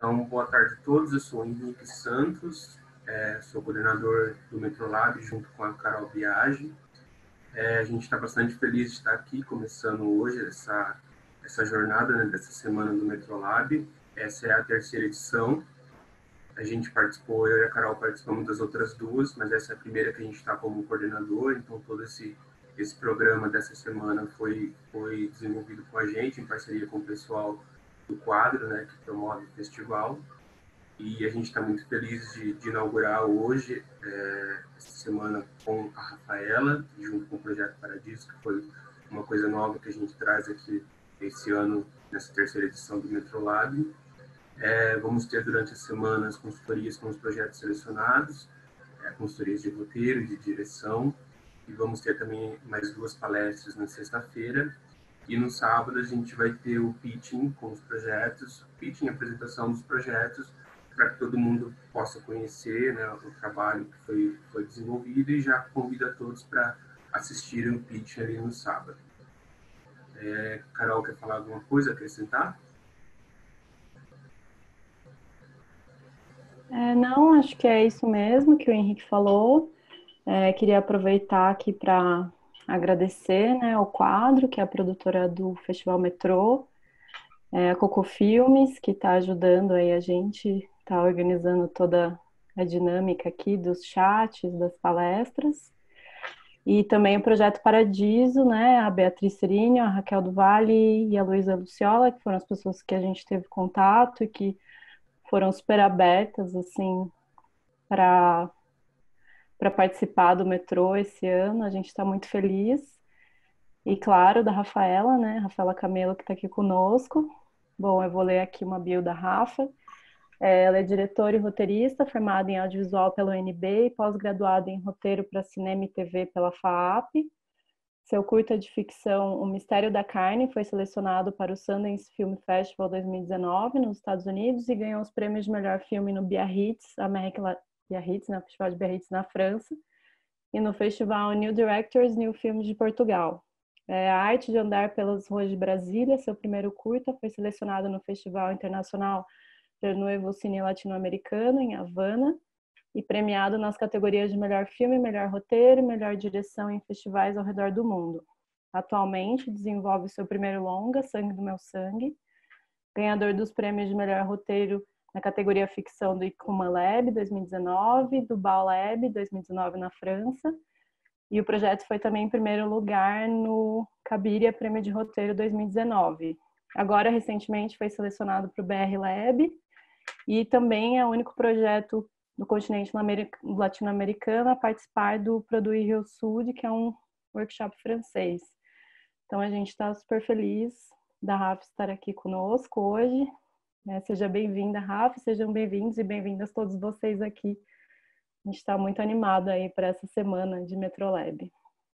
Então, boa tarde a todos. Eu sou o Henrique Santos, sou coordenador do Metrolab, junto com a Carol Biagi. A gente está bastante feliz de estar aqui, começando hoje essa jornada, né, dessa semana do Metrolab. Essa é a terceira edição. A gente participou, eu e a Carol participamos das outras duas, mas essa é a primeira que a gente está como coordenador, então todo esse programa dessa semana foi desenvolvido com a gente, em parceria com o pessoal do quadro, né, que promove o festival. E a gente está muito feliz de inaugurar hoje, essa semana, com a Rafaela, junto com o Projeto Paradiso, que foi uma coisa nova que a gente traz aqui esse ano, nessa terceira edição do Metrolab. Vamos ter durante as semanas consultorias com os projetos selecionados, consultorias de roteiro e de direção, e vamos ter também mais duas palestras na sexta-feira. E no sábado a gente vai ter o pitching com os projetos, pitching, apresentação dos projetos, para que todo mundo possa conhecer, né, o trabalho que foi desenvolvido, e já convido a todos para assistirem o pitching ali no sábado. Carol, quer falar alguma coisa, acrescentar? Não, acho que é isso mesmo que o Henrique falou. Queria aproveitar aqui para agradecer, né, ao quadro, que é a produtora do Festival Metrô, a Coco Filmes, que está ajudando aí a gente, está organizando toda a dinâmica aqui dos chats, das palestras. E também o Projeto Paradiso, né, a Beatriz Serínio, a Raquel do Vale e a Luísa Luciola, que foram as pessoas que a gente teve contato e que foram super abertas, assim, para participar do metrô esse ano. A gente está muito feliz. E, claro, da Rafaela, né? Rafaela Camelo, que está aqui conosco. Bom, eu vou ler aqui uma bio da Rafa. Ela é diretora e roteirista, formada em audiovisual pela UNB e pós-graduada em roteiro para cinema e TV pela FAAP. Seu curta de ficção, O Mistério da Carne, foi selecionado para o Sundance Film Festival 2019 nos Estados Unidos e ganhou os prêmios de melhor filme no Biarritz, Biarritz, né, Festival de Biarritz na França, e no Festival New Directors New Films de Portugal. A Arte de Andar pelas Ruas de Brasília, seu primeiro curta, foi selecionado no Festival Internacional de Nuevo Cine Latino-Americano, em Havana, e premiado nas categorias de melhor filme, melhor roteiro e melhor direção em festivais ao redor do mundo. Atualmente, desenvolve seu primeiro longa, Sangue do Meu Sangue, ganhador dos prêmios de melhor roteiro na categoria ficção do Icuma Lab 2019, do Bal Lab 2019 na França, e o projeto foi também em primeiro lugar no Cabiria Prêmio de Roteiro 2019. Agora, recentemente, foi selecionado para o BR Lab, e também é o único projeto do continente latino-americano a participar do Produir Rio Sud, que é um workshop francês. Então, a gente está super feliz da Rafa estar aqui conosco hoje. Seja bem-vinda, Rafa, sejam bem-vindos e bem-vindas todos vocês aqui. A gente está muito animado aí para essa semana de Metrolab.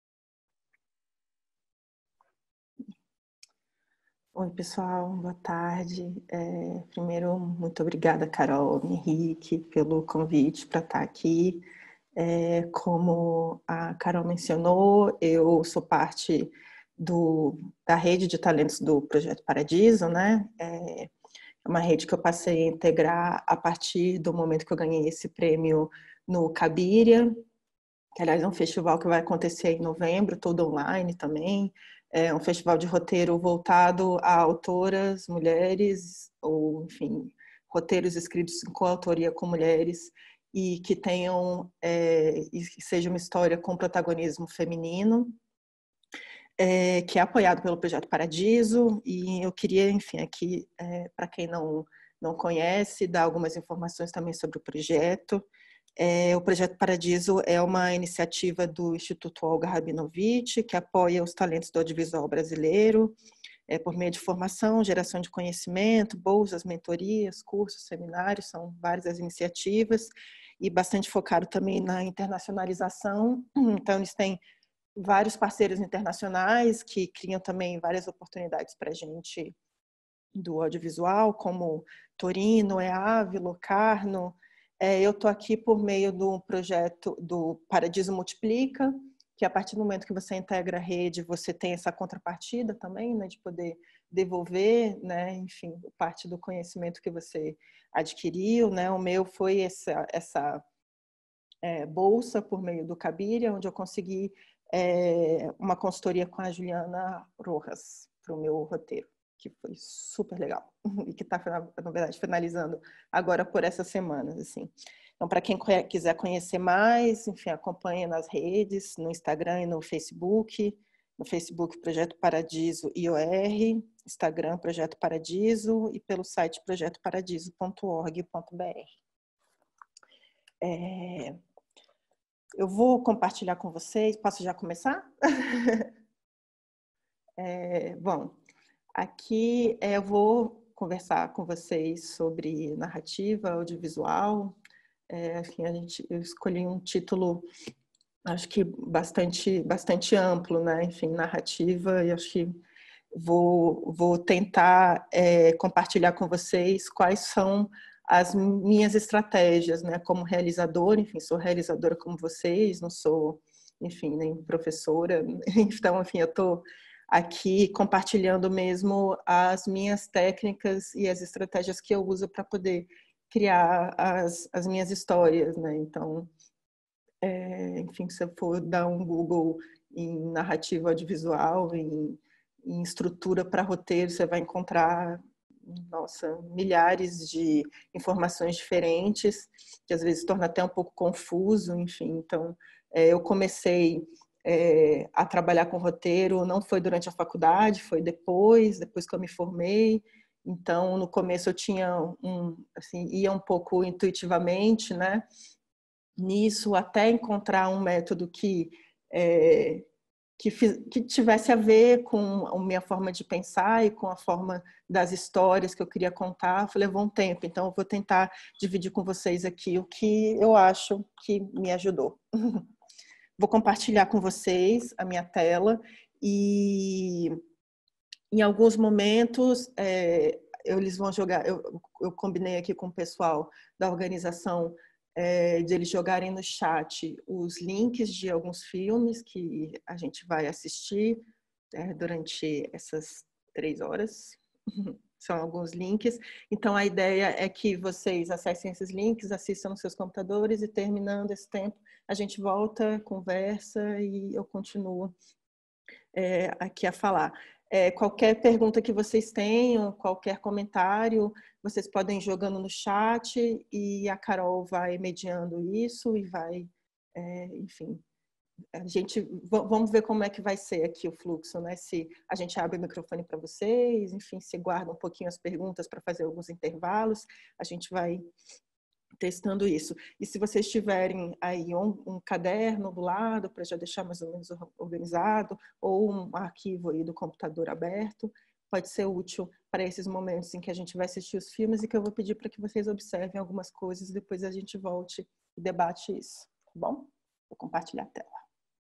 Oi, pessoal, boa tarde. Primeiro, muito obrigada, Carol, Henrique, pelo convite para estar aqui. Como a Carol mencionou, eu sou parte da rede de talentos do Projeto Paradiso, né? É uma rede que eu passei a integrar a partir do momento que eu ganhei esse prêmio no Cabiria, que, aliás, é um festival que vai acontecer em novembro, todo online também. É um festival de roteiro voltado a autoras, mulheres, ou, enfim, roteiros escritos em coautoria com mulheres e que tenham, e que seja uma história com protagonismo feminino, que é apoiado pelo Projeto Paradiso. E eu queria, enfim, aqui, para quem não conhece, dar algumas informações também sobre o projeto. O Projeto Paradiso é uma iniciativa do Instituto Olga Rabinovich, que apoia os talentos do audiovisual brasileiro, por meio de formação, geração de conhecimento, bolsas, mentorias, cursos, seminários, são várias as iniciativas, e bastante focado também na internacionalização. Então, eles têm vários parceiros internacionais que criam também várias oportunidades para a gente do audiovisual, como Torino, EAV, Locarno. Eu estou aqui por meio do projeto do Paradiso Multiplica, que a partir do momento que você integra a rede, você tem essa contrapartida também, né, de poder devolver, né, enfim, parte do conhecimento que você adquiriu, né? O meu foi essa bolsa por meio do Cabiria, onde eu consegui uma consultoria com a Juliana Rojas para o meu roteiro, que foi super legal e que está, na verdade, finalizando agora por essas semanas, assim. Então, para quem quiser conhecer mais, enfim, acompanhe nas redes, no Instagram e no Facebook. No Facebook, Projeto Paradiso IOR, Instagram, Projeto Paradiso, e pelo site projetoparadiso.org.br. Eu vou compartilhar com vocês. Posso já começar? Bom, aqui eu vou conversar com vocês sobre narrativa audiovisual. Enfim, eu escolhi um título, acho que bastante amplo, né? Enfim, narrativa, e acho que vou tentar compartilhar com vocês quais são as minhas estratégias, né? Como realizadora, enfim, sou realizadora como vocês, não sou, enfim, nem professora, então, enfim, eu estou aqui compartilhando mesmo as minhas técnicas e as estratégias que eu uso para poder criar as minhas histórias, né? Então, enfim, se eu for dar um Google em narrativa audiovisual, em estrutura para roteiro, você vai encontrar, nossa, milhares de informações diferentes, que às vezes torna até um pouco confuso, enfim. Então, eu comecei a trabalhar com roteiro, não foi durante a faculdade, foi depois que eu me formei. Então, no começo eu tinha assim, ia um pouco intuitivamente, né? Nisso, até encontrar um método que tivesse a ver com a minha forma de pensar e com a forma das histórias que eu queria contar. Levou um tempo, então eu vou tentar dividir com vocês aqui o que eu acho que me ajudou. Vou compartilhar com vocês a minha tela e em alguns momentos eles vão jogar, eu combinei aqui com o pessoal da organização de eles jogarem no chat os links de alguns filmes que a gente vai assistir durante essas 3 horas. São alguns links. Então, a ideia é que vocês acessem esses links, assistam nos seus computadores e, terminando esse tempo, a gente volta, conversa e eu continuo aqui a falar. Qualquer pergunta que vocês tenham, qualquer comentário, vocês podem ir jogando no chat e a Carol vai mediando isso e vai, enfim, vamos ver como é que vai ser aqui o fluxo, né? Se a gente abre o microfone para vocês, enfim, se guarda um pouquinho as perguntas para fazer alguns intervalos, a gente vai testando isso. E se vocês tiverem aí um caderno do lado para já deixar mais ou menos organizado, ou um arquivo aí do computador aberto, pode ser útil para esses momentos em que a gente vai assistir os filmes e que eu vou pedir para que vocês observem algumas coisas e depois a gente volte e debate isso, tá bom? Vou compartilhar a tela.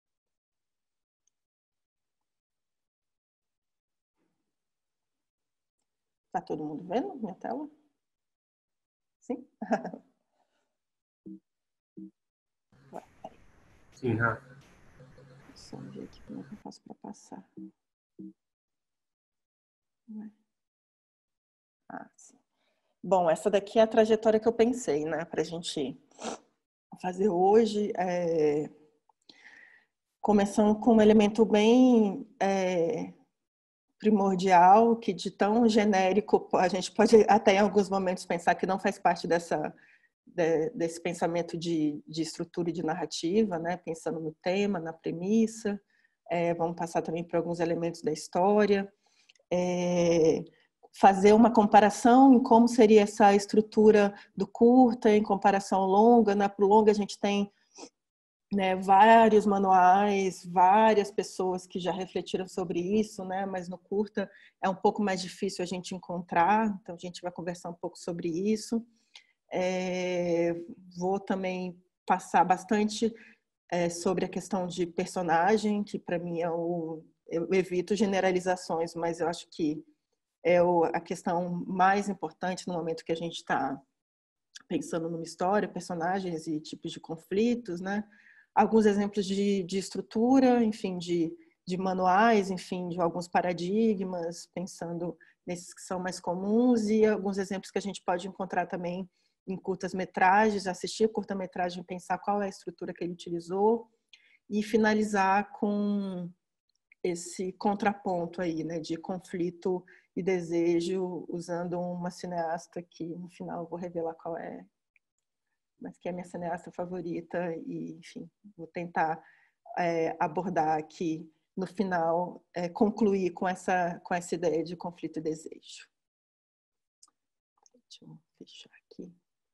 Tá todo mundo vendo minha tela? Sim? Sim, Rafa. Só ver aqui como é que eu faço para passar. Sim. Bom, essa daqui é a trajetória que eu pensei, né, para a gente fazer hoje. Começando com um elemento bem primordial, que de tão genérico, a gente pode até em alguns momentos pensar que não faz parte desse pensamento de estrutura e de narrativa, né? Pensando no tema, na premissa. Vamos passar também por alguns elementos da história. Fazer uma comparação em como seria essa estrutura do curta em comparação ao longa. Né? Para o longa a gente tem, né, vários manuais, várias pessoas que já refletiram sobre isso, né? Mas no curta é um pouco mais difícil a gente encontrar, então a gente vai conversar um pouco sobre isso. Vou também passar bastante sobre a questão de personagem, que para mim eu evito generalizações, mas eu acho que é a questão mais importante no momento que a gente está pensando numa história, personagens e tipos de conflitos, né? Alguns exemplos de estrutura, enfim, de de manuais, enfim, de alguns paradigmas, pensando nesses que são mais comuns, e alguns exemplos que a gente pode encontrar também em curtas-metragens, assistir curta-metragem, pensar qual é a estrutura que ele utilizou, e finalizar com esse contraponto aí, né, de conflito e desejo, usando uma cineasta que no final eu vou revelar qual é, mas que é a minha cineasta favorita, e enfim, vou tentar abordar aqui no final, concluir com essa ideia de conflito e desejo. Deixa eu fechar aqui.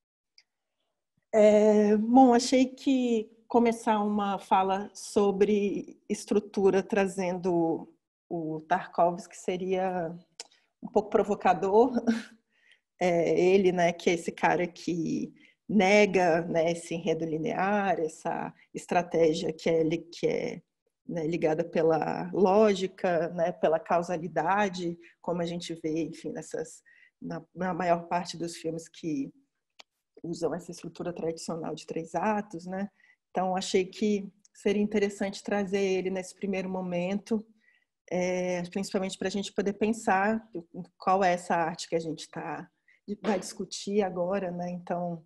Bom, achei que começar uma fala sobre estrutura trazendo o Tarkovsky seria um pouco provocador. Ele, né, que é esse cara que nega, né, esse enredo linear, essa estratégia que é né, ligada pela lógica, né, pela causalidade, como a gente vê, enfim, na maior parte dos filmes que usam essa estrutura tradicional de 3 atos, né? Então, achei que seria interessante trazer ele nesse primeiro momento, principalmente para a gente poder pensar qual é essa arte que a gente vai discutir agora, né? Então,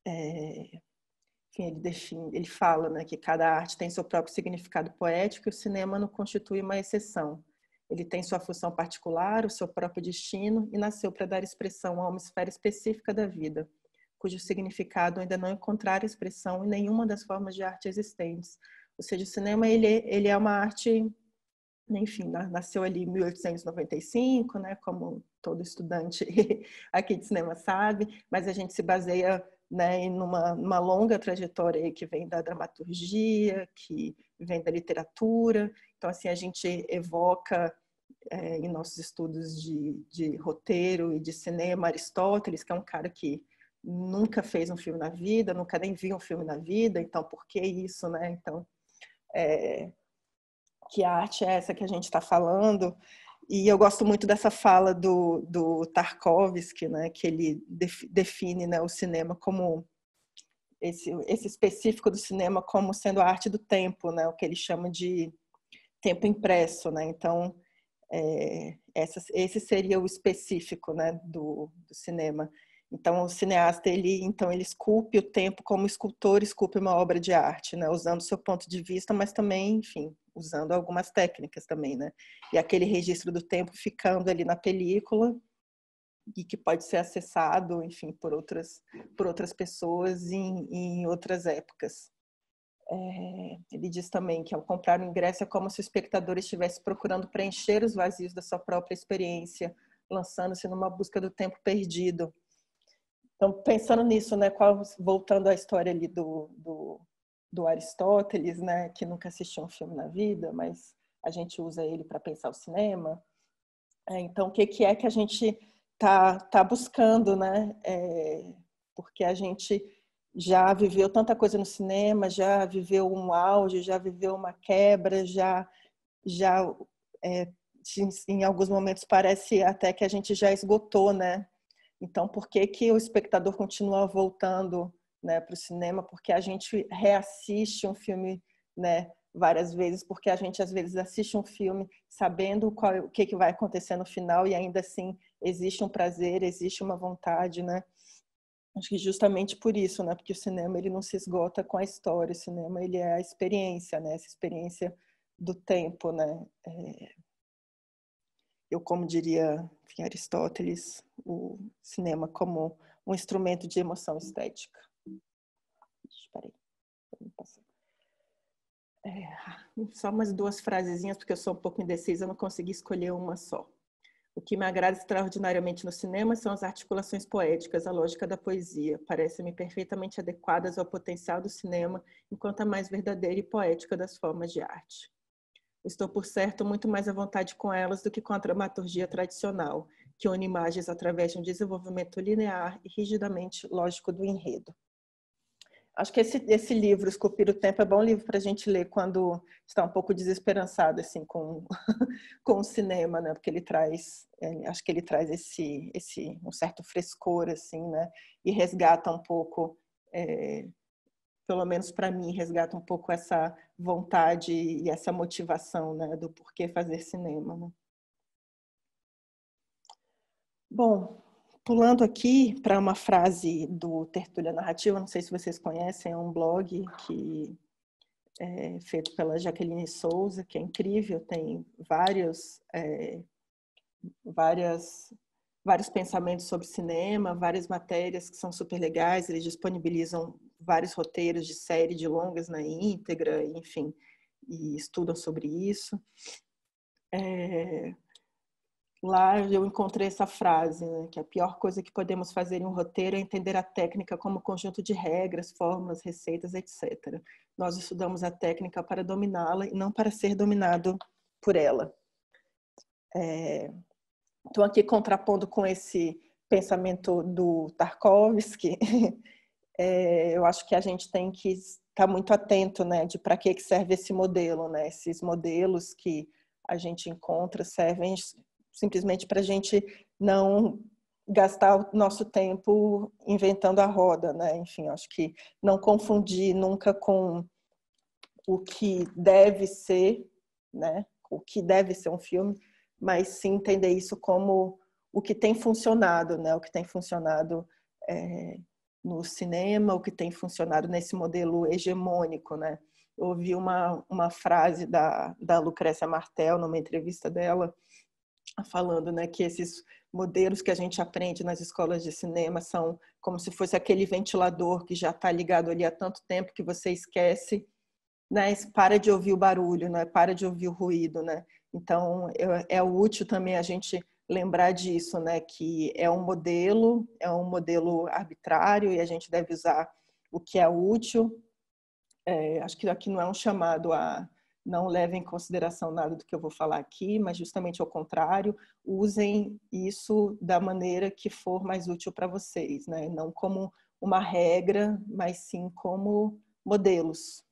enfim, ele fala, né, que cada arte tem seu próprio significado poético e o cinema não constitui uma exceção. Ele tem sua função particular, o seu próprio destino e nasceu para dar expressão a uma esfera específica da vida, cujo significado ainda não encontrar expressão em nenhuma das formas de arte existentes. Ou seja, o cinema ele é uma arte, enfim, nasceu ali em 1895, né, como todo estudante aqui de cinema sabe, mas a gente se baseia, né, numa longa trajetória que vem da dramaturgia, que vem da literatura. Então, assim, a gente evoca em nossos estudos de roteiro e de cinema Aristóteles, que é um cara que nunca fez um filme na vida, nunca nem viu um filme na vida, então por que isso, né? Então, que arte é essa que a gente está falando? E eu gosto muito dessa fala do Tarkovsky, né? Que ele define, né, o cinema como esse específico do cinema como sendo a arte do tempo, né? O que ele chama de tempo impresso, né? Então, esse seria o específico, né, do cinema. Então, o cineasta, ele esculpe o tempo como o escultor esculpe uma obra de arte, né, usando o seu ponto de vista, mas também, enfim, usando algumas técnicas também, né? E aquele registro do tempo ficando ali na película e que pode ser acessado, enfim, por outras pessoas em outras épocas. Ele diz também que ao comprar o ingresso é como se o espectador estivesse procurando preencher os vazios da sua própria experiência, lançando-se numa busca do tempo perdido. Então, pensando nisso, né, voltando à história ali do Aristóteles, né, que nunca assistiu um filme na vida, mas a gente usa ele para pensar o cinema. Então, o que é que a gente tá buscando, né? Porque a gente já viveu tanta coisa no cinema, já viveu um auge, já viveu uma quebra, em alguns momentos parece até que a gente já esgotou, né? Então, por que o espectador continua voltando, né, para o cinema? Porque a gente reassiste um filme, né, várias vezes, porque a gente às vezes assiste um filme sabendo o que vai acontecer no final e ainda assim existe um prazer, existe uma vontade, né? Acho que justamente por isso, né? Porque o cinema ele não se esgota com a história, o cinema ele é a experiência, né? Essa experiência do tempo, né? Eu, como diria, enfim, Aristóteles, o cinema como um instrumento de emoção estética. Espera aí. Só umas 2 frasezinhas, porque eu sou um pouco indecisa, eu não consegui escolher uma só. O que me agrada extraordinariamente no cinema são as articulações poéticas, a lógica da poesia. Parecem-me perfeitamente adequadas ao potencial do cinema, enquanto a mais verdadeira e poética das formas de arte. Estou, por certo, muito mais à vontade com elas do que com a dramaturgia tradicional, que une imagens através de um desenvolvimento linear e rigidamente lógico do enredo. Acho que esse livro, Esculpir o Tempo, é bom livro para a gente ler quando está um pouco desesperançado assim, com o cinema, né? Porque acho que ele traz um certo frescor, assim, né? E resgata um pouco pelo menos para mim, resgata um pouco essa vontade e essa motivação, né, do porquê fazer cinema, né? Bom, pulando aqui para uma frase do Tertúlia Narrativa, não sei se vocês conhecem, é um blog que é feito pela Jaqueline Souza, que é incrível, tem vários pensamentos sobre cinema, várias matérias que são super legais, eles disponibilizam vários roteiros de série, de longas na íntegra, enfim, e estudam sobre isso. Lá eu encontrei essa frase, né, que a pior coisa que podemos fazer em um roteiro é entender a técnica como conjunto de regras, fórmulas, receitas, etc. Nós estudamos a técnica para dominá-la e não para ser dominado por ela. Estou aqui contrapondo com esse pensamento do Tarkovsky. Eu acho que a gente tem que estar muito atento, né, de para que serve esse modelo, né? Esses modelos que a gente encontra servem simplesmente para a gente não gastar o nosso tempo inventando a roda, né? Enfim, acho que não confundir nunca com o que deve ser, né? O que deve ser um filme, mas sim entender isso como o que tem funcionado, né? O que tem funcionado no cinema, o que tem funcionado nesse modelo hegemônico, né? Eu ouvi uma frase da Lucrécia Martel numa entrevista dela, falando, né, que esses modelos que a gente aprende nas escolas de cinema são como se fosse aquele ventilador que já está ligado ali há tanto tempo que você esquece, né, para de ouvir o barulho, né, para de ouvir o ruído, né. Então é útil também a gente lembrar disso, né, que é um modelo arbitrário e a gente deve usar o que é útil. Acho que aqui não é um chamado a não levem em consideração nada do que eu vou falar aqui, mas justamente ao contrário, usem isso da maneira que for mais útil para vocês, né? Não como uma regra, mas sim como modelos.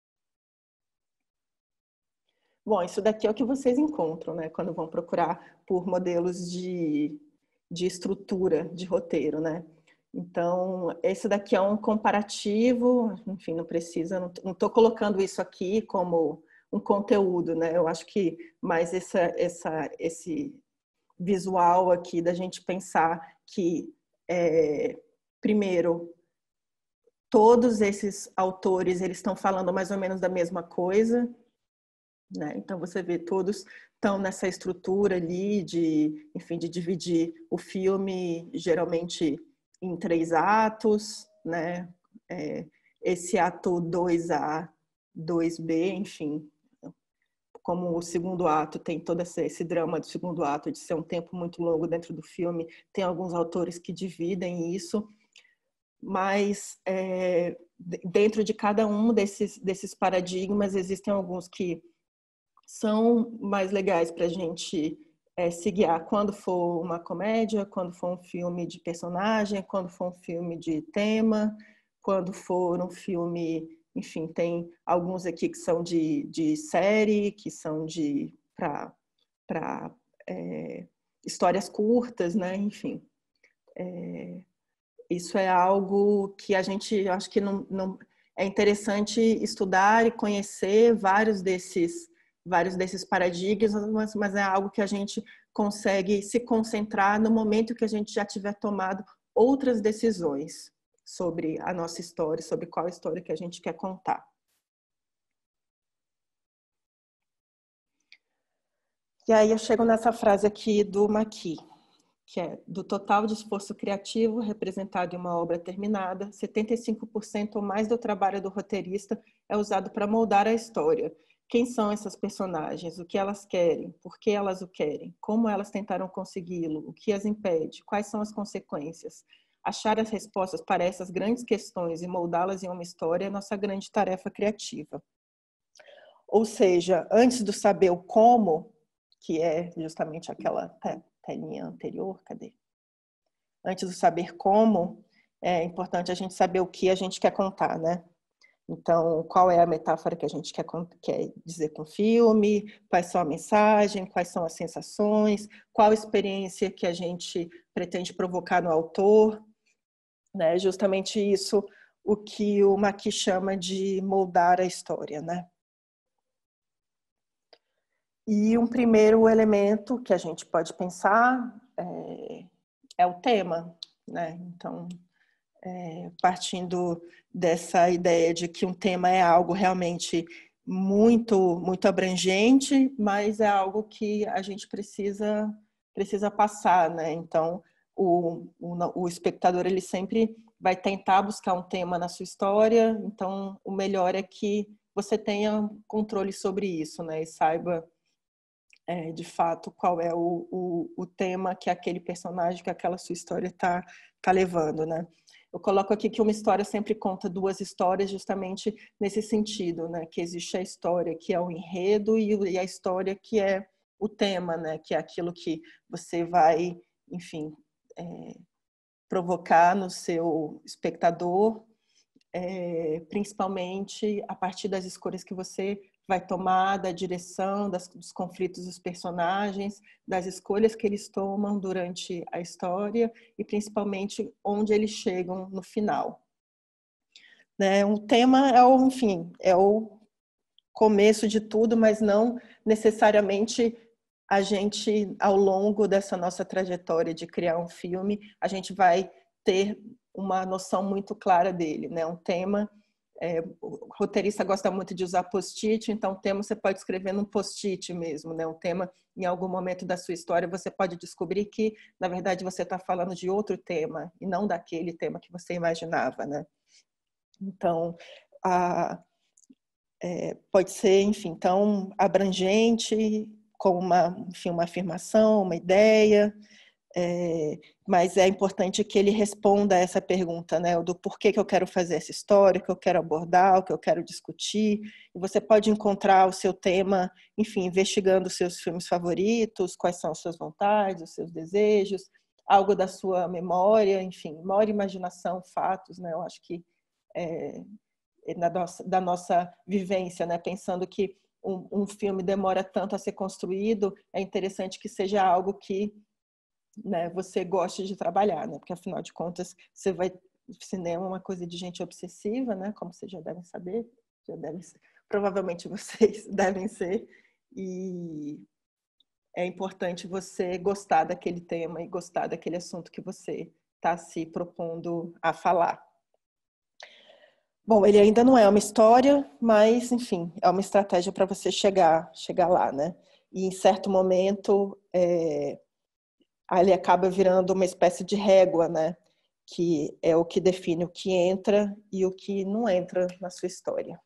Bom, isso daqui é o que vocês encontram, né? Quando vão procurar por modelos de estrutura de roteiro, né? Então, esse daqui é um comparativo, enfim, não precisa, não estou colocando isso aqui como um conteúdo, né? Eu acho que mais esse visual aqui da gente pensar que, primeiro, todos esses autores, eles estão falando mais ou menos da mesma coisa, né? Então, você vê, todos estão nessa estrutura ali de, enfim, de dividir o filme, geralmente, em 3 atos, né? Esse ato 2A, 2B, enfim, como o segundo ato tem todo esse drama do segundo ato de ser um tempo muito longo dentro do filme, tem alguns autores que dividem isso, mas dentro de cada um desses paradigmas existem alguns que são mais legais para a gente se guiar quando for uma comédia, quando for um filme de personagem, quando for um filme de tema, quando for um filme, enfim, tem alguns aqui que são de série, que são para histórias curtas, né? Enfim. Isso é algo que a gente, acho que não é interessante estudar e conhecer vários desses paradigmas, mas é algo que a gente consegue se concentrar no momento que a gente já tiver tomado outras decisões sobre a nossa história, sobre qual história que a gente quer contar. E aí eu chego nessa frase aqui do Maqui, que é: do total de esforço criativo representado em uma obra terminada, 75% ou mais do trabalho do roteirista é usado para moldar a história. Quem são essas personagens? O que elas querem? Por que elas o querem? Como elas tentaram consegui-lo? O que as impede? Quais são as consequências? Achar as respostas para essas grandes questões e moldá-las em uma história é nossa grande tarefa criativa. Ou seja, antes do saber o como, que é justamente aquela telinha anterior, cadê? Antes de saber como, é importante a gente saber o que a gente quer contar, né? Então, qual é a metáfora que a gente quer dizer com o filme, quais são a mensagem, quais são as sensações, qual a experiência que a gente pretende provocar no autor, né? Justamente isso, o que o Maqui chama de moldar a história, né? E um primeiro elemento que a gente pode pensar é o tema, né? Então, partindo dessa ideia de que um tema é algo realmente muito abrangente, mas é algo que a gente precisa passar, né? Então, o espectador ele sempre vai tentar buscar um tema na sua história, então o melhor é que você tenha controle sobre isso, né? E saiba de fato qual é o tema que aquele personagem, que aquela sua história está levando, né? Eu coloco aqui que uma história sempre conta duas histórias justamente nesse sentido, né? Que existe a história que é o enredo e a história que é o tema, né? Que é aquilo que você vai, enfim, provocar no seu espectador, principalmente a partir das escolhas que você vai tomar, da direção, dos conflitos dos personagens, das escolhas que eles tomam durante a história e principalmente onde eles chegam no final. Né? O tema enfim, é o começo de tudo, mas não necessariamente a gente, ao longo dessa nossa trajetória de criar um filme, a gente vai ter uma noção muito clara dele, né? Um tema, o roteirista gosta muito de usar post-it, então o tema você pode escrever num post-it mesmo, né? Um tema, em algum momento da sua história, você pode descobrir que, na verdade, você está falando de outro tema, e não daquele tema que você imaginava, né? Então, pode ser, enfim, tão abrangente como uma afirmação, uma ideia, mas é importante que ele responda a essa pergunta, né, do porquê que eu quero fazer essa história, o que eu quero abordar, o que eu quero discutir. E você pode encontrar o seu tema, enfim, investigando os seus filmes favoritos, quais são as suas vontades, os seus desejos, algo da sua memória, enfim, memória, imaginação, fatos, né, eu acho que da nossa vivência, né, pensando que um filme demora tanto a ser construído, é interessante que seja algo que, né, você goste de trabalhar, né? Porque afinal de contas você vai cinema é uma coisa de gente obsessiva, né? Como vocês já devem saber, provavelmente vocês devem ser, e é importante você gostar daquele tema e gostar daquele assunto que você está se propondo a falar. Bom, ele ainda não é uma história, mas, enfim, é uma estratégia para você chegar lá, né? E em certo momento ele acaba virando uma espécie de régua, né? Que é o que define o que entra e o que não entra na sua história.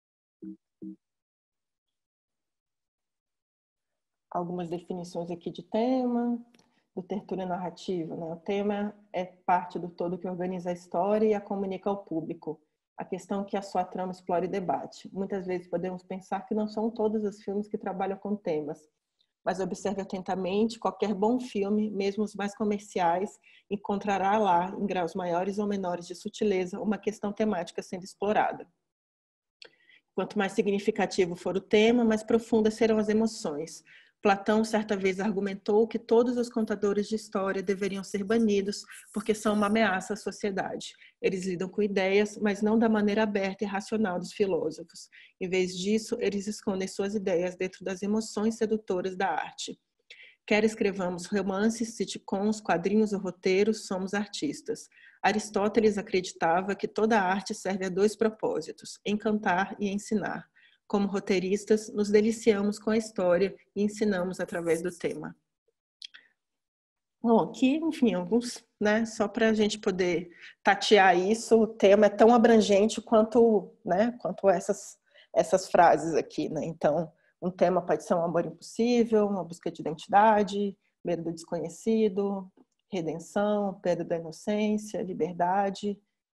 Algumas definições aqui de tema, do tertúlia narrativa, né? O tema é parte do todo que organiza a história e a comunica ao público. A questão é que a sua trama explora e debate. Muitas vezes podemos pensar que não são todos os filmes que trabalham com temas, mas observe atentamente, qualquer bom filme, mesmo os mais comerciais, encontrará lá, em graus maiores ou menores de sutileza, uma questão temática sendo explorada. Quanto mais significativo for o tema, mais profundas serão as emoções. Platão certa vez argumentou que todos os contadores de história deveriam ser banidos porque são uma ameaça à sociedade. Eles lidam com ideias, mas não da maneira aberta e racional dos filósofos. Em vez disso, eles escondem suas ideias dentro das emoções sedutoras da arte. Quer escrevamos romances, sitcoms, quadrinhos ou roteiros, somos artistas. Aristóteles acreditava que toda arte serve a dois propósitos, encantar e ensinar. Como roteiristas, nos deliciamos com a história e ensinamos através do tema. Bom, aqui, enfim, alguns, né, só para a gente poder tatear isso, o tema é tão abrangente quanto essas frases aqui, né? Então, um tema pode ser um amor impossível, uma busca de identidade, medo do desconhecido, redenção, perda da inocência, liberdade.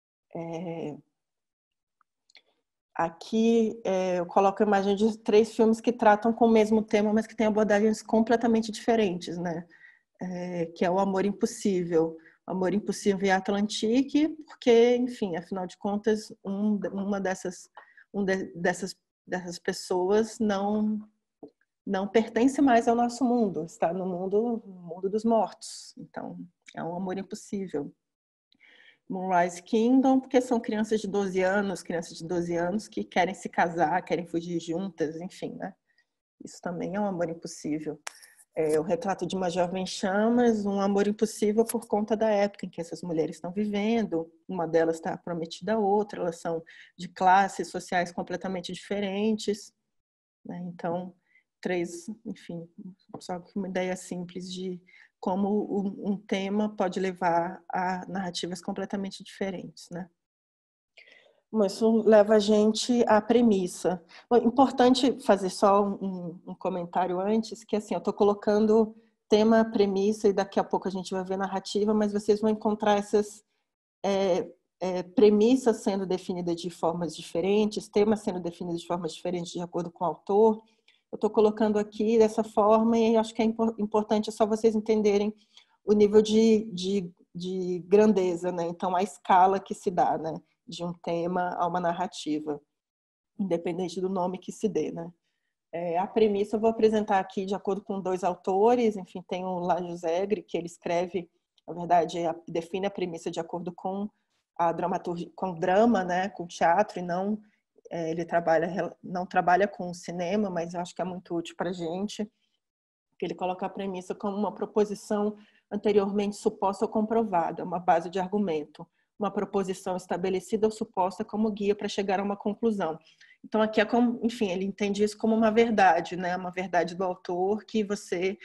Aqui eu coloco a imagem de 3 filmes que tratam com o mesmo tema, mas que têm abordagens completamente diferentes, né? Que é o Amor Impossível. Amor Impossível e Atlantique, porque, enfim, afinal de contas, uma dessas pessoas não pertence mais ao nosso mundo, está no mundo dos mortos. Então, é um amor impossível. Moonrise Kingdom, porque são crianças de 12 anos que querem se casar, querem fugir juntas, enfim, né? Isso também é um amor impossível. O Retrato de uma Jovem Chamas, um amor impossível por conta da época em que essas mulheres estão vivendo. Uma delas está prometida à outra, elas são de classes sociais completamente diferentes, né? Então, enfim, só uma ideia simples de como um tema pode levar a narrativas completamente diferentes, né? Mas isso leva a gente à premissa. Bom, importante fazer só um comentário antes, que assim, eu estou colocando tema, premissa, e daqui a pouco a gente vai ver narrativa, mas vocês vão encontrar essas premissas sendo definidas de formas diferentes, temas sendo definidos de formas diferentes de acordo com o autor. Eu estou colocando aqui dessa forma e acho que é importante só vocês entenderem o nível de grandeza, né? Então, a escala que se dá, né? De um tema a uma narrativa, independente do nome que se dê, né? A premissa eu vou apresentar aqui de acordo com 2 autores, enfim, tem o Lajos Egre, que ele escreve, na verdade, define a premissa de acordo com a dramaturgia, com drama, né? Com teatro, e não ele não trabalha com cinema, mas eu acho que é muito útil para a gente, que ele coloca a premissa como uma proposição anteriormente suposta ou comprovada, uma base de argumento, uma proposição estabelecida ou suposta como guia para chegar a uma conclusão. Então, aqui é como, enfim, ele entende isso como uma verdade, né? Uma verdade do autor que você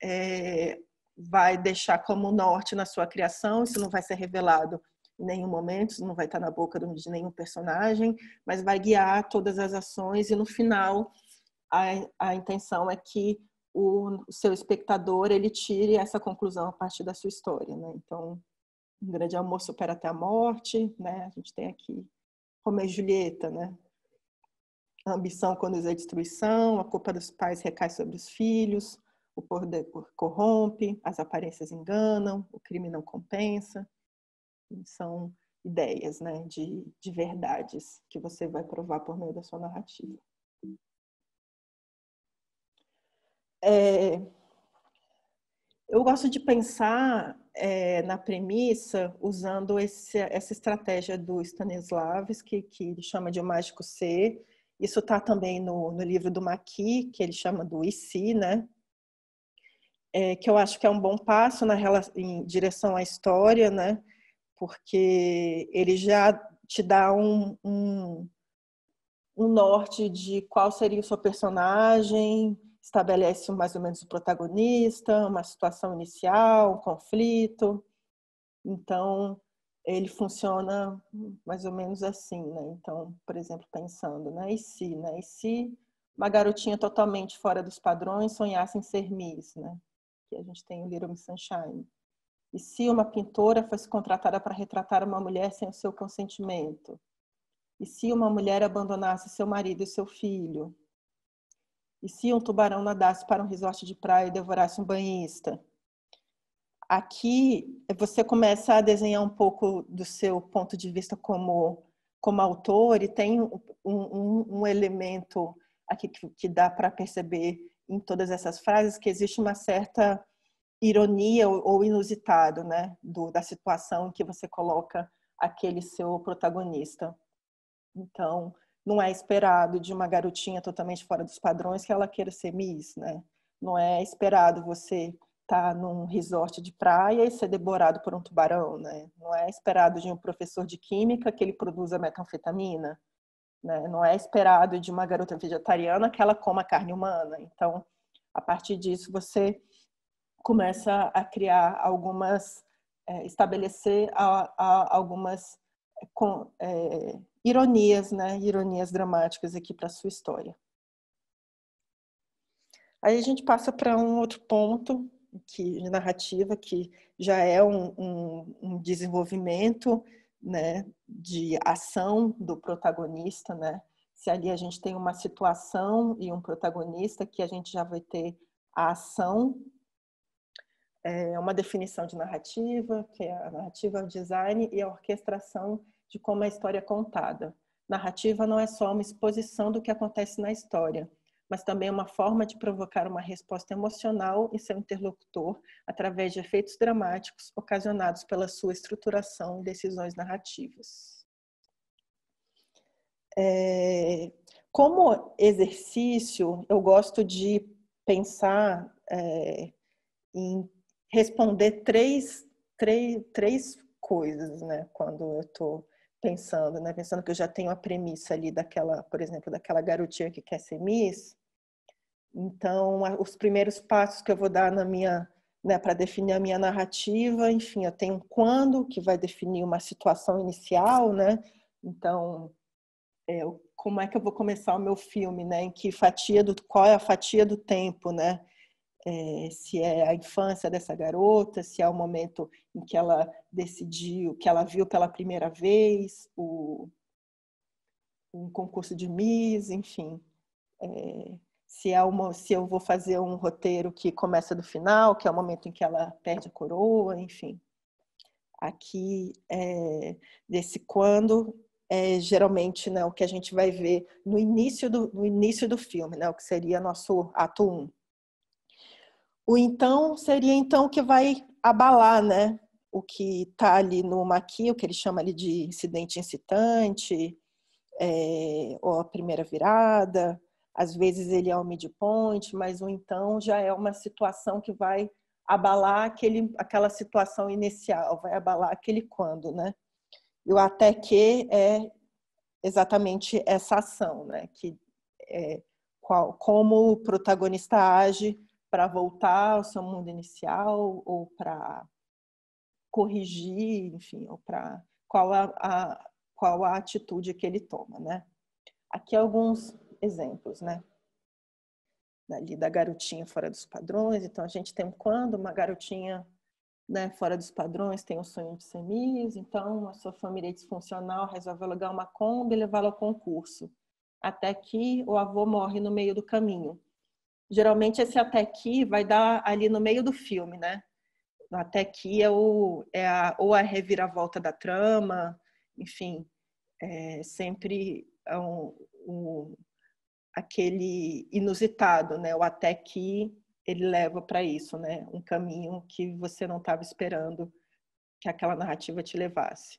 vai deixar como norte na sua criação, isso não vai ser revelado em nenhum momento, isso não vai estar na boca de nenhum personagem, mas vai guiar todas as ações e no final a intenção é que o seu espectador ele tire essa conclusão a partir da sua história, né? Então, um grande amor supera até a morte, né? A gente tem aqui Romeu e Julieta, né? A ambição conduz à destruição, a culpa dos pais recai sobre os filhos, o poder corrompe, as aparências enganam, o crime não compensa. São ideias, né, de verdades que você vai provar por meio da sua narrativa. Eu gosto de pensar na premissa usando essa estratégia do Stanislavski, que ele chama de o mágico ser. Isso está também no livro do Maqui, que ele chama do e se, né? Que eu acho que é um bom passo em direção à história, né? Porque ele já te dá um norte de qual seria o seu personagem, estabelece mais ou menos o protagonista, uma situação inicial, um conflito. Então, ele funciona mais ou menos assim, né? Então, por exemplo, pensando, né? E se uma garotinha totalmente fora dos padrões sonhasse em ser Miss, né? Que a gente tem o Little Miss Sunshine. E se uma pintora fosse contratada para retratar uma mulher sem o seu consentimento? E se uma mulher abandonasse seu marido e seu filho? E se um tubarão nadasse para um resort de praia e devorasse um banhista? Aqui você começa a desenhar um pouco do seu ponto de vista como autor, e tem um elemento aqui que dá para perceber em todas essas frases que existe uma certa ironia ou inusitado, né, da situação em que você coloca aquele seu protagonista. Então, não é esperado de uma garotinha totalmente fora dos padrões que ela queira ser Miss, né? Não é esperado você estar num resort de praia e ser devorado por um tubarão, né? Não é esperado de um professor de química que ele produza metanfetamina, né? Não é esperado de uma garota vegetariana que ela coma carne humana. Então, a partir disso, você começa a criar estabelecer algumas ironias, né? Ironias dramáticas aqui para a sua história. Aí a gente passa para um outro ponto de narrativa, que já é um desenvolvimento, né, de ação do protagonista, né? Se ali a gente tem uma situação e um protagonista, que a gente já vai ter a ação. É uma definição de narrativa, que é a narrativa, o design e a orquestração de como a história é contada. Narrativa não é só uma exposição do que acontece na história, mas também uma forma de provocar uma resposta emocional em seu interlocutor através de efeitos dramáticos ocasionados pela sua estruturação e decisões narrativas. Como exercício, eu gosto de pensar em responder três coisas, né? Quando eu estou pensando, né? Pensando que eu já tenho a premissa ali daquela, por exemplo, daquela garotinha que quer ser Miss. Então, os primeiros passos que eu vou dar na minha, né, para definir a minha narrativa, enfim, eu tenho um quando, que vai definir uma situação inicial, né? Então, como é que eu vou começar o meu filme, né? Qual é a fatia do tempo, né? Se é a infância dessa garota, se é o momento em que ela decidiu, que ela viu pela primeira vez um concurso de Miss, enfim. Se eu vou fazer um roteiro que começa do final, que é o momento em que ela perde a coroa, enfim. Aqui, desse quando, geralmente, né, o que a gente vai ver no início do filme, né, o que seria nosso ato 1. O então seria então que vai abalar, né, o que está ali no maquis, o que ele chama ali de incidente incitante, ou a primeira virada. Às vezes ele é o midpoint, mas o então já é uma situação que vai abalar aquela situação inicial, vai abalar aquele quando, né? E o até que é exatamente essa ação, né? Como o protagonista age para voltar ao seu mundo inicial ou para corrigir, enfim, ou para qual a atitude que ele toma, né? Aqui alguns exemplos, né? Ali da garotinha fora dos padrões. Então a gente tem quando uma garotinha, né, fora dos padrões tem o sonho de ser Miss, então a sua família disfuncional resolve alugar uma Kombi e levá-la ao concurso. Até que o avô morre no meio do caminho. Geralmente esse até que vai dar ali no meio do filme, né? Até que ou a reviravolta da trama, enfim, sempre aquele inusitado, né? O até que ele leva para isso, né? Um caminho que você não estava esperando que aquela narrativa te levasse.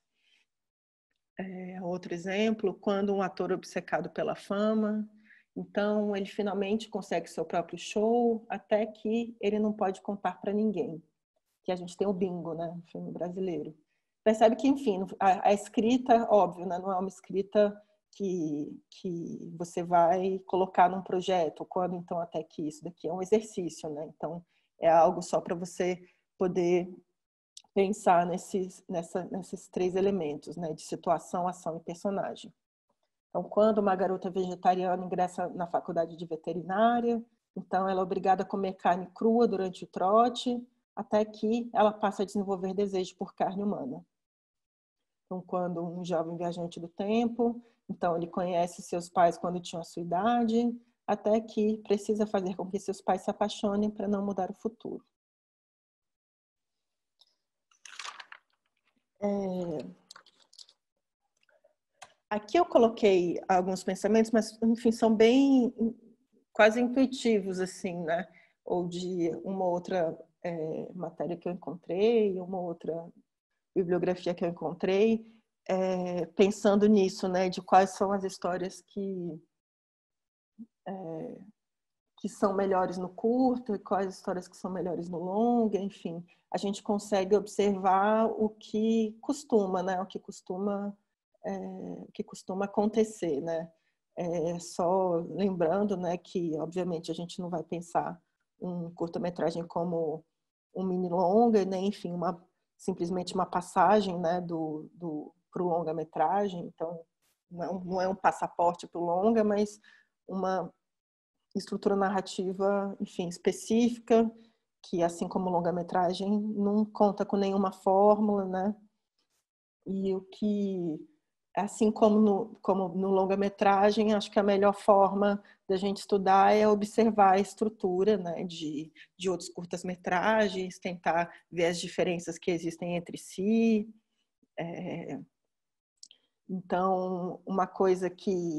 Outro exemplo, quando um ator obcecado pela fama, então ele finalmente consegue seu próprio show, até que ele não pode contar para ninguém. Que a gente tem o bingo, né? No filme brasileiro. Percebe que, enfim, a escrita, óbvio, né? Não é uma escrita que você vai colocar num projeto, quando então até que isso daqui é um exercício, né? Então, é algo só para você poder pensar nesses 3 elementos, né? De situação, ação e personagem. Então, quando uma garota vegetariana ingressa na faculdade de veterinária, então ela é obrigada a comer carne crua durante o trote, até que ela passa a desenvolver desejo por carne humana. Então, quando um jovem viajante do tempo, então ele conhece seus pais quando tinham a sua idade, até que precisa fazer com que seus pais se apaixonem para não mudar o futuro. Aqui eu coloquei alguns pensamentos, mas, enfim, são bem quase intuitivos, assim, né? Ou de uma outra matéria que eu encontrei, uma outra bibliografia que eu encontrei, pensando nisso, né? De quais são as histórias que são melhores no curto e quais histórias que são melhores no longo, enfim. A gente consegue observar o que costuma, né? O que costuma acontecer, né? Só lembrando, né, que obviamente a gente não vai pensar um curta-metragem como um mini-longa, né? Enfim, simplesmente uma passagem, né, para o longa-metragem. Então, não é um passaporte para o longa, mas uma estrutura narrativa, enfim, específica, que assim como longa-metragem não conta com nenhuma fórmula, né? E o que, assim como no longa-metragem, acho que a melhor forma da gente estudar é observar a estrutura, né, de outros curtas-metragens, tentar ver as diferenças que existem entre si. Então, uma coisa que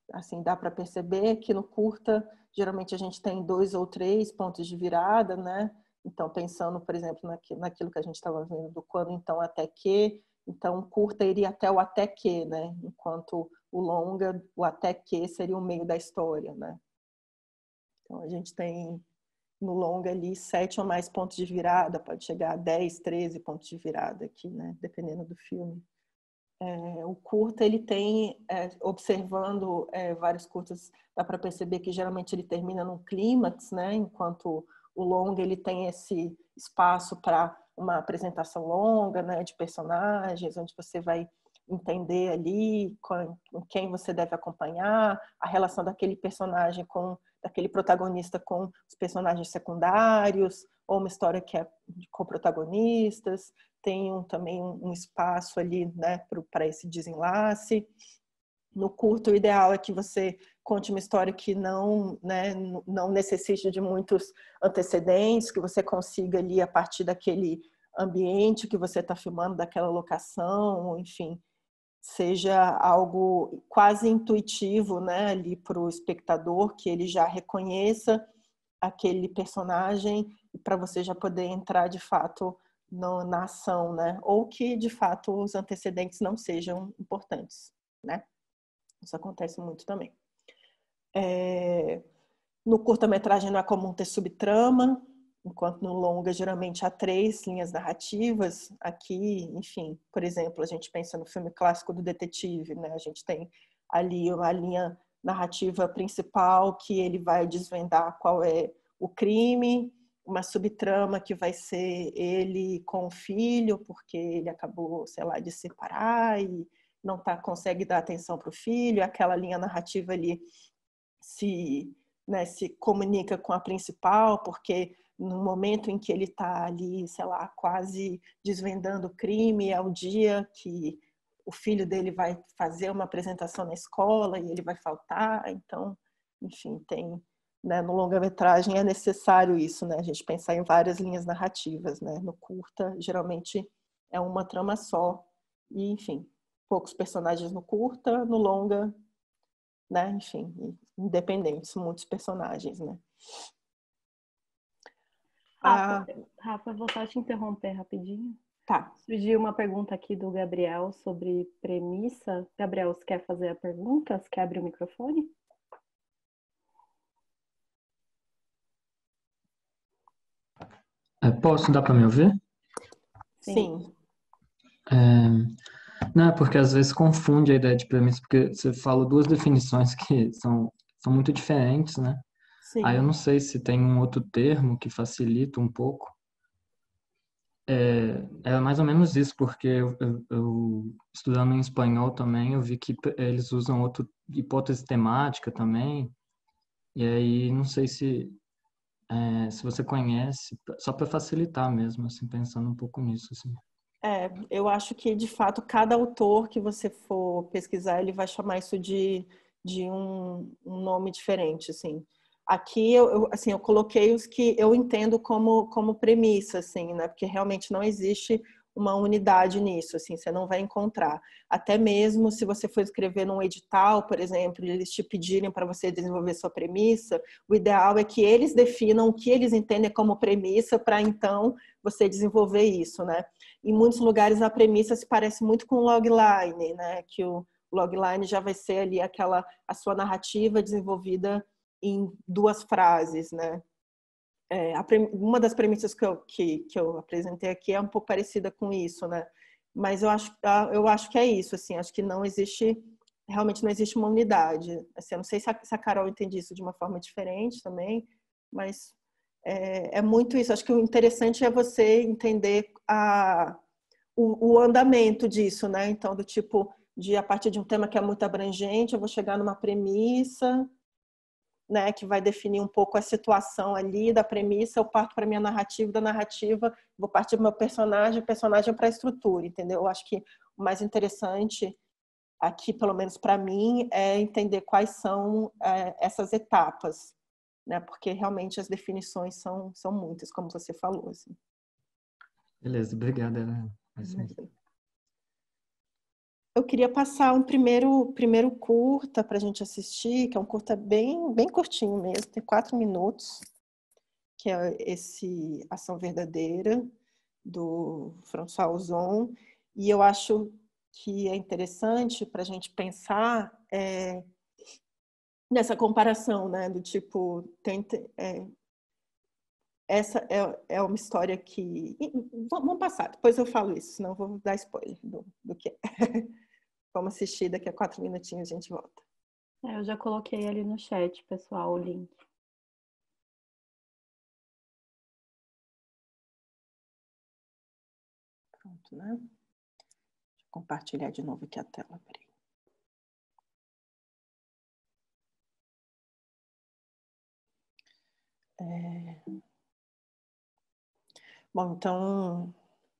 assim, dá para perceber que no curta, geralmente a gente tem 2 ou 3 pontos de virada, né? Então, pensando, por exemplo, naquilo que a gente estava vendo do quando, então, até que. Então, o curta iria até o até que, né? Enquanto o longa, o até que seria o meio da história, né? Então, a gente tem no longa ali 7 ou mais pontos de virada, pode chegar a 10, 13 pontos de virada aqui, né? Dependendo do filme. O curta, ele tem, observando vários curtas, dá para perceber que geralmente ele termina num clímax, né? Enquanto o longa, ele tem esse espaço para uma apresentação longa, né? De personagens, onde você vai entender ali com quem você deve acompanhar, a relação daquele personagem daquele protagonista com os personagens secundários, ou uma história que é com protagonistas. Tem também um espaço ali, né, para esse desenlace. No curto, o ideal é que você conte uma história que não, né, não necessite de muitos antecedentes, que você consiga ali, a partir daquele ambiente que você está filmando, daquela locação, enfim, seja algo quase intuitivo, né, ali para o espectador, que ele já reconheça aquele personagem e para você já poder entrar de fato na ação, né? Ou que de fato os antecedentes não sejam importantes, né? Isso acontece muito também. No curta-metragem não é comum ter subtrama, enquanto no longa geralmente há 3 linhas narrativas. Aqui, enfim, por exemplo, a gente pensa no filme clássico do detetive, né? A gente tem ali uma linha narrativa principal que ele vai desvendar qual é o crime, uma subtrama que vai ser ele com o filho, porque ele acabou, sei lá, de se separar e não consegue dar atenção para o filho, aquela linha narrativa ali se comunica com a principal, porque no momento em que ele está ali, sei lá, quase desvendando o crime, é o dia que o filho dele vai fazer uma apresentação na escola e ele vai faltar. Então, enfim, tem, né, no longa-metragem é necessário isso, né? A gente pensar em várias linhas narrativas, né? No curta, geralmente é uma trama só e, enfim, poucos personagens no curta, no longa, né? Enfim, independentes, muitos personagens, né? Rafa, vou só te interromper rapidinho. Tá. Surgiu uma pergunta aqui do Gabriel sobre premissa. Gabriel, você quer fazer a pergunta? Você quer abrir o microfone? Posso dar para me ouvir? Sim. Não, é porque às vezes confunde a ideia de premissa, porque você fala duas definições que são muito diferentes, né? Sim. Aí eu não sei se tem um outro termo que facilita um pouco. É mais ou menos isso, porque eu estudando em espanhol também, eu vi que eles usam outra hipótese temática também, e aí não sei se você conhece, só para facilitar mesmo, assim, pensando um pouco nisso, assim. Eu acho que, de fato, cada autor que você for pesquisar, ele vai chamar isso de um nome diferente, assim. Aqui, assim, eu coloquei os que eu entendo como premissa, assim, né? Porque realmente não existe uma unidade nisso, assim, você não vai encontrar. Até mesmo se você for escrever num edital, por exemplo, e eles te pedirem para você desenvolver sua premissa, o ideal é que eles definam o que eles entendem como premissa para, então, você desenvolver isso, né? Em muitos lugares a premissa se parece muito com o logline, né? Que o logline já vai ser ali a sua narrativa desenvolvida em 2 frases, né? Uma das premissas que eu apresentei aqui é um pouco parecida com isso, né? Mas eu acho que é isso, assim, acho que realmente não existe uma unidade. Assim, eu não sei se a Carol entende isso de uma forma diferente também, mas é muito isso. Acho que o interessante é você entender o andamento disso, né? Então, do tipo, a partir de um tema que é muito abrangente, eu vou chegar numa premissa, né, que vai definir um pouco a situação ali da premissa, eu parto para minha narrativa, da narrativa, vou partir do meu personagem, o personagem para a estrutura, entendeu? Eu acho que o mais interessante aqui, pelo menos para mim, é entender quais são essas etapas, né? Porque realmente as definições são muitas, como você falou, assim. Beleza, obrigada. eu queria passar um primeiro curta para a gente assistir, que é um curta bem curtinho mesmo, tem 4 minutos, que é esse Ação Verdadeira, do François Ozon. E eu acho que é interessante para a gente pensar nessa comparação, né, do tipo, essa é uma história que... Vamos passar, depois eu falo isso, senão eu vou dar spoiler do que é. Vamos assistir, daqui a 4 minutinhos a gente volta. Eu já coloquei ali no chat, pessoal, o link. Pronto, né? Deixa eu compartilhar de novo aqui a tela, peraí. Bom, então,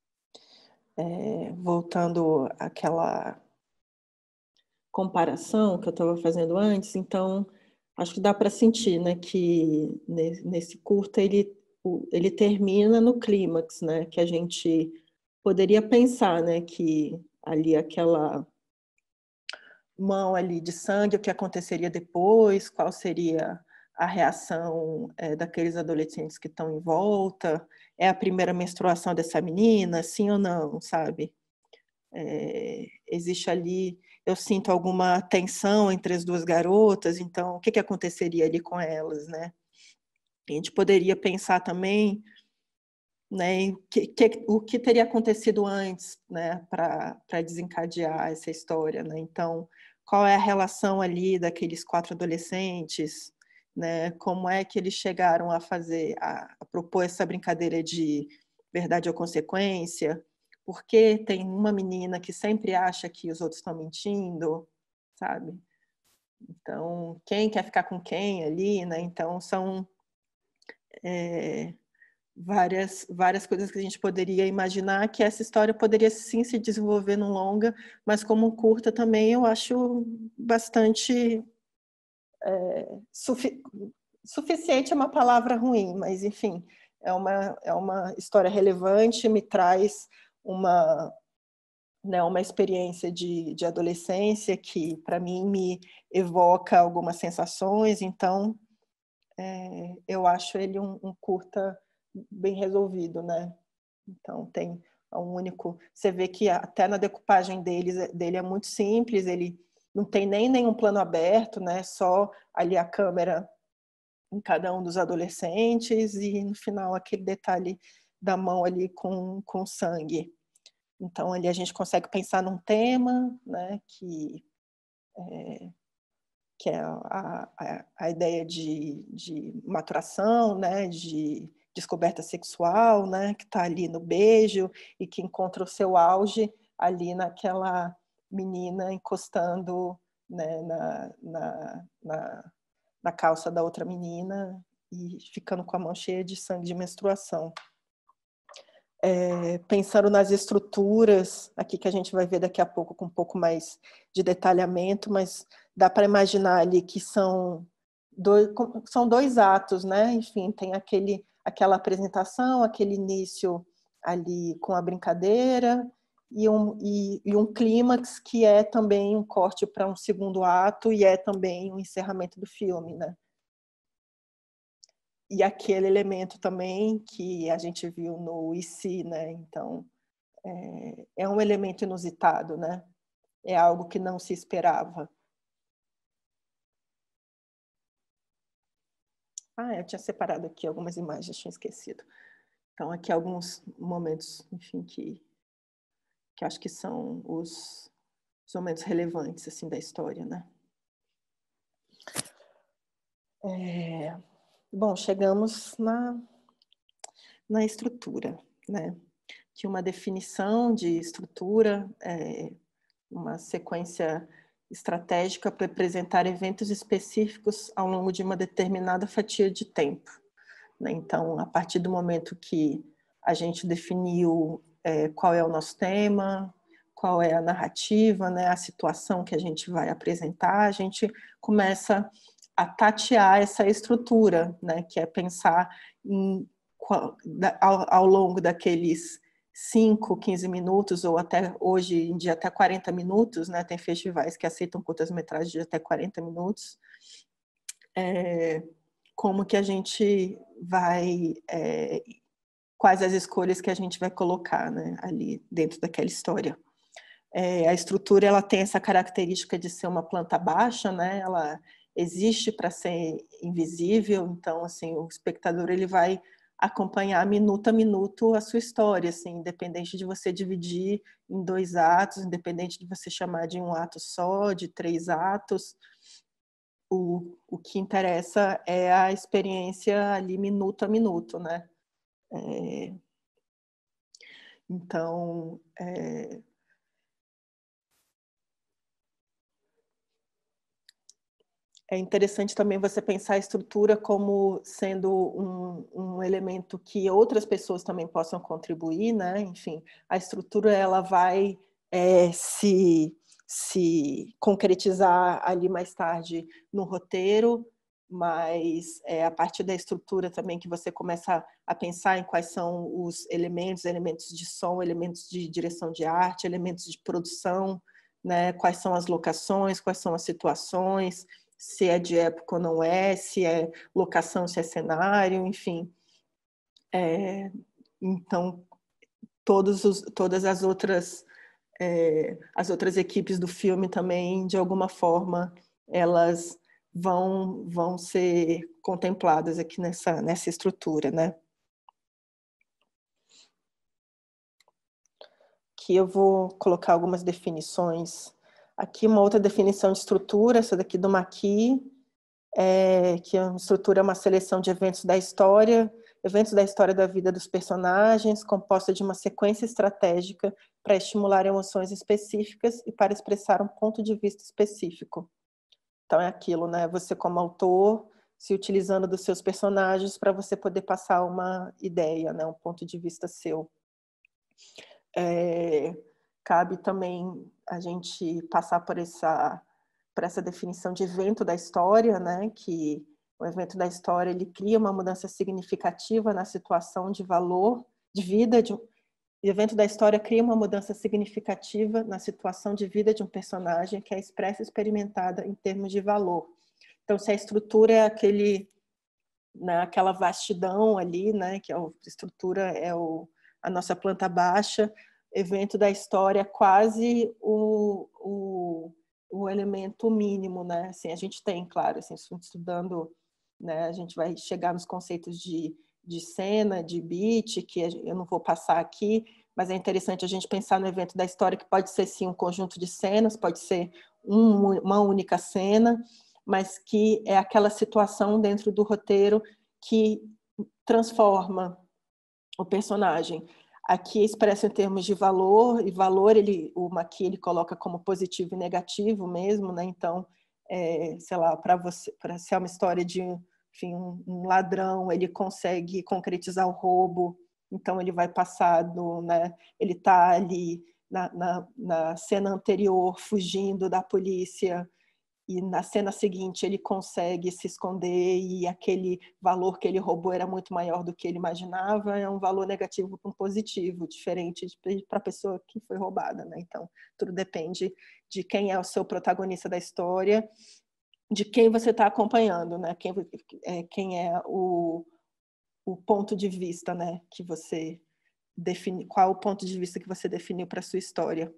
voltando àquela comparação que eu estava fazendo antes, então, acho que dá para sentir, né, que nesse curta ele termina no clímax, né, que a gente poderia pensar, né, que ali aquela mão ali de sangue, o que aconteceria depois, qual seria a reação daqueles adolescentes que estão em volta, é a primeira menstruação dessa menina, sim ou não, sabe? Existe ali, eu sinto alguma tensão entre as duas garotas, então o que aconteceria ali com elas, né? A gente poderia pensar também, né, o que teria acontecido antes, né, para desencadear essa história, né? Então, qual é a relação ali daqueles 4 adolescentes, né? Como é que eles chegaram a propor essa brincadeira de verdade ou consequência? Porque tem uma menina que sempre acha que os outros estão mentindo, sabe? Então, quem quer ficar com quem ali, né? Então, são várias coisas que a gente poderia imaginar que essa história poderia sim se desenvolver num longa, mas como um curta também eu acho bastante suficiente é uma palavra ruim, mas enfim, é uma história relevante, me traz uma experiência de adolescência que para mim me evoca algumas sensações, então eu acho ele um curta bem resolvido, né? Então tem um único... Você vê que até na decupagem dele é muito simples, ele não tem nem nenhum plano aberto, né? Só ali a câmera em cada um dos adolescentes e no final aquele detalhe da mão ali com sangue. Então ali a gente consegue pensar num tema, né? Que é a ideia de maturação, né? De descoberta sexual, né, que está ali no beijo e que encontra o seu auge ali naquela menina encostando, né, na calça da outra menina e ficando com a mão cheia de sangue de menstruação. Pensando nas estruturas, aqui que a gente vai ver daqui a pouco com um pouco mais de detalhamento, mas dá para imaginar ali que são 2 atos, né? Enfim, tem aquela apresentação, aquele início ali com a brincadeira e um clímax que é também um corte para um segundo ato e é também um encerramento do filme, né? E aquele elemento também que a gente viu no E se, né? Então, é um elemento inusitado, né? É algo que não se esperava. Eu tinha separado aqui algumas imagens, tinha esquecido. Então, aqui alguns momentos, enfim, que acho que são os momentos relevantes, assim, da história, né? Bom, chegamos na estrutura, né? Que uma definição de estrutura uma sequência estratégica para apresentar eventos específicos ao longo de uma determinada fatia de tempo. Então, a partir do momento que a gente definiu qual é o nosso tema, qual é a narrativa, né, a situação que a gente vai apresentar, a gente começa a tatear essa estrutura, né, que é pensar ao longo daqueles 5, 15 minutos, ou até hoje em dia até 40 minutos, né? Tem festivais que aceitam curtas-metragens de até 40 minutos. Como que a gente vai... quais as escolhas que a gente vai colocar, né, ali dentro daquela história. A estrutura, ela tem essa característica de ser uma planta baixa, né? Ela existe para ser invisível, então, assim, o espectador ele vai acompanhar minuto a minuto a sua história, assim, independente de você dividir em 2 atos, independente de você chamar de um ato só, de 3 atos, o que interessa é a experiência ali minuto a minuto, né? Então, é interessante também você pensar a estrutura como sendo um elemento que outras pessoas também possam contribuir, né? Enfim, a estrutura ela vai se concretizar ali mais tarde no roteiro, mas é a partir da estrutura também que você começa a pensar em quais são os elementos de som, elementos de direção de arte, elementos de produção, né? Quais são as locações, quais são as situações, se é de época ou não é, se é locação, se é cenário, enfim. Então, todas as outras equipes do filme também, de alguma forma, elas vão ser contempladas aqui nessa estrutura, né? Aqui eu vou colocar algumas definições. Aqui uma outra definição de estrutura, essa daqui do Maqui, que a estrutura é uma seleção de eventos da história da vida dos personagens, composta de uma sequência estratégica para estimular emoções específicas e para expressar um ponto de vista específico. Então é aquilo, né? Você como autor se utilizando dos seus personagens para você poder passar uma ideia, né? Um ponto de vista seu. Cabe também a gente passar por essa definição de evento da história, né? Que o evento da história ele cria uma mudança significativa na situação de valor, de vida o evento da história cria uma mudança significativa na situação de vida de um personagem que é expressa e experimentada em termos de valor. Então, se a estrutura é aquela vastidão ali, né, que a estrutura é a nossa planta baixa, evento da história é quase o elemento mínimo, né? Assim, a gente tem, claro, assim, estudando, né, a gente vai chegar nos conceitos de cena, de beat, que eu não vou passar aqui, mas é interessante a gente pensar no evento da história, que pode ser, sim, um conjunto de cenas, pode ser uma única cena, mas que é aquela situação dentro do roteiro que transforma o personagem. Aqui expressa em termos de valor, e valor o Maqui ele coloca como positivo e negativo mesmo, né? Então, sei lá, para ser uma história de, enfim, um ladrão, ele consegue concretizar o roubo, então ele vai passar né? Ele está ali na cena anterior fugindo da polícia, e na cena seguinte ele consegue se esconder e aquele valor que ele roubou era muito maior do que ele imaginava, é um valor negativo para um positivo, diferente para a pessoa que foi roubada, né? Então, tudo depende de quem é o seu protagonista da história, de quem você está acompanhando, né? Quem é o ponto de vista, né? Que você define, qual o ponto de vista que você definiu para a sua história.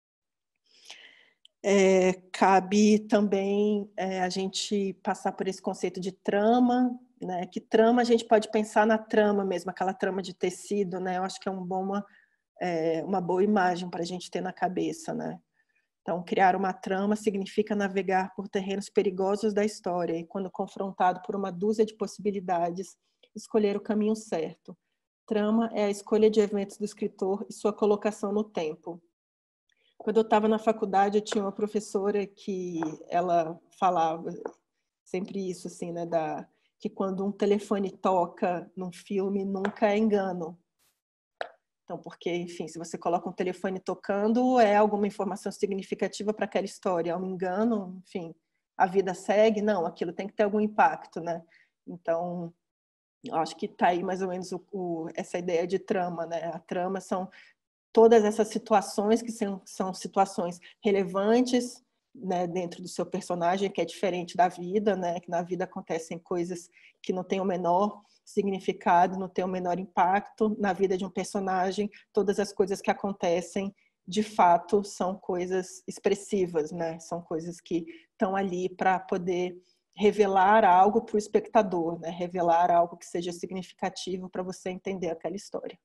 Cabe também a gente passar por esse conceito de trama, né? Que trama a gente pode pensar na trama mesmo, aquela trama de tecido, né? Eu acho que é uma boa imagem para a gente ter na cabeça, né? Então, criar uma trama significa navegar por terrenos perigosos da história e, quando confrontado por uma dúzia de possibilidades, escolher o caminho certo. Trama é a escolha de eventos do escritor e sua colocação no tempo. Quando eu estava na faculdade, eu tinha uma professora que ela falava sempre isso, assim, né, que quando um telefone toca num filme, nunca é engano. Então, porque, enfim, se você coloca um telefone tocando, é alguma informação significativa para aquela história. É um engano, enfim, a vida segue. Não, aquilo tem que ter algum impacto, né? Então, acho que está aí mais ou menos essa ideia de trama, né? A trama são todas essas situações que são situações relevantes, né, dentro do seu personagem, que é diferente da vida, né, que na vida acontecem coisas que não têm o menor significado, não têm o menor impacto. Na vida de um personagem, todas as coisas que acontecem, de fato, são coisas expressivas, né? São coisas que estão ali para poder revelar algo para o espectador, né? Revelar algo que seja significativo para você entender aquela história.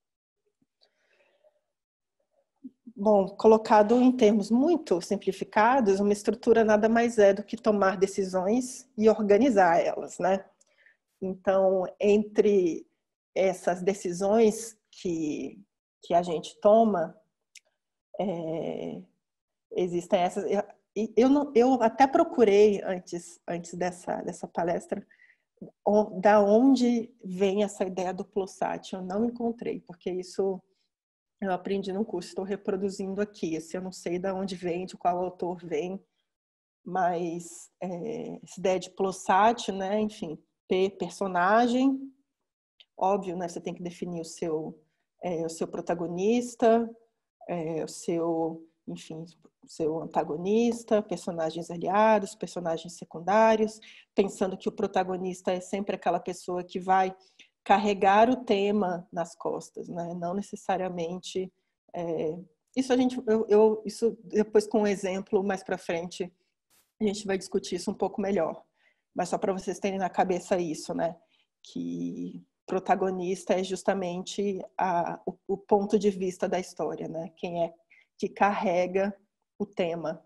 Bom, colocado em termos muito simplificados, uma estrutura nada mais é do que tomar decisões e organizar elas, né? Então, entre essas decisões que a gente toma, existem essas. Eu até procurei antes dessa palestra da onde vem essa ideia do Plossat. Eu não encontrei, porque isso eu aprendi no curso, estou reproduzindo aqui. Eu não sei de onde vem, de qual autor vem, mas essa ideia de Plossat, né? Enfim, personagem, óbvio, né? Você tem que definir o seu protagonista, enfim, o seu antagonista, personagens aliados, personagens secundários, pensando que o protagonista é sempre aquela pessoa que vai carregar o tema nas costas, né? Não necessariamente isso isso depois com um exemplo mais para frente a gente vai discutir isso um pouco melhor, mas só para vocês terem na cabeça isso, né? Que protagonista é justamente o ponto de vista da história, né? Quem é que carrega o tema.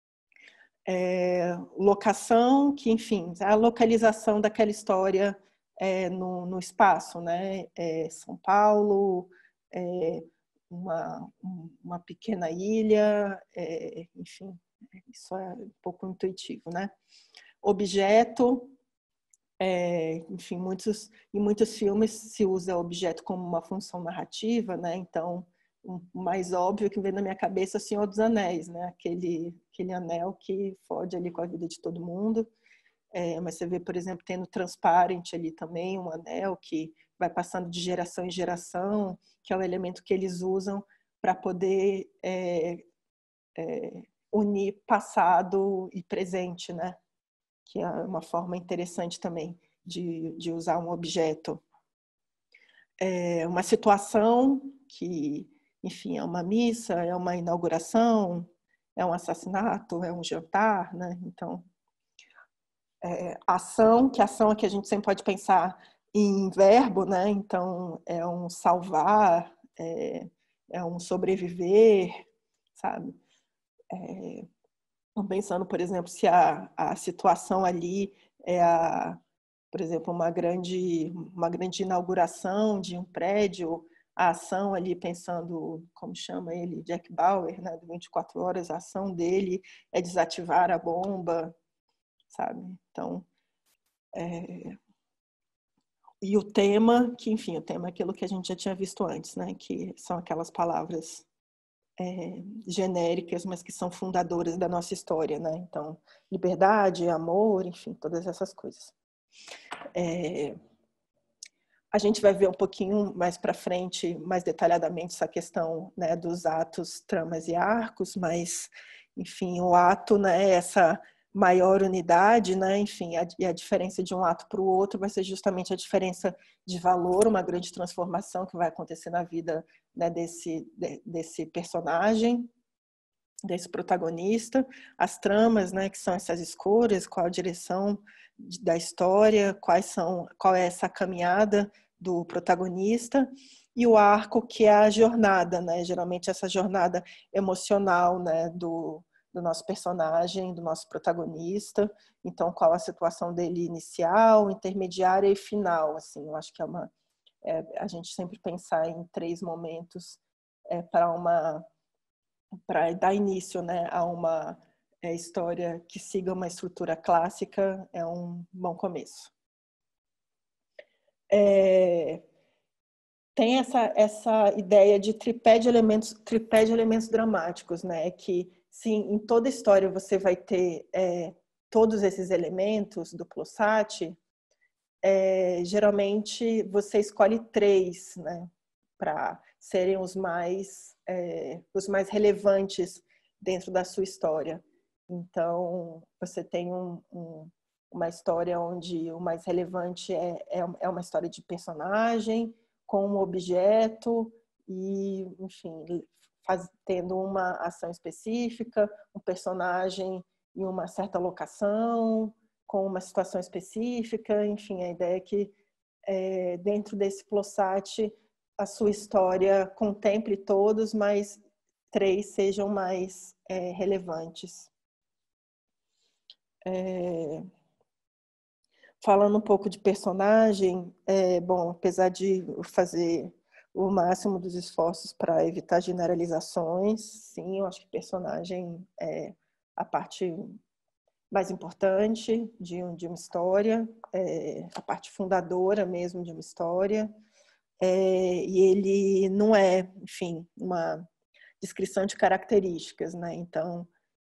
Locação, que enfim, a localização daquela história no espaço, né? São Paulo, uma pequena ilha, enfim, isso é um pouco intuitivo, né? Objeto, enfim, em muitos filmes se usa objeto como uma função narrativa, né? Então, o mais óbvio que vem na minha cabeça é o Senhor dos Anéis, né? Aquele anel que fode ali com a vida de todo mundo. Mas você vê, por exemplo, tem no Transparent ali também um anel que vai passando de geração em geração, que é o elemento que eles usam para poder unir passado e presente, né? Que é uma forma interessante também de usar um objeto. Uma situação que, enfim, é uma missa, é uma inauguração, é um assassinato, é um jantar, né? Então, ação, que ação é que a gente sempre pode pensar em verbo, né? Então, é um salvar, é um sobreviver, sabe? Pensando, por exemplo, se a situação ali por exemplo, uma grande inauguração de um prédio, a ação ali, pensando, como chama ele, Jack Bauer, né, do 24 Horas, a ação dele é desativar a bomba, sabe? Então, e o tema, que enfim, o tema é aquilo que a gente já tinha visto antes, né, que são aquelas palavras genéricas, mas que são fundadoras da nossa história, né? Então, liberdade, amor, enfim, todas essas coisas. A gente vai ver um pouquinho mais para frente, mais detalhadamente, essa questão, né, dos atos, tramas e arcos, mas, enfim, o ato, né, essa maior unidade, né, enfim, e a diferença de um ato para o outro vai ser justamente a diferença de valor, uma grande transformação que vai acontecer na vida, né, desse personagem, desse protagonista, as tramas, né, que são essas escolhas, qual a direção da história, qual é essa caminhada do protagonista, e o arco, que é a jornada, né, geralmente essa jornada emocional, né, do nosso personagem, do nosso protagonista. Então, qual a situação dele inicial, intermediária e final, assim, eu acho que a gente sempre pensar em 3 momentos para dar início, né, a uma história que siga uma estrutura clássica, é um bom começo. Tem essa ideia de tripé de elementos dramáticos, né, que sim, em toda história você vai ter todos esses elementos do Plossat. Geralmente você escolhe 3, né? para serem os mais relevantes dentro da sua história. Então, você tem uma história onde o mais relevante é uma história de personagem com um objeto e, enfim, tendo uma ação específica, um personagem em uma certa locação, com uma situação específica. Enfim, a ideia é que dentro desse Plosat a sua história contemple todos, mas 3 sejam mais relevantes. Falando um pouco de personagem, bom, apesar de fazer o máximo dos esforços para evitar generalizações, sim, eu acho que personagem é a parte mais importante de uma história, a parte fundadora mesmo de uma história, e ele não é, enfim, uma descrição de características, né? Então,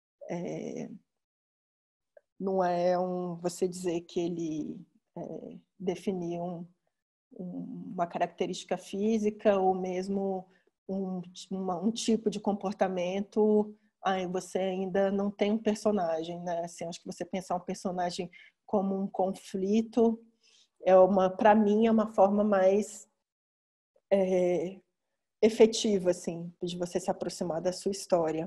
não é você dizer que ele definiu uma característica física ou mesmo um tipo de comportamento. Você ainda não tem um personagem, né? Assim, acho que você pensar um personagem como um conflito para mim, é uma forma mais efetiva, assim, de você se aproximar da sua história.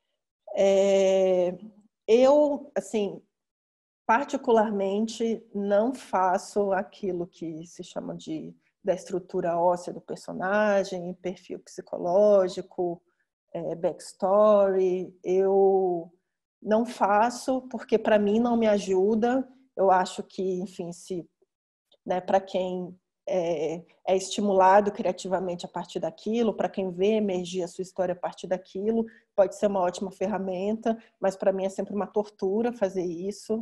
Eu, assim, particularmente, não faço aquilo que se chama da estrutura óssea do personagem, perfil psicológico, backstory. Eu não faço porque, para mim, não me ajuda. Eu acho que, enfim, né, para quem é estimulado criativamente a partir daquilo, para quem vê emergir a sua história a partir daquilo, pode ser uma ótima ferramenta, mas para mim é sempre uma tortura fazer isso.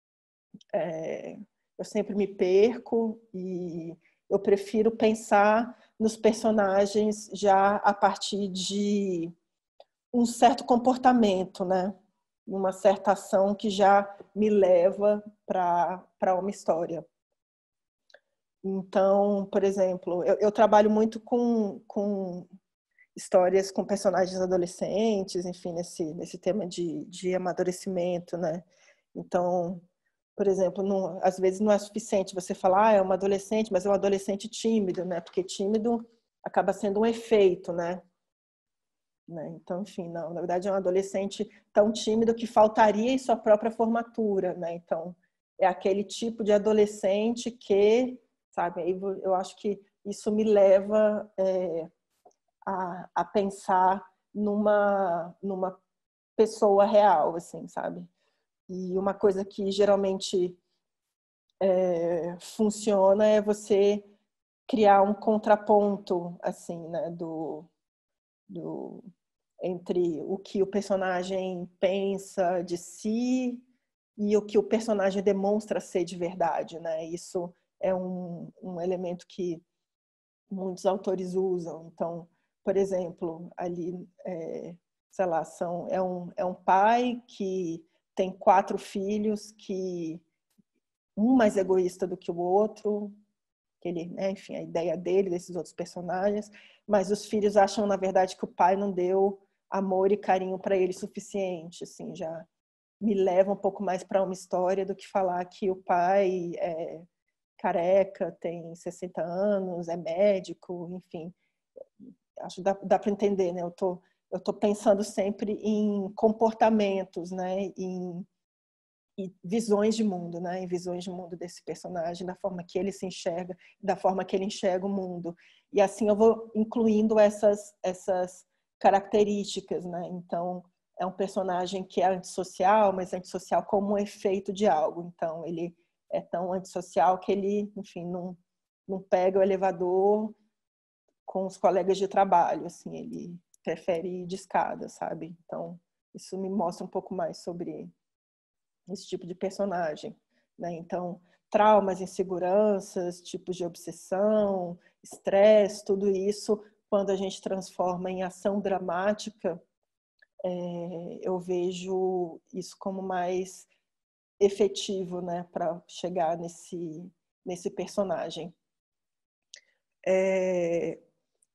Eu sempre me perco e eu prefiro pensar nos personagens já a partir de um certo comportamento, né? Uma certa ação que já me leva para uma história. Então, por exemplo, eu trabalho muito com histórias com personagens adolescentes, enfim, nesse tema de amadurecimento, né? Então, por exemplo, às vezes não é suficiente você falar, é uma adolescente, mas é um adolescente tímido, né? Porque tímido acaba sendo um efeito, né? Então, enfim, não, na verdade é um adolescente tão tímido que faltaria em sua própria formatura, né? Então, é aquele tipo de adolescente que, sabe, aí eu acho que isso me leva a pensar numa pessoa real, assim, sabe? E uma coisa que geralmente funciona é você criar um contraponto, assim, né, entre o que o personagem pensa de si e o que o personagem demonstra ser de verdade, né? Isso é um elemento que muitos autores usam. Então, por exemplo, ali, sei lá, é um pai que tem 4 filhos, que um mais egoísta do que o outro, que ele, né, enfim, a ideia dele, desses outros personagens, mas os filhos acham, na verdade, que o pai não deu amor e carinho para ele suficiente, assim, já me leva um pouco mais para uma história do que falar que o pai é careca, tem 60 anos, é médico, enfim. Acho que dá para entender, né? Eu tô pensando sempre em comportamentos, né? E visões de mundo, né? Em visões de mundo desse personagem, da forma que ele se enxerga, da forma que ele enxerga o mundo. E assim eu vou incluindo essas características, né? Então, é um personagem que é antissocial, mas antissocial como um efeito de algo. Então, ele é tão antissocial que ele, enfim, não pega o elevador com os colegas de trabalho, assim, ele prefere ir de escada, sabe? Então, isso me mostra um pouco mais sobre esse tipo de personagem, né? Então, traumas, inseguranças, tipos de obsessão, estresse, tudo isso, quando a gente transforma em ação dramática, eu vejo isso como mais efetivo, né, para chegar nesse personagem.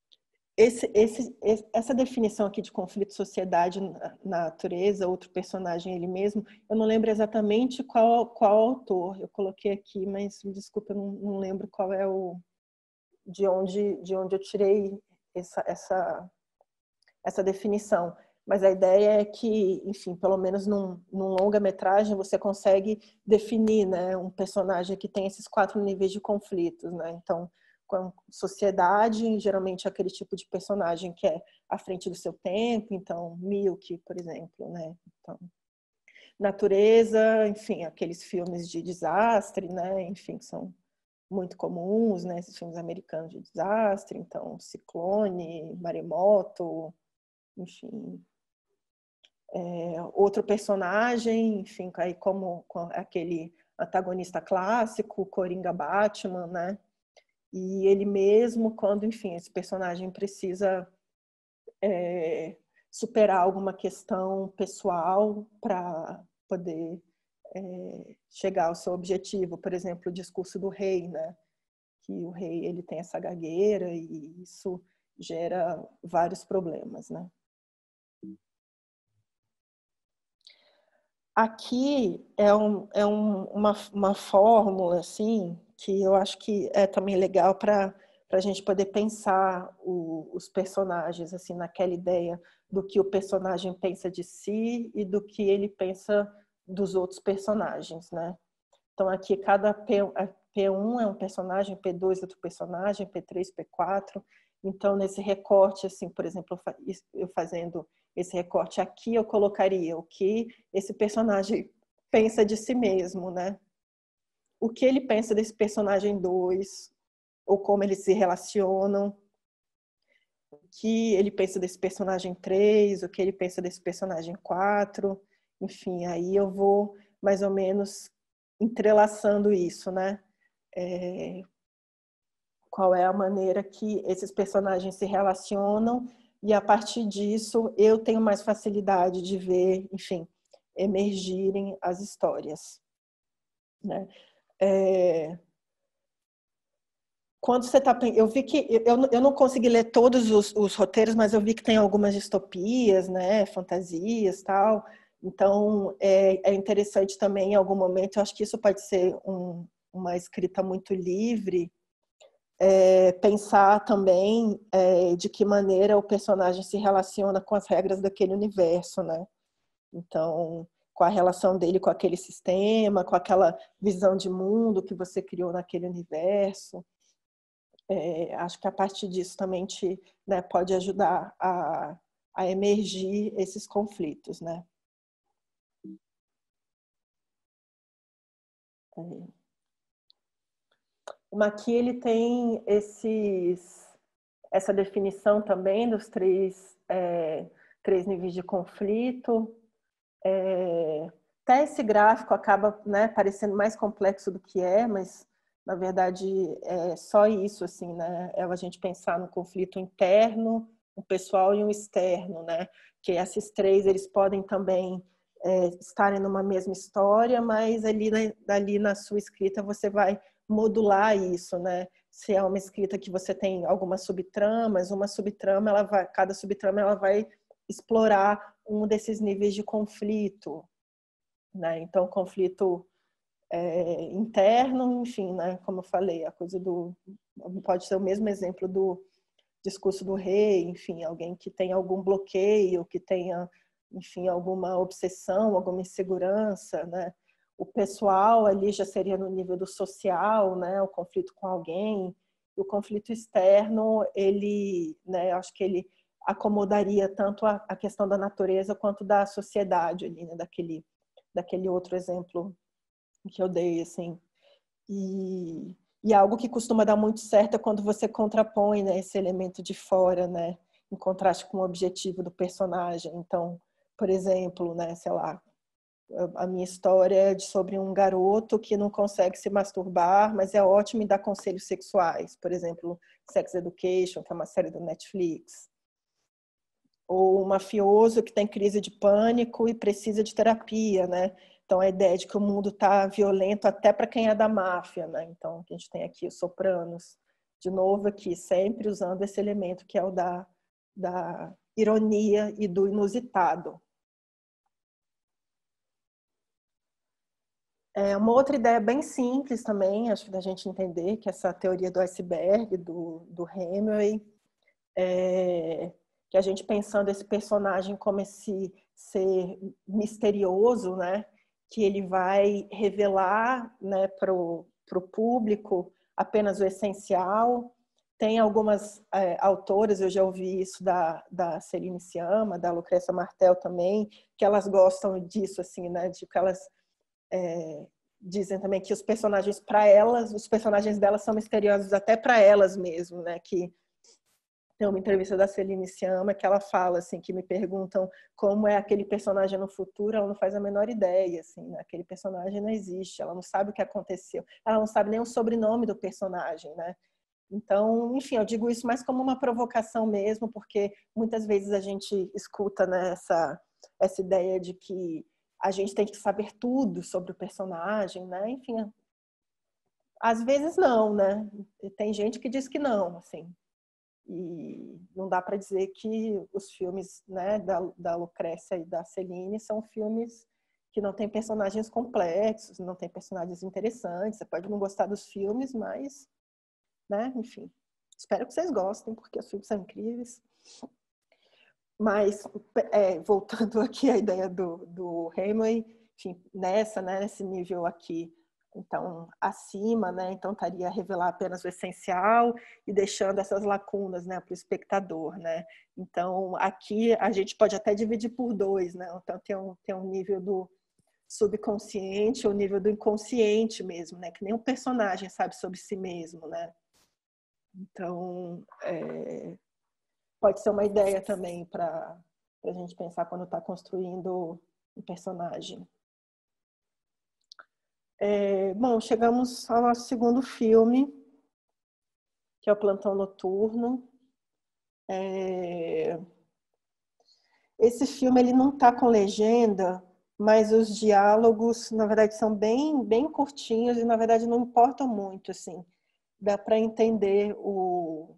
Essa definição aqui de conflito, sociedade, natureza, outro personagem, ele mesmo, eu não lembro exatamente qual autor eu coloquei aqui, mas me desculpa, eu não lembro qual é de onde eu tirei essa definição. Mas a ideia é que, enfim, pelo menos num longa-metragem, você consegue definir, né, um personagem que tem esses 4 níveis de conflitos, né? Então, com sociedade, geralmente é aquele tipo de personagem que é à frente do seu tempo, então, Milk, por exemplo, né? Então, natureza, enfim, aqueles filmes de desastre, né? Enfim, que são muito comuns, né? Esses filmes americanos de desastre, então, ciclone, maremoto, enfim. Outro personagem, enfim, aí como aquele antagonista clássico, Coringa Batman, né? E ele mesmo, quando, enfim, esse personagem precisa superar alguma questão pessoal para poder chegar ao seu objetivo. Por exemplo, o discurso do rei, né? Que o rei ele tem essa gagueira e isso gera vários problemas, né? Aqui é uma fórmula assim que eu acho que é também legal para a gente poder pensar os personagens assim naquela ideia do que o personagem pensa de si e do que ele pensa dos outros personagens, né? Então aqui cada P1 é um personagem, P2 é outro personagem, P3, P4. Então nesse recorte assim, por exemplo, eu fazendo esse recorte aqui, eu colocaria o que esse personagem pensa de si mesmo, né? O que ele pensa desse personagem 2, ou como eles se relacionam, o que ele pensa desse personagem 3, o que ele pensa desse personagem 4, enfim, aí eu vou mais ou menos entrelaçando isso, né? Qual é a maneira que esses personagens se relacionam e a partir disso eu tenho mais facilidade de ver, enfim, emergirem as histórias, né? Quando você está, eu vi que eu não consegui ler todos os roteiros, mas eu vi que tem algumas distopias, né, fantasias, tal. Então é interessante também em algum momento. Eu acho que isso pode ser uma escrita muito livre. Pensar também de que maneira o personagem se relaciona com as regras daquele universo, né? Então, com a relação dele com aquele sistema, com aquela visão de mundo que você criou naquele universo. Acho que a partir disso também né, pode ajudar a emergir esses conflitos, né? O Maqui, ele tem essa definição também dos três níveis de conflito. Até esse gráfico acaba, né, parecendo mais complexo do que mas na verdade é só isso, assim, né? É a gente pensar no conflito interno, um pessoal e um externo, né? Que esses três eles podem também estarem numa mesma história, mas ali na sua escrita você vai modular isso, né? Se é uma escrita que você tem algumas subtramas, cada subtrama ela vai explorar um desses níveis de conflito, né? Então, conflito interno, enfim, né? Como eu falei, a coisa pode ser o mesmo exemplo do discurso do rei, enfim, alguém que tem algum bloqueio, que tenha, enfim, alguma obsessão, alguma insegurança, né? O pessoal ali já seria no nível do social, né? O conflito com alguém. O conflito externo, ele, né? Acho que ele acomodaria tanto a questão da natureza quanto da sociedade ali, né? Daquele outro exemplo que eu dei, assim. E algo que costuma dar muito certo é quando você contrapõe, né, esse elemento de fora, né, em contraste com o objetivo do personagem. Então, por exemplo, né, sei lá, a minha história é sobre um garoto que não consegue se masturbar, mas é ótimo em dar conselhos sexuais. Por exemplo, Sex Education, que é uma série do Netflix. Ou um mafioso que tem crise de pânico e precisa de terapia, né? Então, a ideia de que o mundo está violento até para quem é da máfia, né? Então, a gente tem aqui os Sopranos. de novo aqui, sempre usando esse elemento que é o da ironia e do inusitado. Uma outra ideia bem simples também, acho que da gente entender, que essa teoria do iceberg, do Hemingway, que a gente pensando esse personagem como esse ser misterioso, né, que ele vai revelar, né, para o público apenas o essencial. Tem algumas autoras, eu já ouvi isso da Céline Sciamma, da Lucrécia Martel também, que elas gostam disso, assim, né, de que elas dizem também que os personagens para elas, os personagens delas são misteriosos até para elas mesmo, né? Que tem uma entrevista da Céline Sciamma que ela fala assim, que me perguntam como é aquele personagem no futuro, ela não faz a menor ideia, assim, né? Aquele personagem não existe, ela não sabe o que aconteceu, ela não sabe nem o sobrenome do personagem, né? Então, enfim, eu digo isso mais como uma provocação mesmo, porque muitas vezes a gente escuta, né, essa ideia de que a gente tem que saber tudo sobre o personagem, né? Enfim, às vezes não, né? Tem gente que diz que não, assim. E não dá para dizer que os filmes, né, da Lucrécia e da Céline são filmes que não têm personagens complexos, não têm personagens interessantes. Você pode não gostar dos filmes, mas, né, enfim. Espero que vocês gostem, porque os filmes são incríveis. Mas, voltando aqui à ideia do Hemingway, enfim, nesse nível aqui, então, acima, né, então estaria a revelar apenas o essencial e deixando essas lacunas, né, para o espectador, né. Então, aqui a gente pode até dividir por dois, né, então tem um nível do subconsciente ou nível do inconsciente mesmo, né, que nem um personagem sabe sobre si mesmo, né. Então, pode ser uma ideia também para a gente pensar quando está construindo um personagem. Bom, chegamos ao nosso segundo filme, que é o Plantão Noturno. Esse filme ele não está com legenda, mas os diálogos, na verdade, são bem, bem curtinhos e, na verdade, não importam muito, assim. Dá para entender o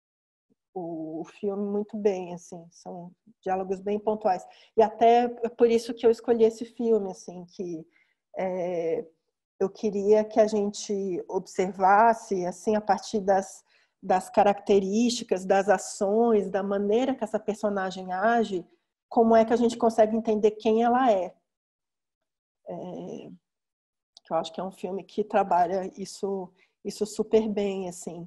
filme muito bem, assim, são diálogos bem pontuais. E até por isso que eu escolhi esse filme, assim, que eu queria que a gente observasse, assim, a partir das características, das ações, da maneira que essa personagem age, como é que a gente consegue entender quem ela é. Que eu acho que é um filme que trabalha isso super bem, assim.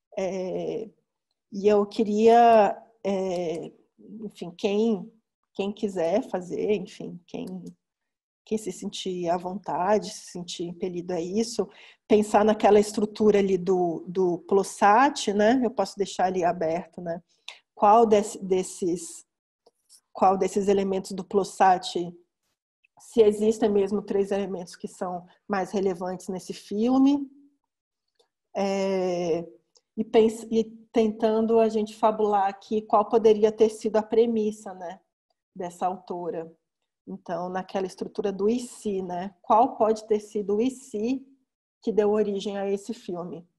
E eu queria, enfim, quem quiser fazer, enfim, quem se sentir à vontade, se sentir impelido a isso, pensar naquela estrutura ali do Plosat, né? Eu posso deixar ali aberto, né? Qual desses elementos do Plosat, se existem mesmo 3 elementos que são mais relevantes nesse filme, e tentando a gente fabular aqui qual poderia ter sido a premissa, né, dessa autora. Então, naquela estrutura do e se, né? Qual pode ter sido o e se que deu origem a esse filme?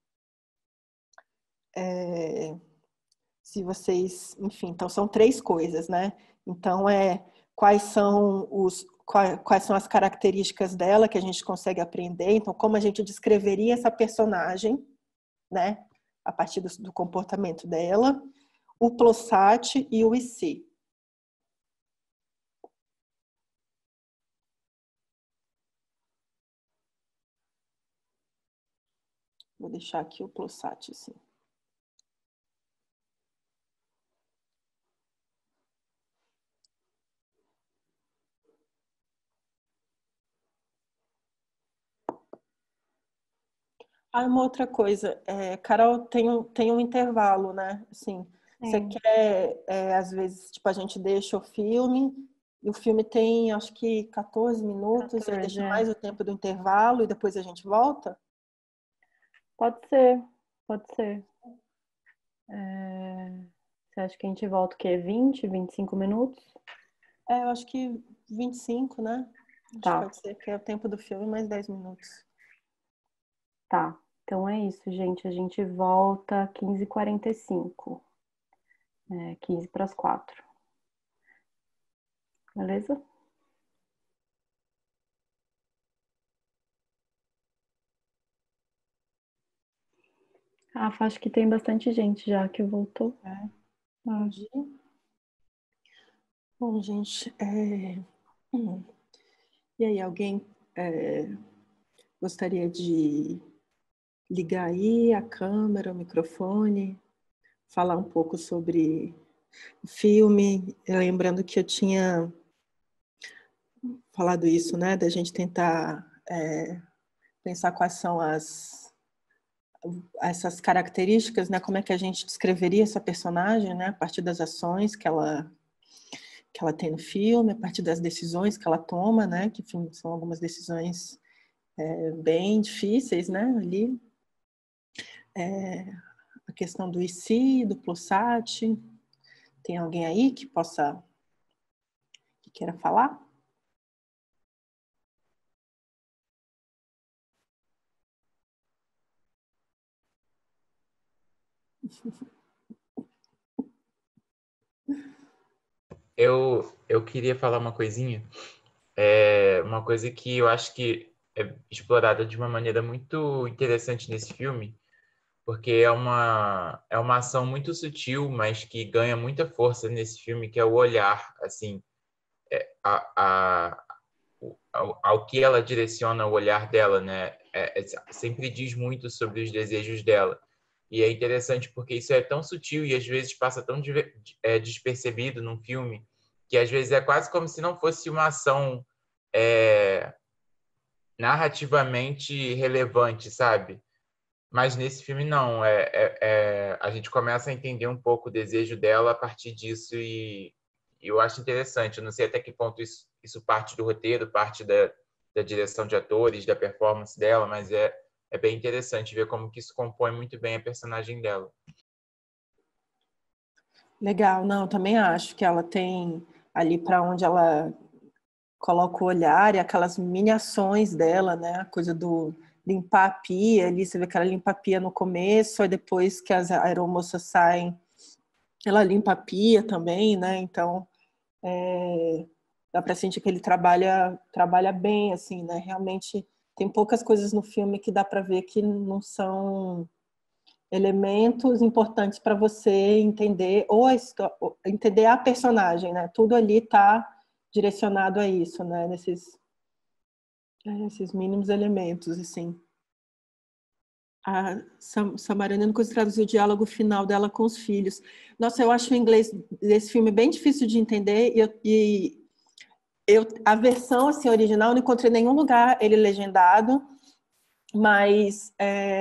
Se vocês, enfim, então são 3 coisas, né? Então, quais são as características dela que a gente consegue aprender? Então, como a gente descreveria essa personagem, né? A partir do comportamento dela, o Plosat e o e se. Vou deixar aqui o Plosat, assim. Uma outra coisa, Carol, tem um intervalo, né? Assim, você quer, às vezes, tipo, a gente deixa o filme, e o filme tem, acho que 14 minutos, você deixa mais o tempo do intervalo e depois a gente volta? Pode ser, pode ser. Você acha que a gente volta o quê? 20, 25 minutos? Eu acho que 25, né? Acho que pode ser que é o tempo do filme mais 10 minutos. Tá. Então é isso, gente. A gente volta 15h45. 15 para as 4. Beleza? Acho que tem bastante gente já que voltou. Pode ir. Bom, gente, e aí, alguém gostaria de ligar aí a câmera, o microfone, falar um pouco sobre o filme? Lembrando que eu tinha falado isso, né, da gente tentar pensar quais são essas características, né, como é que a gente descreveria essa personagem, né, a partir das ações que ela tem no filme, a partir das decisões que ela toma, né, que enfim, são algumas decisões bem difíceis, né, ali. A questão do IC, do PlusSat. Tem alguém aí que queira falar? Eu queria falar uma coisinha, uma coisa que eu acho que é explorada de uma maneira muito interessante nesse filme, porque é uma ação muito sutil, mas que ganha muita força nesse filme, que é o olhar, assim, ao que ela direciona o olhar dela, né? Sempre diz muito sobre os desejos dela. E é interessante porque isso é tão sutil e às vezes passa tão despercebido num filme, que às vezes é quase como se não fosse uma ação narrativamente relevante, sabe? Mas nesse filme não. A gente começa a entender um pouco o desejo dela a partir disso e eu acho interessante. Eu não sei até que ponto isso parte do roteiro, parte da direção de atores, da performance dela, mas é bem interessante ver como que isso compõe muito bem a personagem dela. Legal, não, também acho que ela tem ali para onde ela coloca o olhar e aquelas mini ações dela, né? A coisa do limpar a pia ali, você vê que ela limpa a pia no começo, aí depois que as aeromoças saem, ela limpa a pia também, né? Então, dá para sentir que ele trabalha bem, assim, né? Realmente tem poucas coisas no filme que dá para ver que não são elementos importantes para você entender entender a personagem, né? Tudo ali está direcionado a isso, né? Nesses mínimos elementos, assim. A Samarina não conseguiu traduzir o diálogo final dela com os filhos. Nossa, eu acho o inglês desse filme bem difícil de entender e a versão assim, original, não encontrei em nenhum lugar ele legendado, mas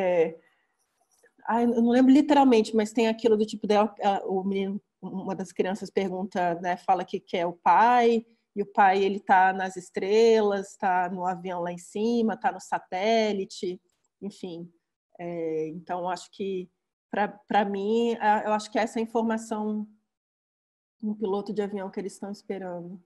eu não lembro literalmente, mas tem aquilo do tipo dela, o menino, uma das crianças pergunta, né, fala que quer o pai, e o pai ele tá nas estrelas, tá no avião lá em cima, tá no satélite, enfim. Então acho que para mim, eu acho que essa é a informação um piloto de avião que eles estão esperando.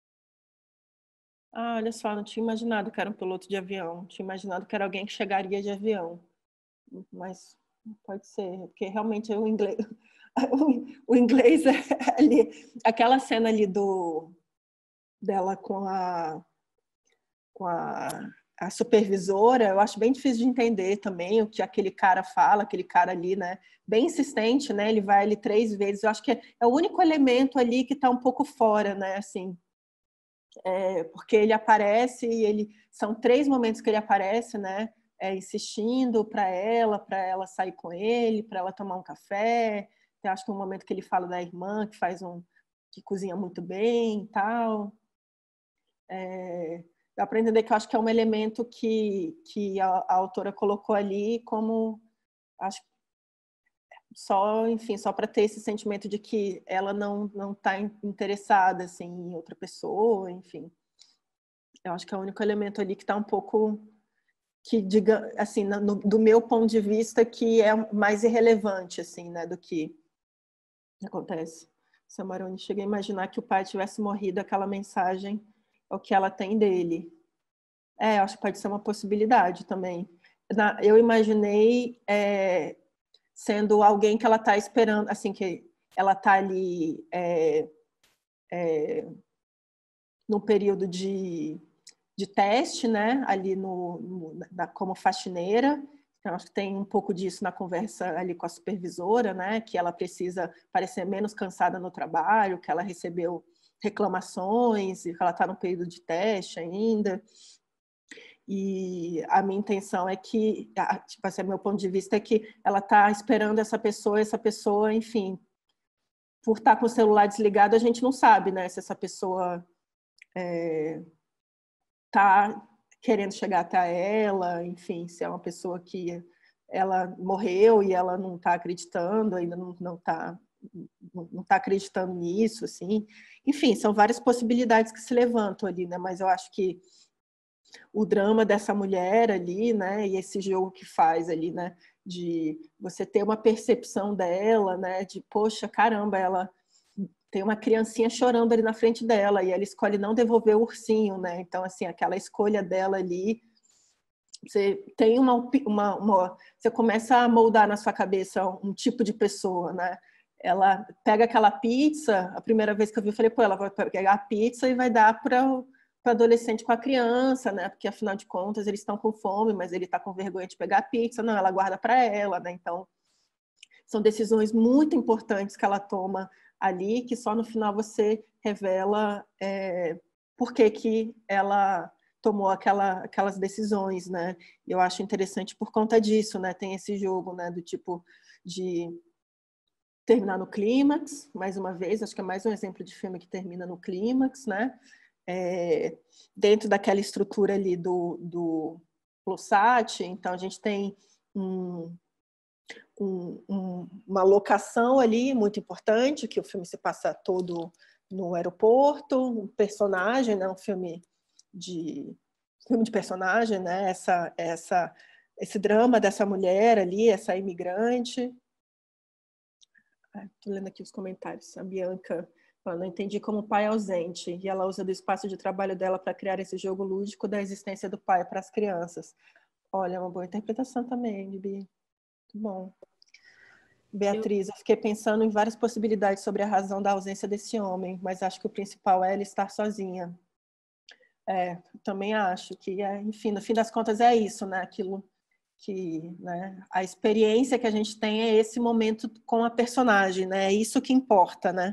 Olha só, não tinha imaginado que era um piloto de avião, tinha imaginado que era alguém que chegaria de avião, mas pode ser, porque realmente o inglês, o inglês é ali, aquela cena ali dela com a supervisora, eu acho bem difícil de entender também o que aquele cara fala, aquele cara ali, né, bem insistente, né, ele vai ali 3 vezes, eu acho que é o único elemento ali que está um pouco fora, né, assim, porque ele aparece e são 3 momentos que ele aparece, né, insistindo para ela sair com ele, para ela tomar um café. Eu acho que é um momento que ele fala da irmã que cozinha muito bem e tal. Dá para entender que eu acho que é um elemento que a autora colocou ali como, acho, só para ter esse sentimento de que ela não está interessada assim, em outra pessoa, enfim. Eu acho que é o único elemento ali que está um pouco, que diga assim, do meu ponto de vista, que é mais irrelevante assim, né, do que acontece. Samarone, cheguei a imaginar que o pai tivesse morrido, aquela mensagem é o que ela tem dele. Acho que pode ser uma possibilidade também. eu imaginei sendo alguém que ela está esperando, assim, que ela está ali no período de teste, né? Ali como faxineira. Então, acho que tem um pouco disso na conversa ali com a supervisora, né? Que ela precisa parecer menos cansada no trabalho, que ela recebeu reclamações e que ela está no período de teste ainda. E a minha intenção é que, tipo assim, meu ponto de vista é que ela está esperando essa pessoa, enfim, por estar com o celular desligado, a gente não sabe, né? Se essa pessoa está querendo chegar até ela, enfim, se é uma pessoa que ela morreu e ela não está acreditando, ainda não está acreditando nisso, assim. Enfim, são várias possibilidades que se levantam ali, né? Mas eu acho que o drama dessa mulher ali, né? E esse jogo que faz ali, né? De você ter uma percepção dela, né? De, poxa, caramba, ela tem uma criancinha chorando ali na frente dela e ela escolhe não devolver o ursinho, né? Então, assim, aquela escolha dela ali, você tem você começa a moldar na sua cabeça um tipo de pessoa, né? Ela pega aquela pizza, a primeira vez que eu vi, eu falei, pô, ela vai pegar a pizza e vai dar para o adolescente com a criança, né? Porque, afinal de contas, eles estão com fome, mas ele está com vergonha de pegar a pizza. Não, ela guarda para ela, né? Então, são decisões muito importantes que ela toma ali, que só no final você revela por que ela tomou aquelas decisões, né? Eu acho interessante por conta disso, né? Tem esse jogo, né? Do tipo de terminar no clímax, mais uma vez, acho que é mais um exemplo de filme que termina no clímax, né? Dentro daquela estrutura ali do Plossat, então a gente tem uma locação ali muito importante, que o filme se passa todo no aeroporto, um personagem, né? Um filme de personagem, né? Esse drama dessa mulher ali, essa imigrante. Estou lendo aqui os comentários. A Bianca falando, não entendi como pai ausente, e ela usa do espaço de trabalho dela para criar esse jogo lúdico da existência do pai para as crianças. Olha, é uma boa interpretação também, Bibi. Muito bom. Beatriz, eu fiquei pensando em várias possibilidades sobre a razão da ausência desse homem, mas acho que o principal é ela estar sozinha. Também acho que, enfim, no fim das contas é isso, né? Aquilo que, né? A experiência que a gente tem é esse momento com a personagem, né? É isso que importa, né?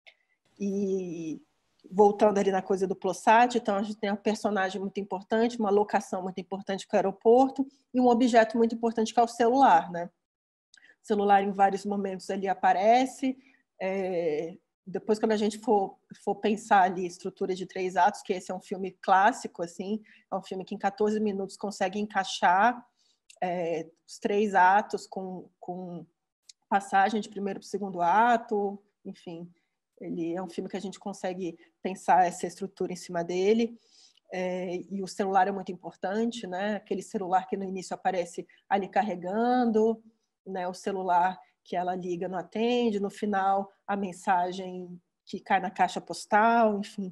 E voltando ali na coisa do Plossat, então a gente tem um personagem muito importante, uma locação muito importante que é o aeroporto e um objeto muito importante que é o celular, né? O celular em vários momentos ali aparece. Depois, quando a gente for pensar ali estrutura de 3 atos, que esse é um filme clássico, assim, é um filme que em 14 minutos consegue encaixar os 3 atos com passagem de primeiro para o segundo ato, enfim, ele é um filme que a gente consegue pensar essa estrutura em cima dele. E o celular é muito importante, né? Aquele celular que no início aparece ali carregando, né? O celular que ela liga não atende, no final a mensagem que cai na caixa postal, enfim,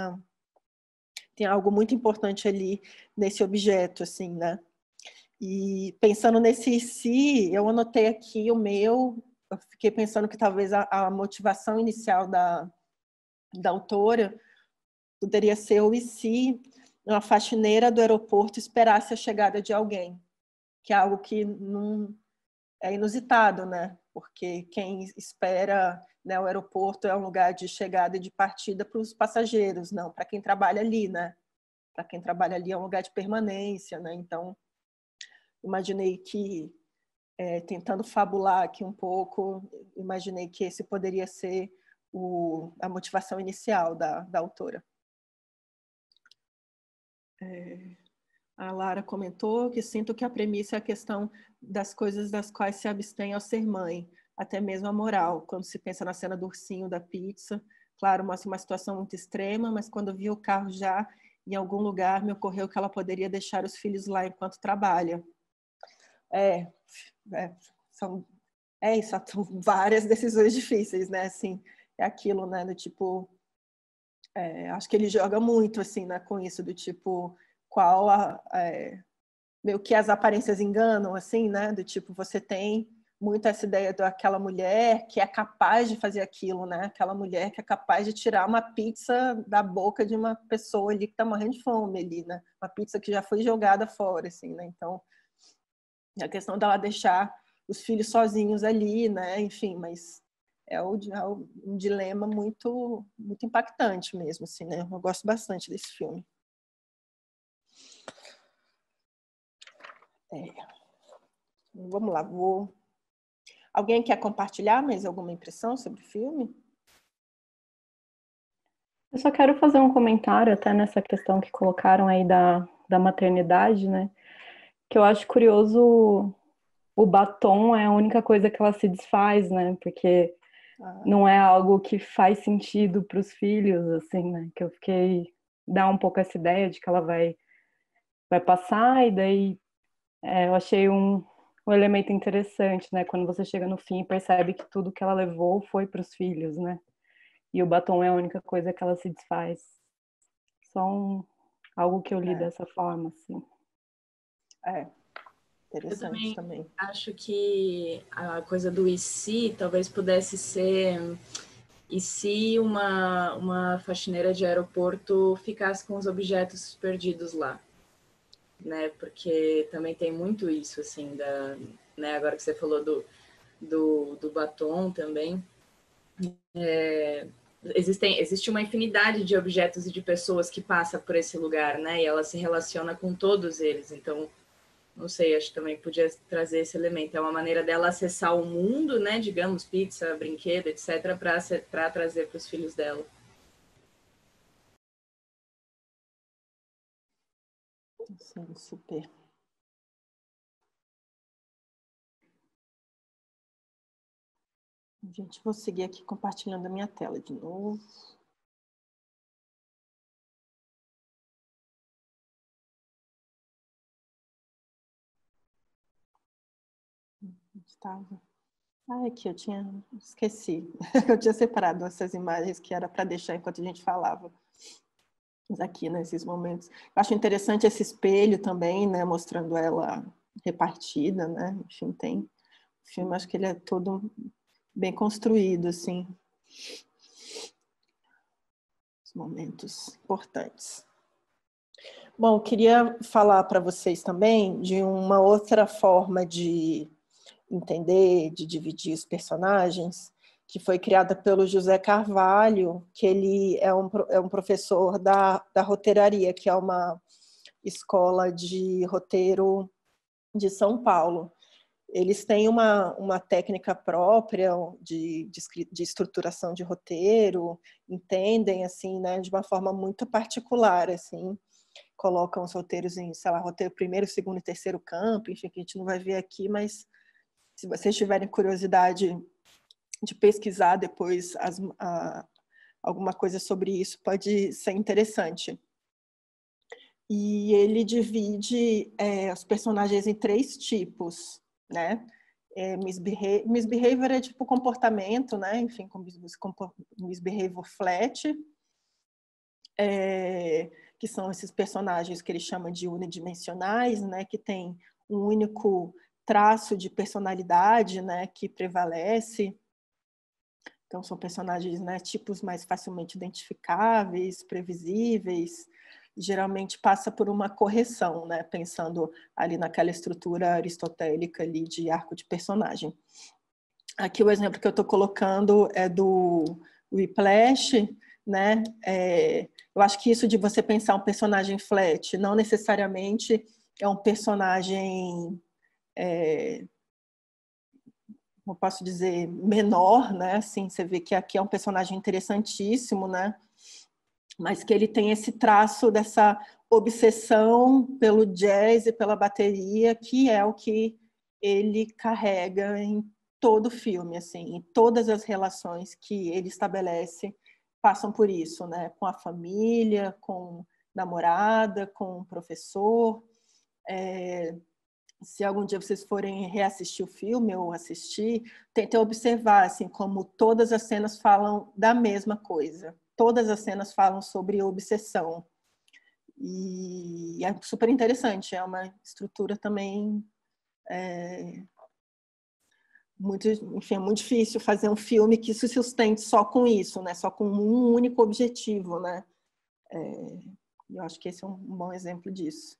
tem algo muito importante ali nesse objeto, assim, né? E pensando nesse si, eu anotei aqui eu fiquei pensando que talvez a motivação inicial da autora poderia ser o e se uma faxineira do aeroporto esperasse a chegada de alguém, que é algo que não é inusitado, né? Porque quem espera, né, o aeroporto é um lugar de chegada e de partida para os passageiros, não para quem trabalha ali, né? Para quem trabalha ali é um lugar de permanência, né? Então, imaginei que, tentando fabular aqui um pouco, imaginei que esse poderia ser a motivação inicial da autora. A Lara comentou que sinto que a premissa é a questão das coisas das quais se abstém ao ser mãe, até mesmo a moral, quando se pensa na cena do ursinho da pizza. Claro, mostra uma situação muito extrema, mas quando vi o carro já em algum lugar, me ocorreu que ela poderia deixar os filhos lá enquanto trabalha. São várias decisões difíceis, né? Assim, é aquilo, né? Do tipo, acho que ele joga muito, assim, né? Com isso, do tipo, qual meio que as aparências enganam, assim, né? Do tipo, você tem muito essa ideia daquela mulher que é capaz de fazer aquilo, né? Aquela mulher que é capaz de tirar uma pizza da boca de uma pessoa ali que está morrendo de fome ali, né? Uma pizza que já foi jogada fora, assim, né? Então, a questão dela deixar os filhos sozinhos ali, né? Enfim, mas é um dilema muito, muito impactante mesmo, assim, né? Eu gosto bastante desse filme. Vamos lá, Alguém quer compartilhar mais alguma impressão sobre o filme? Eu só quero fazer um comentário até nessa questão que colocaram aí da maternidade, né? Que eu acho curioso, o batom é a única coisa que ela se desfaz, né? Porque não é algo que faz sentido para os filhos, assim, né? Que eu fiquei... Dá um pouco essa ideia de que ela vai passar, e daí eu achei um elemento interessante, né? Quando você chega no fim e percebe que tudo que ela levou foi para os filhos, né? E o batom é a única coisa que ela se desfaz. Só algo que eu li dessa forma, assim. Interessante Eu também. Acho que a coisa do e se talvez pudesse ser e se uma faxineira de aeroporto ficasse com os objetos perdidos lá, né? Porque também tem muito isso, assim, né? Agora que você falou do batom também, existe uma infinidade de objetos e de pessoas que passam por esse lugar, né? E ela se relaciona com todos eles. Então, não sei, acho que também podia trazer esse elemento. É uma maneira dela acessar o mundo, né? Digamos, pizza, brinquedo, etc., para trazer para os filhos dela. Sim, super. Gente, vou seguir aqui compartilhando a minha tela de novo. Estava. Aqui eu esqueci. Eu tinha separado essas imagens que era para deixar enquanto a gente falava. Mas aqui, nesses momentos. Eu acho interessante esse espelho também, né? Mostrando ela repartida, né? Enfim, tem. O filme, acho que ele é todo bem construído, assim. Os momentos importantes. Bom, eu queria falar para vocês também de uma outra forma de entender, de dividir os personagens, que foi criada pelo José Carvalho, que ele é um professor da roteiraria, que é uma escola de roteiro de São Paulo. Eles têm uma técnica própria de estruturação de roteiro, entendem assim, né, de uma forma muito particular, assim, colocam os roteiros em, sei lá, roteiro primeiro, segundo e terceiro campo, enfim, que a gente não vai ver aqui, mas se vocês tiverem curiosidade de pesquisar depois alguma coisa sobre isso, pode ser interessante. E ele divide os personagens em 3 tipos, né? Misbehavior é tipo comportamento, né? Enfim, misbehavior flat, que são esses personagens que ele chama de unidimensionais, né? Que tem um único traço de personalidade, né? Que prevalece. Então, são personagens, né? Tipos mais facilmente identificáveis, previsíveis. Geralmente passa por uma correção, né? Pensando ali naquela estrutura aristotélica ali de arco de personagem. Aqui o exemplo que eu estou colocando é do Whiplash, né? Eu acho que isso de você pensar um personagem flat não necessariamente é um personagem, como posso dizer, menor, né? Assim, você vê que aqui é um personagem interessantíssimo, né? Mas que ele tem esse traço dessa obsessão pelo jazz e pela bateria, que é o que ele carrega em todo o filme, assim, em todas as relações que ele estabelece passam por isso, né? Com a família, com namorada, com o professor. Se algum dia vocês forem reassistir o filme ou assistir, tentem observar assim, como todas as cenas falam da mesma coisa. Todas as cenas falam sobre obsessão. E é super interessante, é uma estrutura também enfim, é muito difícil fazer um filme que se sustente só com isso, né? Só com um único objetivo, né? Eu acho que esse é um bom exemplo disso.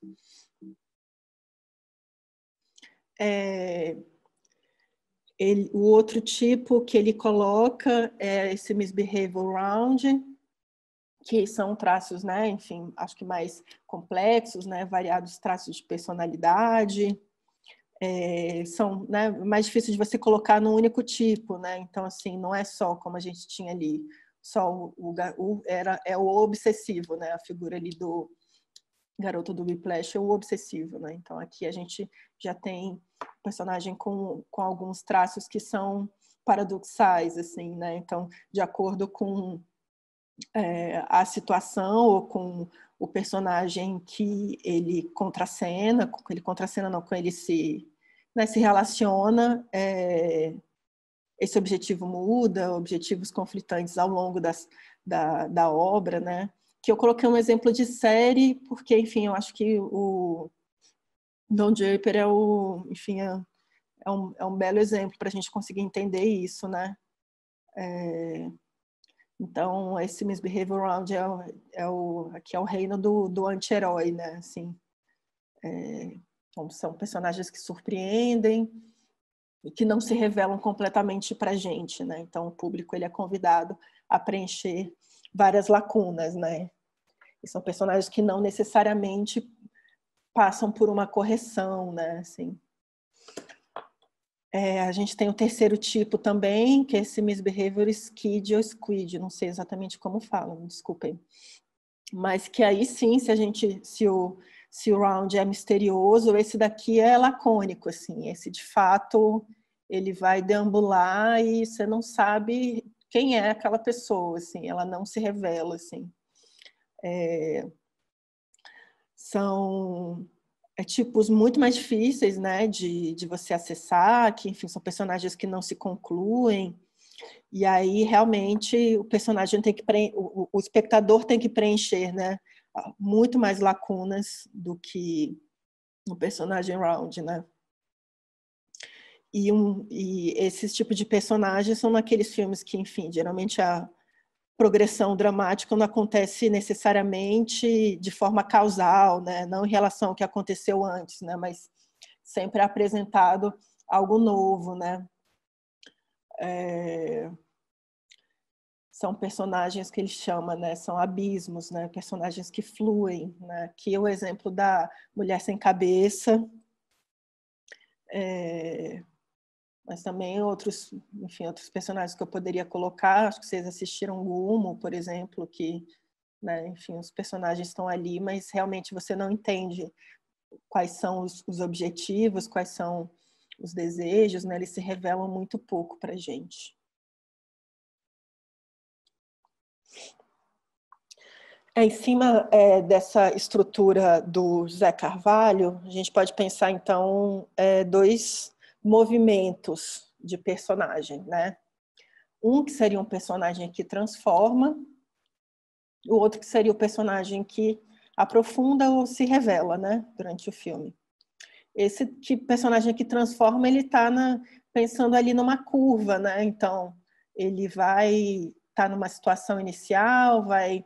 O outro tipo que ele coloca é esse misbehavioral round, que são traços, né, enfim, acho que mais complexos, né, variados traços de personalidade, são, né, mais difíceis de você colocar num único tipo, né, então, assim, não é só como a gente tinha ali, só é o obsessivo, né, a figura ali do garoto do Whiplash é o obsessivo, né, então aqui a gente já tem um personagem com alguns traços que são paradoxais, assim, né, então, de acordo com a situação ou com o personagem que ele contracena, com ele se, né, se relaciona, esse objetivo muda, objetivos conflitantes ao longo da obra, né? Que eu coloquei um exemplo de série, porque, enfim, eu acho que o Don Draper enfim, é um belo exemplo para a gente conseguir entender isso, né? Então, esse misbehavioral round aqui é o reino do anti-herói, né? Assim, então, são personagens que surpreendem e que não se revelam completamente para a gente, né? Então, o público ele é convidado a preencher várias lacunas, né? E são personagens que não necessariamente passam por uma correção, né? Assim, a gente tem o terceiro tipo também, que é esse misbehavior skid ou squid, não sei exatamente como falam, desculpem. Mas que aí sim, se o round é misterioso, esse daqui é lacônico, assim, esse de fato ele vai deambular e você não sabe quem é aquela pessoa, assim, ela não se revela, assim. São tipos muito mais difíceis, né, de você acessar, que, enfim, são personagens que não se concluem, e aí realmente o personagem tem que o espectador tem que preencher, né, muito mais lacunas do que no personagem round, né. E esses tipos de personagens são naqueles filmes que, enfim, geralmente a progressão dramática não acontece necessariamente de forma causal, né? Não em relação ao que aconteceu antes, né? Mas sempre é apresentado algo novo, né? São personagens que ele chama, né? São abismos, né? Personagens que fluem, né? Aqui é o exemplo da Mulher Sem Cabeça, mas também outros personagens que eu poderia colocar. Acho que vocês assistiram Gumo, por exemplo, que, né, enfim, os personagens estão ali, mas realmente você não entende quais são os objetivos, quais são os desejos, né? Eles se revelam muito pouco para a gente. Em cima dessa estrutura do José Carvalho, a gente pode pensar, então, dois movimentos de personagem, né? Um que seria um personagem que transforma, o outro que seria o personagem que aprofunda ou se revela, né, durante o filme. Esse personagem que transforma, ele está pensando ali numa curva, né? Então, ele vai estar numa situação inicial, vai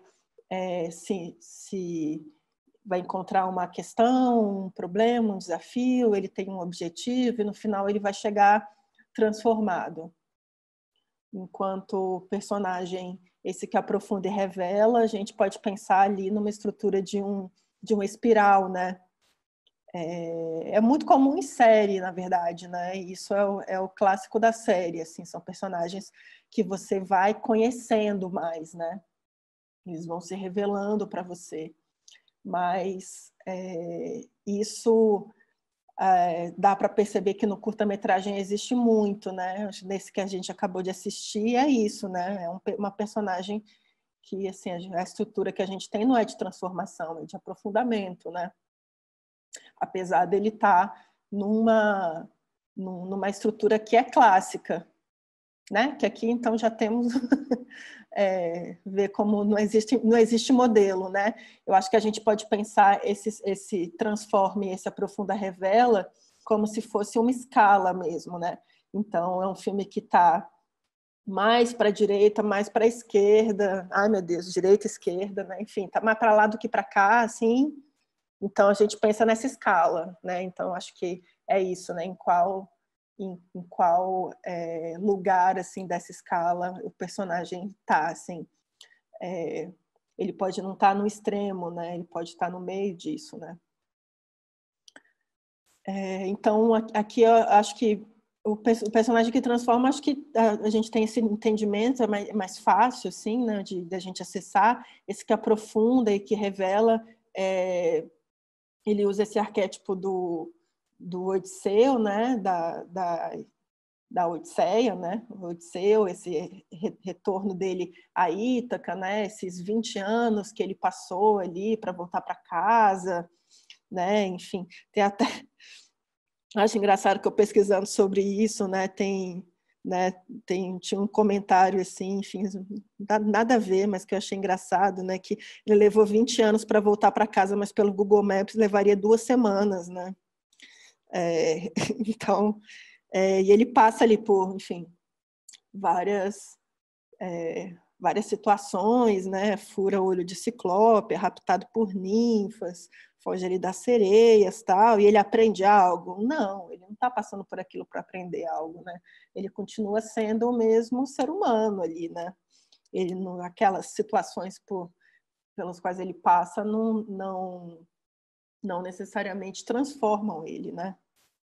vai encontrar uma questão, um problema, um desafio, ele tem um objetivo e no final ele vai chegar transformado. Enquanto personagem, esse que aprofunda e revela, a gente pode pensar ali numa estrutura de uma espiral, né? É muito comum em série, na verdade, né? Isso é o clássico da série, assim, são personagens que você vai conhecendo mais, né? Eles vão se revelando para você. Mas isso dá para perceber que no curta-metragem existe muito, né? Nesse que a gente acabou de assistir é isso, né? É uma personagem que, assim, a estrutura que a gente tem não é de transformação, é de aprofundamento, né? Apesar dele estar numa estrutura que é clássica, né? Que aqui, então, já temos... ver como não existe modelo, né? Eu acho que a gente pode pensar esse transforme, esse aprofunda, revela, como se fosse uma escala mesmo, né? Então, é um filme que está mais para a direita, mais para a esquerda. Ai, meu Deus, direita, esquerda, né? Enfim, está mais para lá do que para cá, assim. Então, a gente pensa nessa escala, né? Então, acho que é isso, né? Em qual lugar, assim, dessa escala o personagem está, assim. Ele pode não estar no extremo, né? Ele pode estar no meio disso, né? Então, aqui eu acho que o personagem que transforma, acho que a gente tem esse entendimento, é mais fácil, assim, né, de a gente acessar. Esse que aprofunda e que revela, ele usa esse arquétipo do Odisseu, né, da Odisseia, né, o Odisseu, esse retorno dele a Ítaca, né, esses 20 anos que ele passou ali para voltar para casa, né, enfim, tem até... Acho engraçado que eu pesquisando sobre isso, né, tinha um comentário assim, enfim, nada a ver, mas que eu achei engraçado, né, que ele levou 20 anos para voltar para casa, mas pelo Google Maps levaria 2 semanas, né? Então, e ele passa ali por, enfim, várias situações, né? Fura o olho de Ciclope, é raptado por ninfas, foge ali das sereias, tal, e ele aprende algo? Não, ele não está passando por aquilo para aprender algo, né? Ele continua sendo o mesmo ser humano ali, né? Ele, aquelas situações pelas quais ele passa não necessariamente transformam ele, né?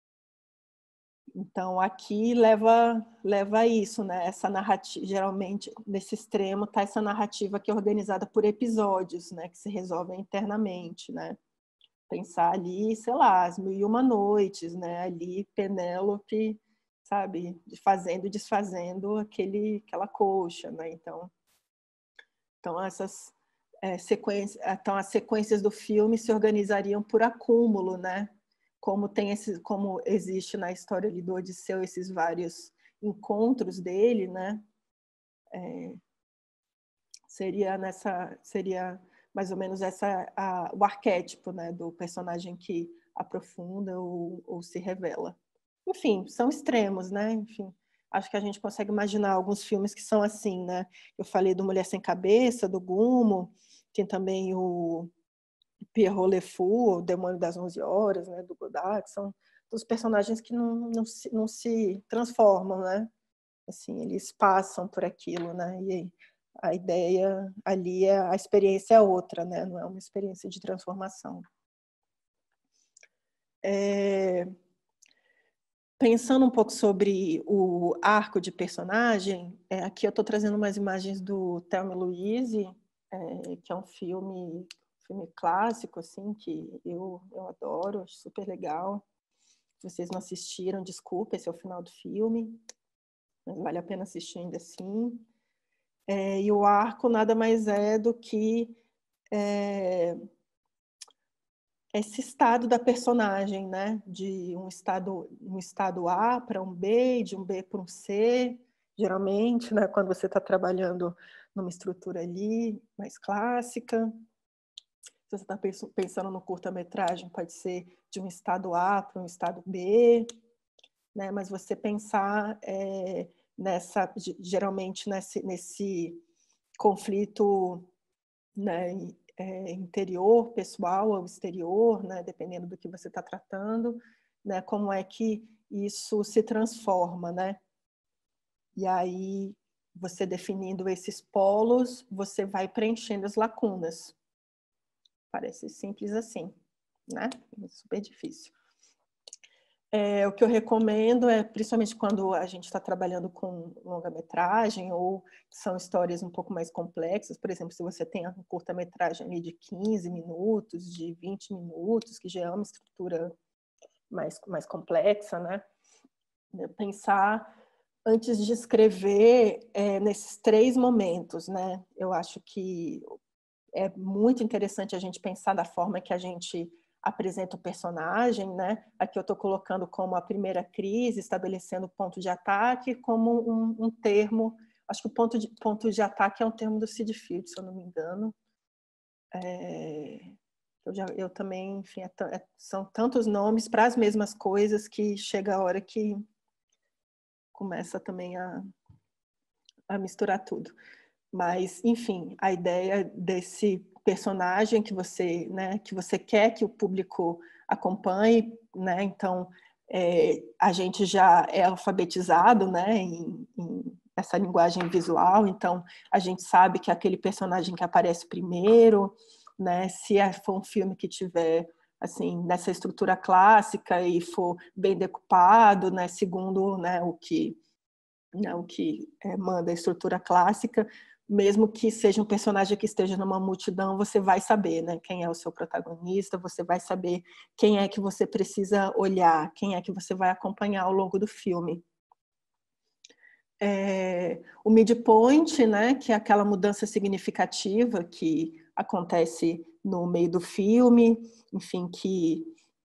Então, aqui leva a isso, né? Essa narrativa, geralmente, nesse extremo, está essa narrativa que é organizada por episódios, né? Que se resolvem internamente, né? Pensar ali, sei lá, as 1001 noites, né? Ali, Penélope, sabe? Fazendo e desfazendo aquela coxa, né? Então essas sequências... Então, as sequências do filme se organizariam por acúmulo, né? Como existe na história ali do Odisseu esses vários encontros dele, né? Seria mais ou menos o arquétipo, né, do personagem que aprofunda ou se revela. Enfim, são extremos, né? Enfim, acho que a gente consegue imaginar alguns filmes que são assim, né? Eu falei do Mulher Sem Cabeça, do Gumo, tem também o Pierrot Le Fou, o Demônio das 11 Horas, né, do Godard, que são dos personagens que não se transformam, né? Assim, eles passam por aquilo, né? E a ideia ali a experiência é outra, né? Não é uma experiência de transformação. Pensando um pouco sobre o arco de personagem, aqui eu estou trazendo umas imagens do Thelma e Louise, que é um filme clássico, assim, que eu adoro, acho super legal. Se vocês não assistiram, desculpa, esse é o final do filme, mas vale a pena assistir ainda assim. E o arco nada mais é do que esse estado da personagem, né? De um estado A para um B, de um B para um C, geralmente, né? Quando você está trabalhando numa estrutura ali mais clássica. Se você está pensando no curta-metragem, pode ser de um estado A para um estado B, né? Mas você pensar geralmente nesse conflito, né, interior, pessoal ou exterior, né, dependendo do que você está tratando, né, como é que isso se transforma, né? E aí, você definindo esses polos, você vai preenchendo as lacunas. Parece simples assim, né? É super difícil. O que eu recomendo principalmente quando a gente está trabalhando com longa-metragem ou são histórias um pouco mais complexas, por exemplo, se você tem um curta-metragem ali de 15 minutos, de 20 minutos, que já é uma estrutura mais complexa, né? Pensar antes de escrever nesses 3 momentos, né? Eu acho que é muito interessante a gente pensar da forma que a gente apresenta o personagem, né? Aqui eu estou colocando como a primeira crise, estabelecendo o ponto de ataque como um termo. Acho que o ponto de ataque é um termo do Sid Field, se eu não me engano. Eu também, enfim, são tantos nomes para as mesmas coisas que chega a hora que começa também a misturar tudo. Mas, enfim, a ideia desse personagem que você, né, que você quer que o público acompanhe, né? Então, a gente já é alfabetizado, né, em essa linguagem visual, então a gente sabe que é aquele personagem que aparece primeiro, né? Se for um filme que tiver assim nessa estrutura clássica e for bem decupado, né, segundo, né, o que manda a estrutura clássica, mesmo que seja um personagem que esteja numa multidão, você vai saber, né, quem é o seu protagonista, você vai saber quem é que você precisa olhar, quem é que você vai acompanhar ao longo do filme. O midpoint, né, que é aquela mudança significativa que acontece no meio do filme, enfim, que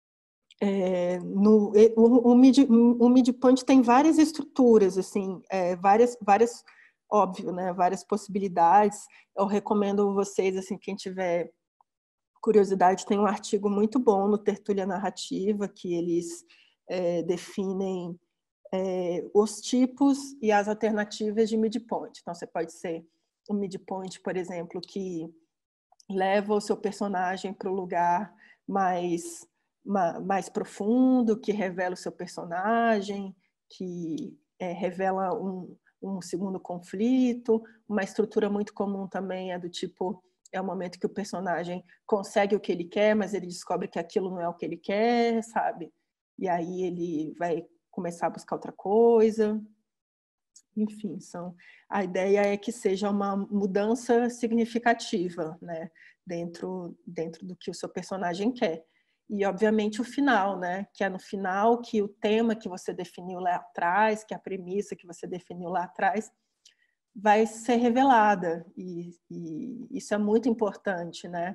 o midpoint tem várias estruturas, assim, várias, óbvio, né, várias possibilidades. Eu recomendo vocês, assim, quem tiver curiosidade, tem um artigo muito bom no Tertúlia Narrativa, que eles definem os tipos e as alternativas de midpoint. Então, você pode ser um midpoint, por exemplo, que leva o seu personagem para o lugar mais profundo, que revela o seu personagem, que revela um segundo conflito. Uma estrutura muito comum também é do tipo, é o momento que o personagem consegue o que ele quer, mas ele descobre que aquilo não é o que ele quer, sabe? E aí ele vai começar a buscar outra coisa. Enfim, a ideia é que seja uma mudança significativa, né, dentro do que o seu personagem quer. E, obviamente, o final, né, que é no final que o tema que você definiu lá atrás, que a premissa que você definiu lá atrás, vai ser revelada. E isso é muito importante, né?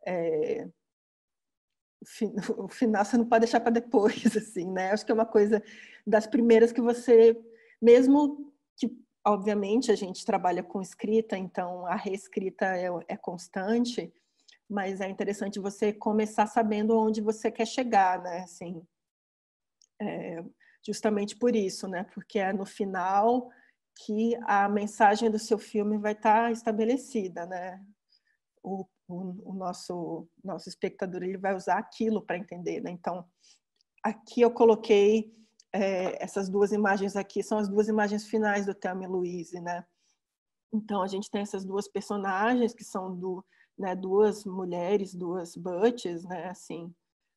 O final você não pode deixar para depois, assim, né? Acho que é uma coisa das primeiras que você, mesmo que, obviamente, a gente trabalha com escrita, então a reescrita é constante, mas é interessante você começar sabendo onde você quer chegar, né? Assim, justamente por isso, né? Porque é no final que a mensagem do seu filme vai estar estabelecida, né? O nosso espectador ele vai usar aquilo para entender, né? Então, aqui eu coloquei essas duas imagens aqui, são as duas imagens finais do Thelma e Louise, né? Então, a gente tem essas duas personagens que são duas mulheres, duas butches, né? Assim,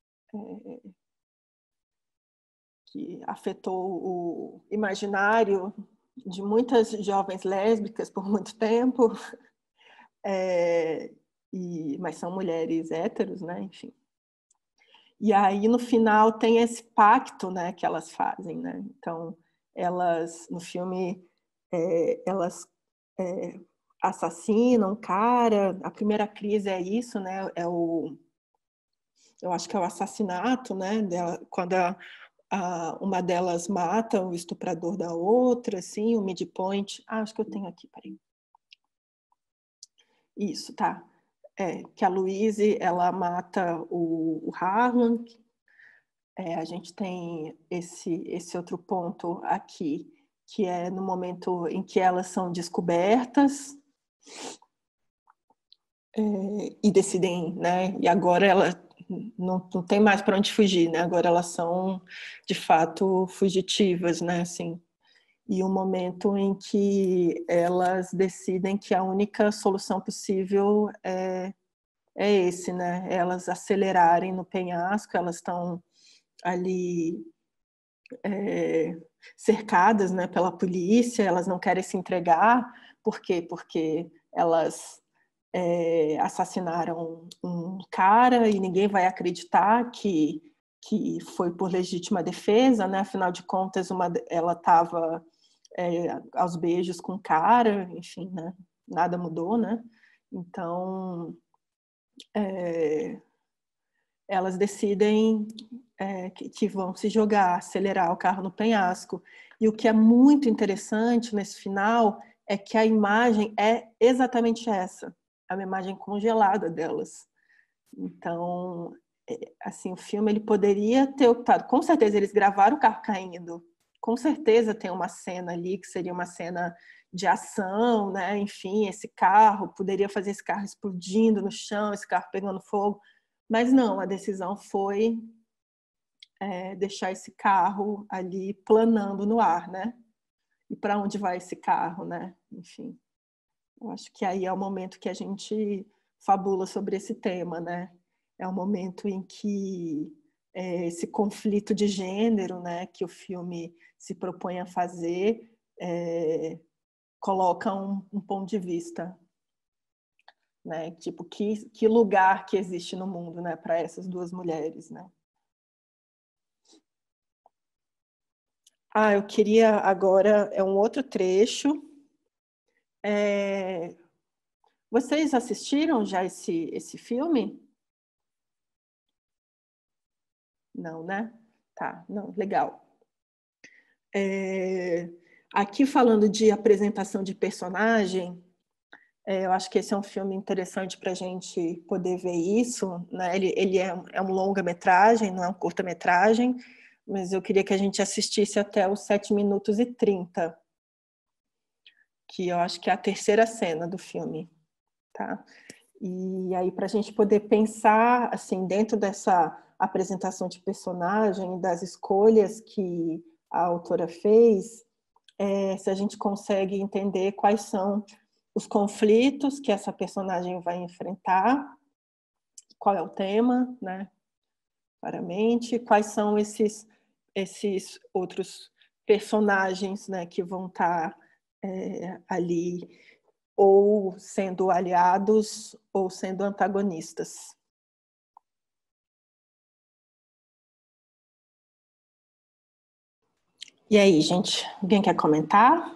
que afetou o imaginário de muitas jovens lésbicas por muito tempo. Mas são mulheres héteros, né? Enfim. E aí, no final, tem esse pacto, né, que elas fazem, né? Então, elas, no filme, elas assassinam o cara. A primeira crise é isso, né? Eu acho que é o assassinato, né? Quando uma delas mata o estuprador da outra, assim, o midpoint. Acho que eu tenho aqui, peraí. Isso, tá. Que a Louise, ela mata o Harlan. A gente tem esse outro ponto aqui, que é no momento em que elas são descobertas e decidem, né? E agora elas não tem mais para onde fugir, né? Agora elas são, de fato, fugitivas, né? Assim, e o momento em que elas decidem que a única solução possível é esse, né? Elas acelerarem no penhasco, elas estão ali cercadas, né, pela polícia, elas não querem se entregar. Por quê? Porque elas assassinaram um cara e ninguém vai acreditar que foi por legítima defesa, né? Afinal de contas, ela estava aos beijos com o cara, enfim, né? Nada mudou, né? Então, elas decidem que vão se jogar, acelerar o carro no penhasco. E o que é muito interessante nesse final é que a imagem é exatamente essa, é uma imagem congelada delas. Então, assim, o filme ele poderia ter optado, com certeza eles gravaram o carro caindo, com certeza tem uma cena ali que seria uma cena de ação, né? Enfim, esse carro, poderia fazer esse carro explodindo no chão, esse carro pegando fogo, mas não, a decisão foi deixar esse carro ali planando no ar, né? E para onde vai esse carro, né? Enfim, eu acho que aí é o momento que a gente fabula sobre esse tema, né? É o momento em que esse conflito de gênero, né, que o filme se propõe a fazer, coloca um ponto de vista, né? Tipo, que lugar que existe no mundo, né, para essas duas mulheres, né? Eu queria agora, um outro trecho. Vocês assistiram já esse filme? Não, né? Tá, não, legal. Aqui falando de apresentação de personagem, eu acho que esse é um filme interessante para a gente poder ver isso, né? Ele é um longa-metragem, não é um curta-metragem, mas eu queria que a gente assistisse até os 7 minutos e 30, que eu acho que é a terceira cena do filme, tá? E aí, para a gente poder pensar, assim, dentro dessa apresentação de personagem, das escolhas que a autora fez, se a gente consegue entender quais são os conflitos que essa personagem vai enfrentar, qual é o tema, né, claramente, quais são esses outros personagens, né, que vão estar ali ou sendo aliados ou sendo antagonistas. E aí, gente, alguém quer comentar?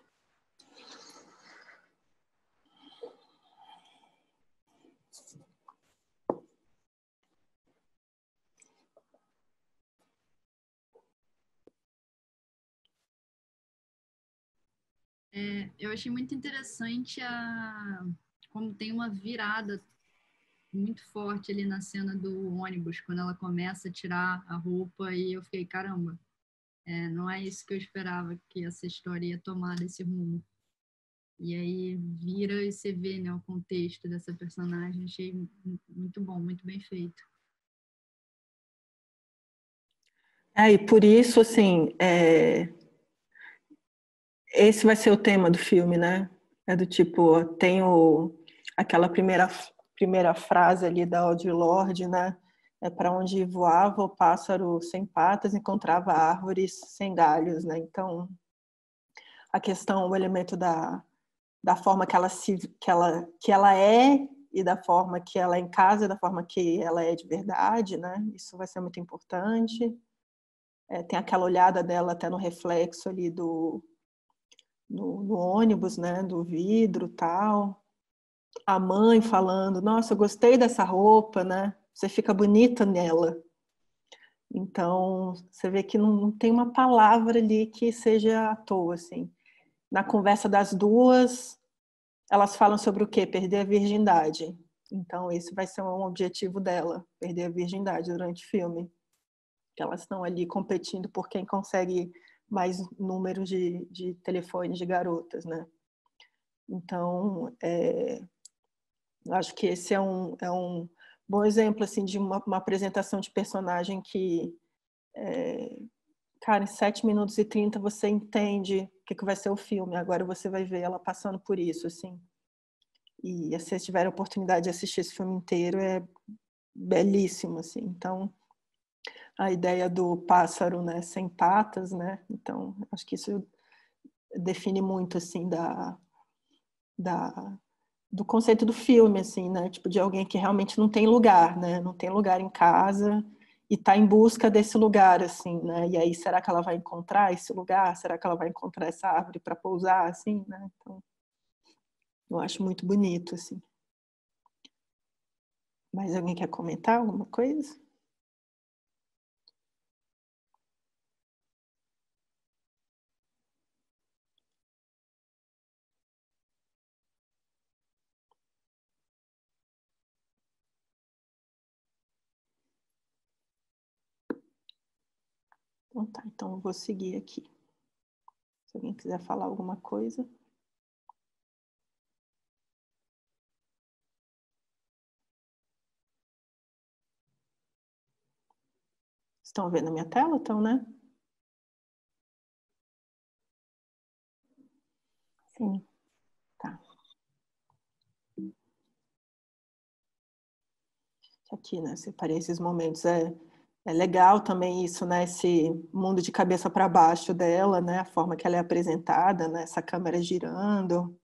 Eu achei muito interessante como tem uma virada muito forte ali na cena do ônibus, quando ela começa a tirar a roupa, e eu fiquei, caramba, não é isso que eu esperava que essa história ia tomar desse rumo. E aí vira e você vê, né, o contexto dessa personagem. Achei muito bom, muito bem feito. E por isso, assim, esse vai ser o tema do filme, né? É do tipo, tem aquela primeira frase ali da Audre Lorde, né? Para onde voava o pássaro sem patas, encontrava árvores sem galhos, né? Então, a questão, o elemento da forma que ela é e da forma que ela é em casa e da forma que ela é de verdade, né? Isso vai ser muito importante. Tem aquela olhada dela até no reflexo ali no ônibus, né? Do vidro, tal. A mãe falando, nossa, eu gostei dessa roupa, né? Você fica bonita nela. Então, você vê que não tem uma palavra ali que seja à toa, assim. Na conversa das duas, elas falam sobre o quê? Perder a virgindade. Então, esse vai ser um objetivo dela, perder a virgindade durante o filme. Elas estão ali competindo por quem consegue mais números de telefones de garotas, né? Então, acho que esse é um bom exemplo, assim, de uma apresentação de personagem que, cara, em 7 minutos e 30 você entende o que vai ser o filme. Agora você vai ver ela passando por isso, assim. E se vocês tiverem a oportunidade de assistir esse filme inteiro, é belíssimo, assim. Então, a ideia do pássaro, né, sem patas, né? Então, acho que isso define muito, assim, do conceito do filme, assim, né? Tipo, de alguém que realmente não tem lugar, né? Não tem lugar em casa e está em busca desse lugar, assim, né? E aí, será que ela vai encontrar esse lugar? Será que ela vai encontrar essa árvore para pousar, assim, né? Então, eu acho muito bonito, assim. Mais alguém quer comentar alguma coisa? Então tá, então eu vou seguir aqui. Se alguém quiser falar alguma coisa. Estão vendo a minha tela? Estão, né? Sim. Tá. Aqui, né? Separei esses momentos. É legal também isso, né? Esse mundo de cabeça para baixo dela, né? A forma que ela é apresentada, né? Essa câmera girando.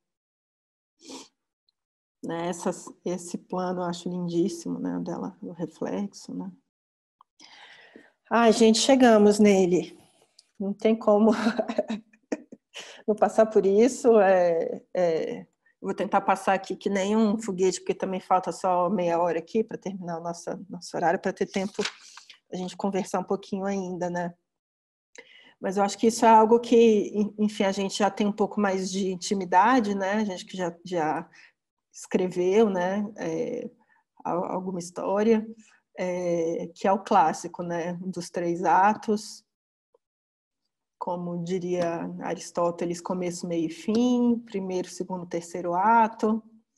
Né? Esse plano eu acho lindíssimo, né? Dela, o reflexo, né? Ai, gente, chegamos nele. Não tem como não passar por isso. Vou tentar passar aqui que nem um foguete, porque também falta só meia hora aqui para terminar o nosso horário, para ter tempo a gente conversar um pouquinho ainda, né? Mas eu acho que isso é algo que, enfim, a gente já tem um pouco mais de intimidade, né? A gente que já escreveu, né? Alguma história, que é o clássico, né? Dos 3 atos, como diria Aristóteles, começo, meio e fim, primeiro, segundo, terceiro ato.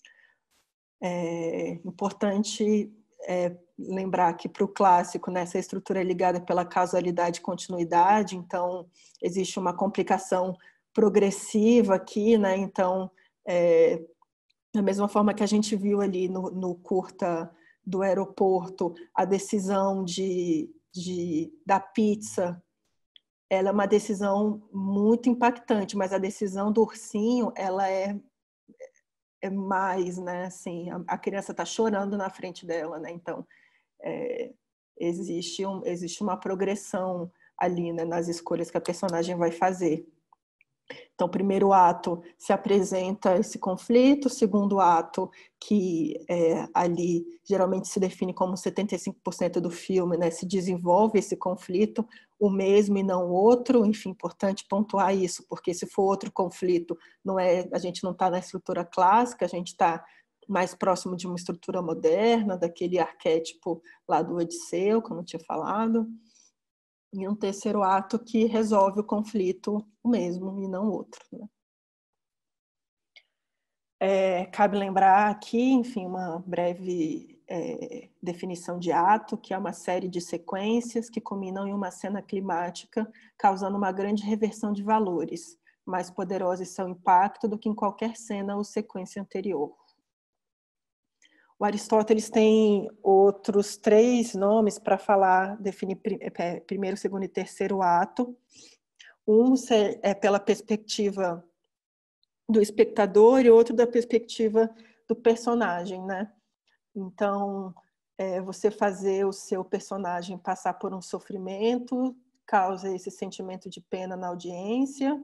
É importante lembrar que para o clássico, né, essa estrutura é ligada pela causalidade e continuidade, então existe uma complicação progressiva aqui, né? Então, da mesma forma que a gente viu ali no curta do aeroporto, a decisão da pizza, ela é uma decisão muito impactante, mas a decisão do ursinho, ela é mais, né, assim, a criança está chorando na frente dela, né, então existe uma progressão ali, né, nas escolhas que a personagem vai fazer. Então, primeiro ato se apresenta esse conflito, segundo ato, que ali geralmente se define como 75% do filme, né, se desenvolve esse conflito, o mesmo e não o outro. Enfim, importante pontuar isso, porque se for outro conflito, a gente não está na estrutura clássica, a gente está mais próximo de uma estrutura moderna, daquele arquétipo lá do Odisseu, como eu tinha falado. E um terceiro ato que resolve o conflito o mesmo e não o outro, né? Cabe lembrar aqui, enfim, uma breve definição de ato, que é uma série de sequências que culminam em uma cena climática, causando uma grande reversão de valores, mais poderosa em seu impacto do que em qualquer cena ou sequência anterior. O Aristóteles tem outros 3 nomes para falar, definir primeiro, segundo e terceiro ato. Um é pela perspectiva do espectador e outro da perspectiva do personagem, né? Então, você fazer o seu personagem passar por um sofrimento causa esse sentimento de pena na audiência.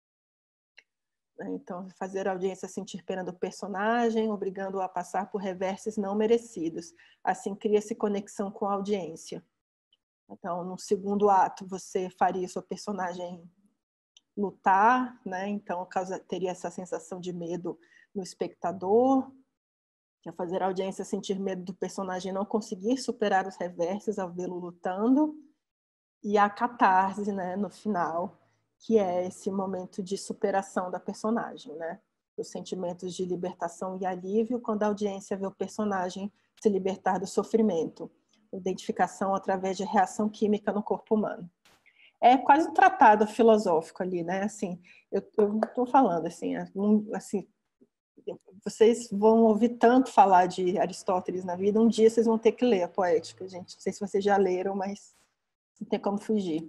Então, fazer a audiência sentir pena do personagem, obrigando-o a passar por reverses não merecidos. Assim, cria-se conexão com a audiência. Então, no segundo ato, você faria seu personagem lutar, né? Então, teria essa sensação de medo no espectador, que é fazer a audiência sentir medo do personagem não conseguir superar os reverses ao vê-lo lutando. E a catarse, né, no final, que é esse momento de superação da personagem, né? Os sentimentos de libertação e alívio quando a audiência vê o personagem se libertar do sofrimento. Identificação através de reação química no corpo humano. É quase um tratado filosófico ali, né? Assim, eu estou falando assim, vocês vão ouvir tanto falar de Aristóteles na vida, um dia vocês vão ter que ler a Poética, gente. Não sei se vocês já leram, mas não tem como fugir.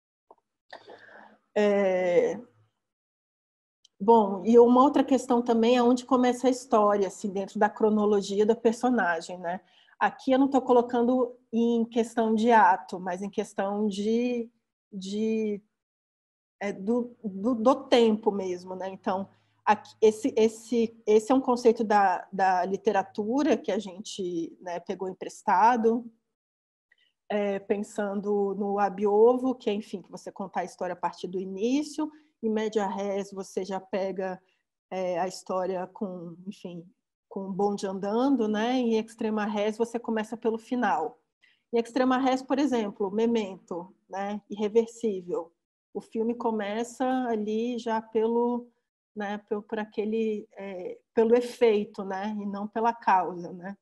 Bom, e uma outra questão também é onde começa a história, assim, dentro da cronologia do personagem, né? Aqui eu não estou colocando em questão de ato, mas em questão do tempo mesmo, né? Então, esse é um conceito da literatura que a gente, né, pegou emprestado, pensando no ab-ovo, que é, enfim, que você contar a história a partir do início. Em média res, você já pega a história com, enfim, com o bonde andando, né? Em extrema res, você começa pelo final. Em extrema res, por exemplo, Memento, né? Irreversível. O filme começa ali já pelo, né? Por aquele, pelo efeito, né? E não pela causa, né?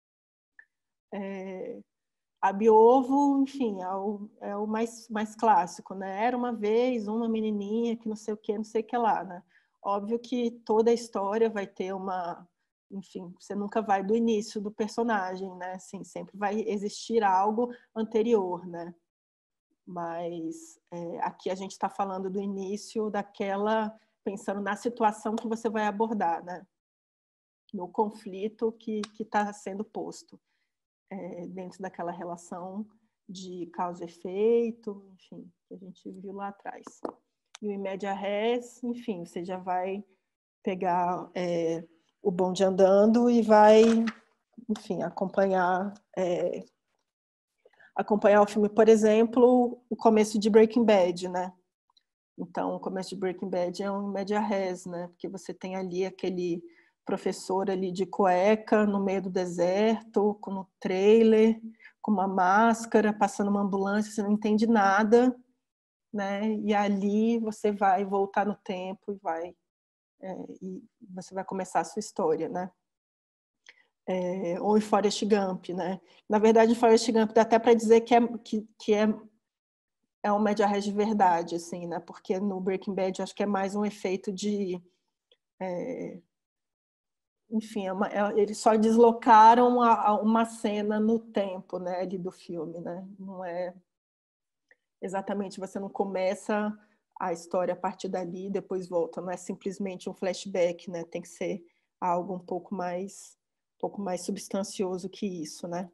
Ab-ovo, enfim, é o mais clássico, né? Era uma vez uma menininha que não sei o que lá, né? Óbvio que toda a história vai ter enfim, você nunca vai do início do personagem, né? Assim, sempre vai existir algo anterior, né? Mas aqui a gente está falando do início pensando na situação que você vai abordar, né? No conflito que está sendo posto. Dentro daquela relação de causa e efeito, enfim, que a gente viu lá atrás. E o in media res, enfim, você já vai pegar o bonde andando e vai, enfim, acompanhar o filme, por exemplo, o começo de Breaking Bad, né? Então, o começo de Breaking Bad é um in media res, né? Porque você tem ali aquele professor ali de cueca no meio do deserto, com um trailer, com uma máscara, passando uma ambulância, você não entende nada, né? E ali você vai voltar no tempo e você vai começar a sua história, né? Ou em Forrest Gump, né? Na verdade, Forrest Gump dá até para dizer que é um media res de verdade, assim, né? Porque no Breaking Bad eu acho que é mais um efeito de enfim, eles só deslocaram uma cena no tempo, né, ali do filme, né? Não é exatamente, você não começa a história a partir dali e depois volta, não é simplesmente um flashback, né? Tem que ser algo um pouco mais substancioso que isso, né?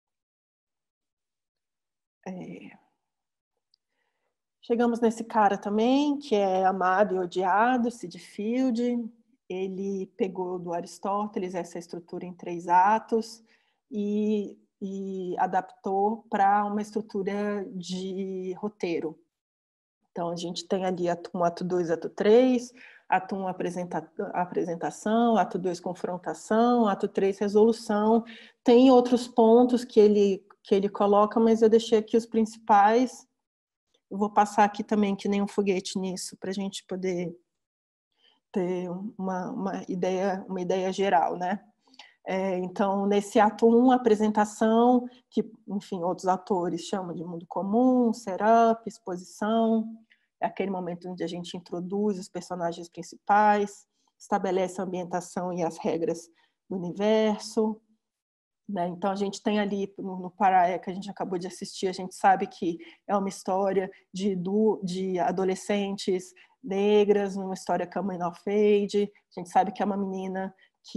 Chegamos nesse cara também, que é amado e odiado, Sid Field. Ele pegou do Aristóteles essa estrutura em 3 atos e adaptou para uma estrutura de roteiro. Então, a gente tem ali ato 1, ato 2, ato 3, ato 1, apresentação, ato 2, confrontação, ato 3, resolução. Tem outros pontos que ele coloca, mas eu deixei aqui os principais. Eu vou passar aqui também que nem um foguete nisso, para a gente poder ter uma ideia geral, né? Então, nesse ato 1, apresentação, que, enfim, outros autores chamam de mundo comum, setup, exposição, é aquele momento onde a gente introduz os personagens principais, estabelece a ambientação e as regras do universo, né? Então, a gente tem ali no Paraia, que a gente acabou de assistir, a gente sabe que é uma história de adolescentes negras, uma história coming of age, a gente sabe que é uma menina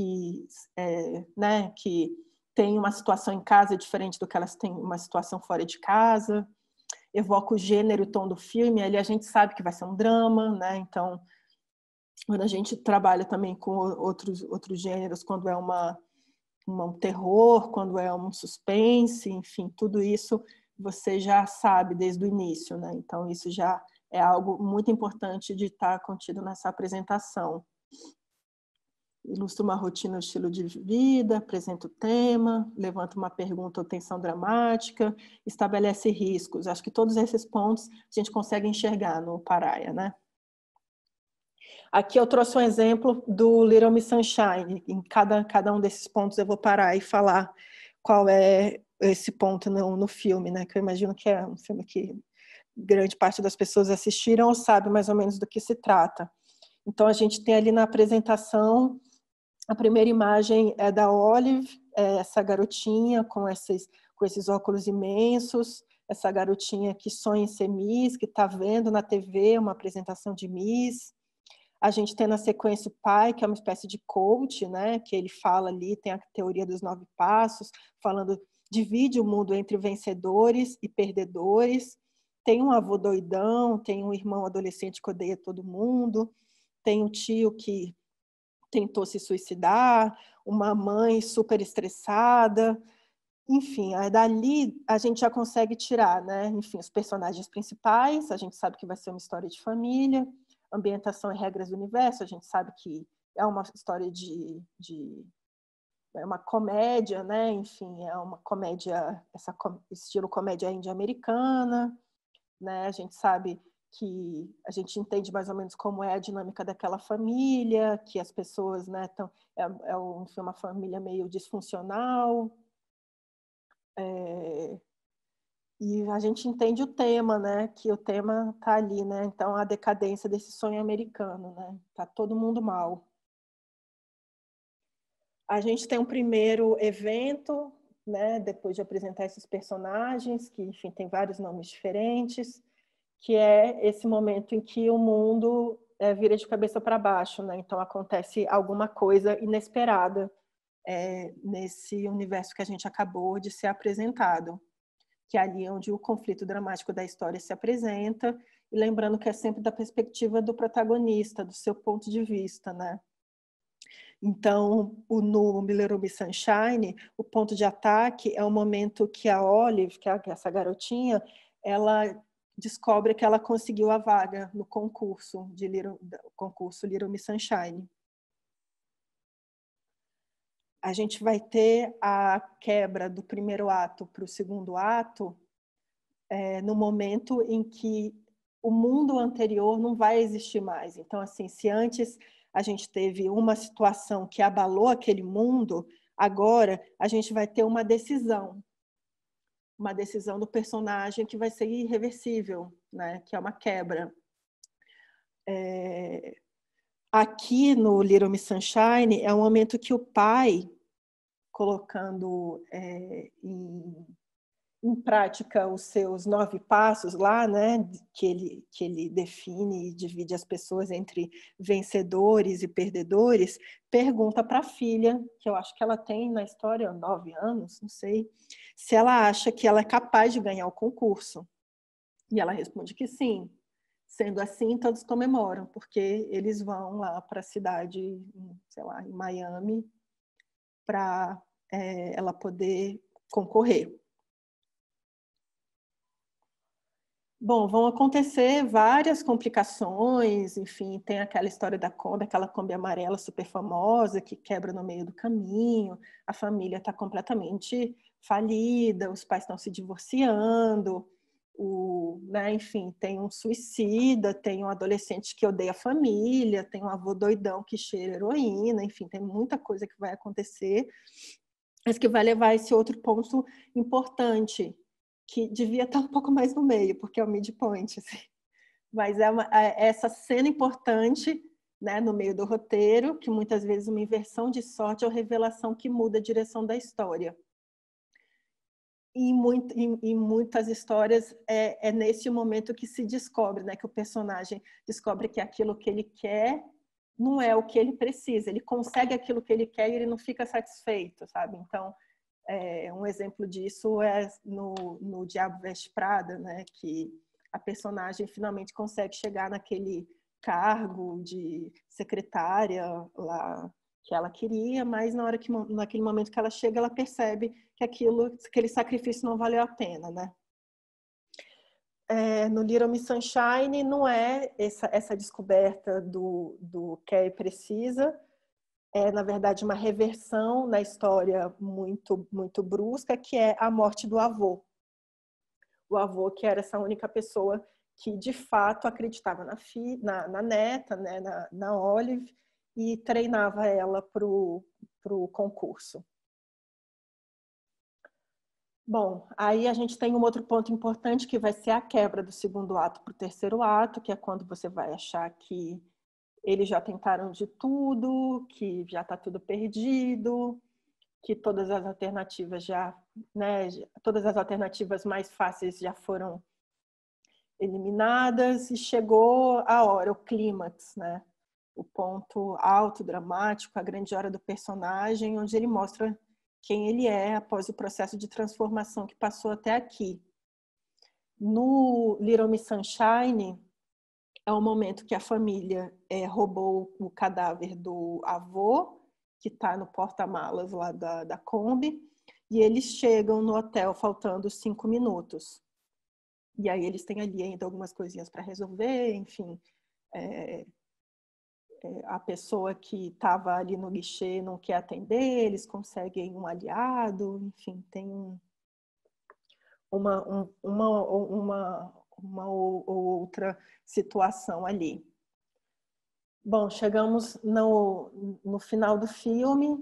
né, que tem uma situação em casa diferente do que elas têm uma situação fora de casa, evoca o gênero e o tom do filme, ali a gente sabe que vai ser um drama, né? Então, quando a gente trabalha também com outros gêneros, quando é um terror, quando é um suspense, enfim, tudo isso você já sabe desde o início, né? Então, isso já é algo muito importante de estar contido nessa apresentação. Ilustra uma rotina, um estilo de vida, apresenta o tema, levanta uma pergunta ou tensão dramática, estabelece riscos. Acho que todos esses pontos a gente consegue enxergar no Paraia, né? Aqui eu trouxe um exemplo do Little Miss Sunshine. Em cada um desses pontos eu vou parar e falar qual é esse ponto no filme, né? Que eu imagino que é um filme que grande parte das pessoas assistiram ou sabe mais ou menos do que se trata. Então, a gente tem ali na apresentação, a primeira imagem é da Olive, essa garotinha com esses óculos imensos, essa garotinha que sonha em ser Miss, que está vendo na TV uma apresentação de Miss. A gente tem na sequência o pai, que é uma espécie de coach, né? Que ele fala ali, tem a teoria dos 9 passos, falando, divide o mundo entre vencedores e perdedores. Tem um avô doidão, tem um irmão adolescente que odeia todo mundo, tem um tio que tentou se suicidar, uma mãe super estressada. Enfim, aí dali a gente já consegue tirar, né? Enfim, os personagens principais, a gente sabe que vai ser uma história de família, ambientação e regras do universo, a gente sabe que é uma história é uma comédia, né? Enfim, é uma comédia, estilo comédia índia-americana, né? A gente sabe que a gente entende mais ou menos como é a dinâmica daquela família, que as pessoas, né, enfim, uma família meio disfuncional. E a gente entende o tema, né? Que o tema está ali, né? Então, a decadência desse sonho americano, né? Tá todo mundo mal. A gente tem um primeiro evento, né? Depois de apresentar esses personagens, que, enfim, tem vários nomes diferentes, que é esse momento em que o mundo vira de cabeça para baixo, né? Então, acontece alguma coisa inesperada nesse universo que a gente acabou de ser apresentado, que é ali onde o conflito dramático da história se apresenta, e lembrando que é sempre da perspectiva do protagonista, do seu ponto de vista, né? Então, no Me Little Miss Sunshine, o ponto de ataque é o momento que a Olive, que é essa garotinha, ela descobre que ela conseguiu a vaga no concurso Little Miss Sunshine. A gente vai ter a quebra do primeiro ato para o segundo ato no momento em que o mundo anterior não vai existir mais. Então, assim, se antes a gente teve uma situação que abalou aquele mundo, agora a gente vai ter uma decisão do personagem que vai ser irreversível, né? Que é uma quebra. Aqui no Little Miss Sunshine é um momento que o pai, colocando em prática os seus 9 passos lá, né, que ele define e divide as pessoas entre vencedores e perdedores, pergunta para a filha, que eu acho que ela tem na história 9 anos, não sei, se ela acha que ela é capaz de ganhar o concurso. E ela responde que sim. Sendo assim, todos comemoram, porque eles vão lá para a cidade, sei lá, em Miami, para ela poder concorrer. Bom, vão acontecer várias complicações, enfim, tem aquela história da Kombi, aquela Kombi amarela super famosa que quebra no meio do caminho, a família está completamente falida, os pais estão se divorciando, né, enfim, tem um suicida, tem um adolescente que odeia a família, tem um avô doidão que cheira heroína, enfim, tem muita coisa que vai acontecer, mas que vai levar a esse outro ponto importante, que devia estar um pouco mais no meio, porque é o midpoint, assim. Mas essa cena importante, né, no meio do roteiro, que muitas vezes uma inversão de sorte ou revelação que muda a direção da história. E em muitas histórias é nesse momento que se descobre, né, que o personagem descobre que aquilo que ele quer não é o que ele precisa, ele consegue aquilo que ele quer e ele não fica satisfeito, sabe? Então, um exemplo disso é no Diabo Veste Prada, né? Que a personagem finalmente consegue chegar naquele cargo de secretária lá que ela queria, mas naquele momento que ela chega, ela percebe que aquele sacrifício não valeu a pena, né? No Little Miss Sunshine não é essa descoberta do que ele precisa, na verdade, uma reversão na história muito, muito brusca, que é a morte do avô. O avô que era essa única pessoa que, de fato, acreditava na neta, né, na Olive, e treinava ela para o concurso. Bom, aí a gente tem um outro ponto importante, que vai ser a quebra do segundo ato para o terceiro ato, que é quando você vai achar que eles já tentaram de tudo, que já está tudo perdido, que todas as alternativas todas as alternativas mais fáceis já foram eliminadas, e chegou a hora, o clímax, né? O ponto alto, dramático, a grande hora do personagem, onde ele mostra quem ele é após o processo de transformação que passou até aqui. No Little Miss Sunshine, É o momento que a família roubou o cadáver do avô, que está no porta-malas lá da Kombi, e eles chegam no hotel faltando 5 minutos. E aí eles têm ali ainda algumas coisinhas para resolver, enfim. A pessoa que estava ali no guichê não quer atender, eles conseguem um aliado, enfim, tem uma ou outra situação ali. Bom, chegamos no final do filme,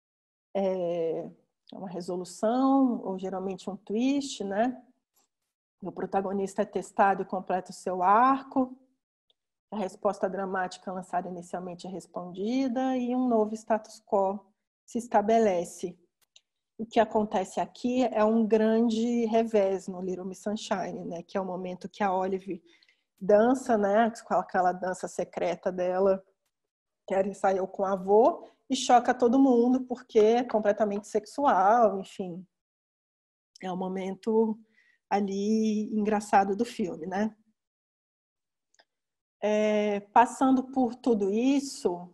uma resolução, ou geralmente um twist, né? O protagonista é testado e completa o seu arco, a resposta dramática lançada inicialmente é respondida e um novo status quo se estabelece. O que acontece aqui é um grande revés no Little Miss Sunshine, né? Que é o momento que a Olive dança, né? Com aquela dança secreta dela, que ela ensaiou com o avô, e choca todo mundo porque é completamente sexual, enfim. É um momento ali engraçado do filme, né? Passando por tudo isso,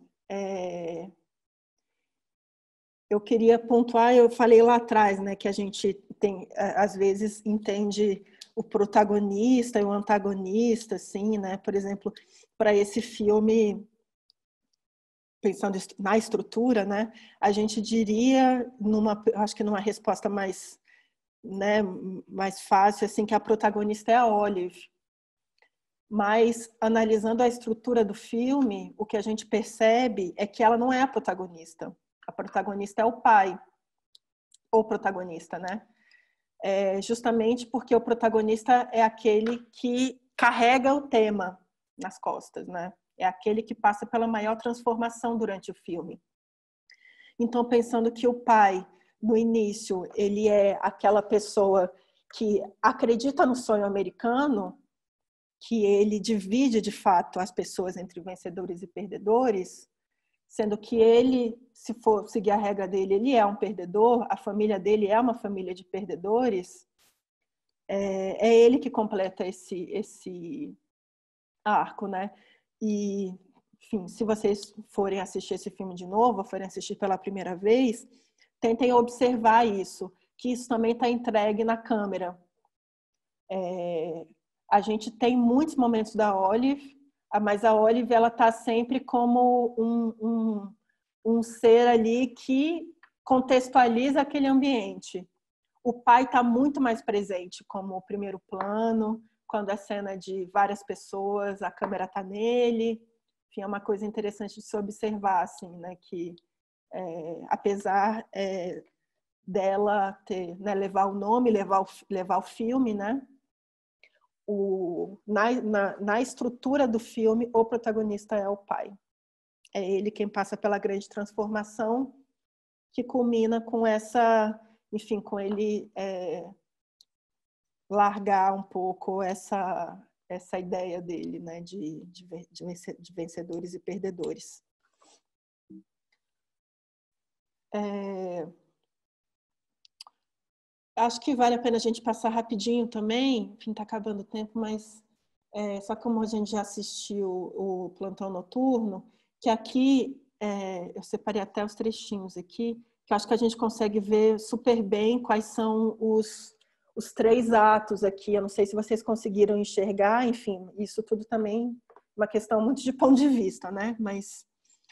eu queria pontuar, eu falei lá atrás, né, que a gente tem, às vezes, entende o protagonista e o antagonista, assim, né? Por exemplo, para esse filme, pensando na estrutura, né, a gente diria, acho que numa resposta mais, né, mais fácil, assim, que a protagonista é a Olive. Mas, analisando a estrutura do filme, o que a gente percebe é que ela não é a protagonista. A protagonista é o pai, ou protagonista, né? Justamente porque o protagonista é aquele que carrega o tema nas costas, né? É aquele que passa pela maior transformação durante o filme. Então, pensando que o pai, no início, ele é aquela pessoa que acredita no sonho americano, que ele divide, de fato, as pessoas entre vencedores e perdedores, sendo que ele, se for seguir a regra dele, ele é um perdedor, a família dele é uma família de perdedores, é ele que completa esse arco, né? E, enfim, se vocês forem assistir esse filme de novo, ou forem assistir pela primeira vez, tentem observar isso, que isso também está entregue na câmera. A gente tem muitos momentos da Olive, mas a Olive ela está sempre como um ser ali que contextualiza aquele ambiente. O pai está muito mais presente como o primeiro plano, quando a cena de várias pessoas, a câmera está nele. Enfim, é uma coisa interessante de se observar, assim, né? Que apesar dela ter, né, levar o nome, levar o filme, né? Na estrutura do filme, o protagonista é o pai. É ele quem passa pela grande transformação que culmina com enfim, com ele largar um pouco essa ideia dele, né, de vencedores e perdedores. Acho que vale a pena a gente passar rapidinho também, enfim, está acabando o tempo, mas só como a gente já assistiu o Plantão Noturno, que aqui, eu separei até os trechinhos aqui, que acho que a gente consegue ver super bem quais são os 3 atos aqui. Eu não sei se vocês conseguiram enxergar, enfim, isso tudo também é uma questão muito de ponto de vista, né? Mas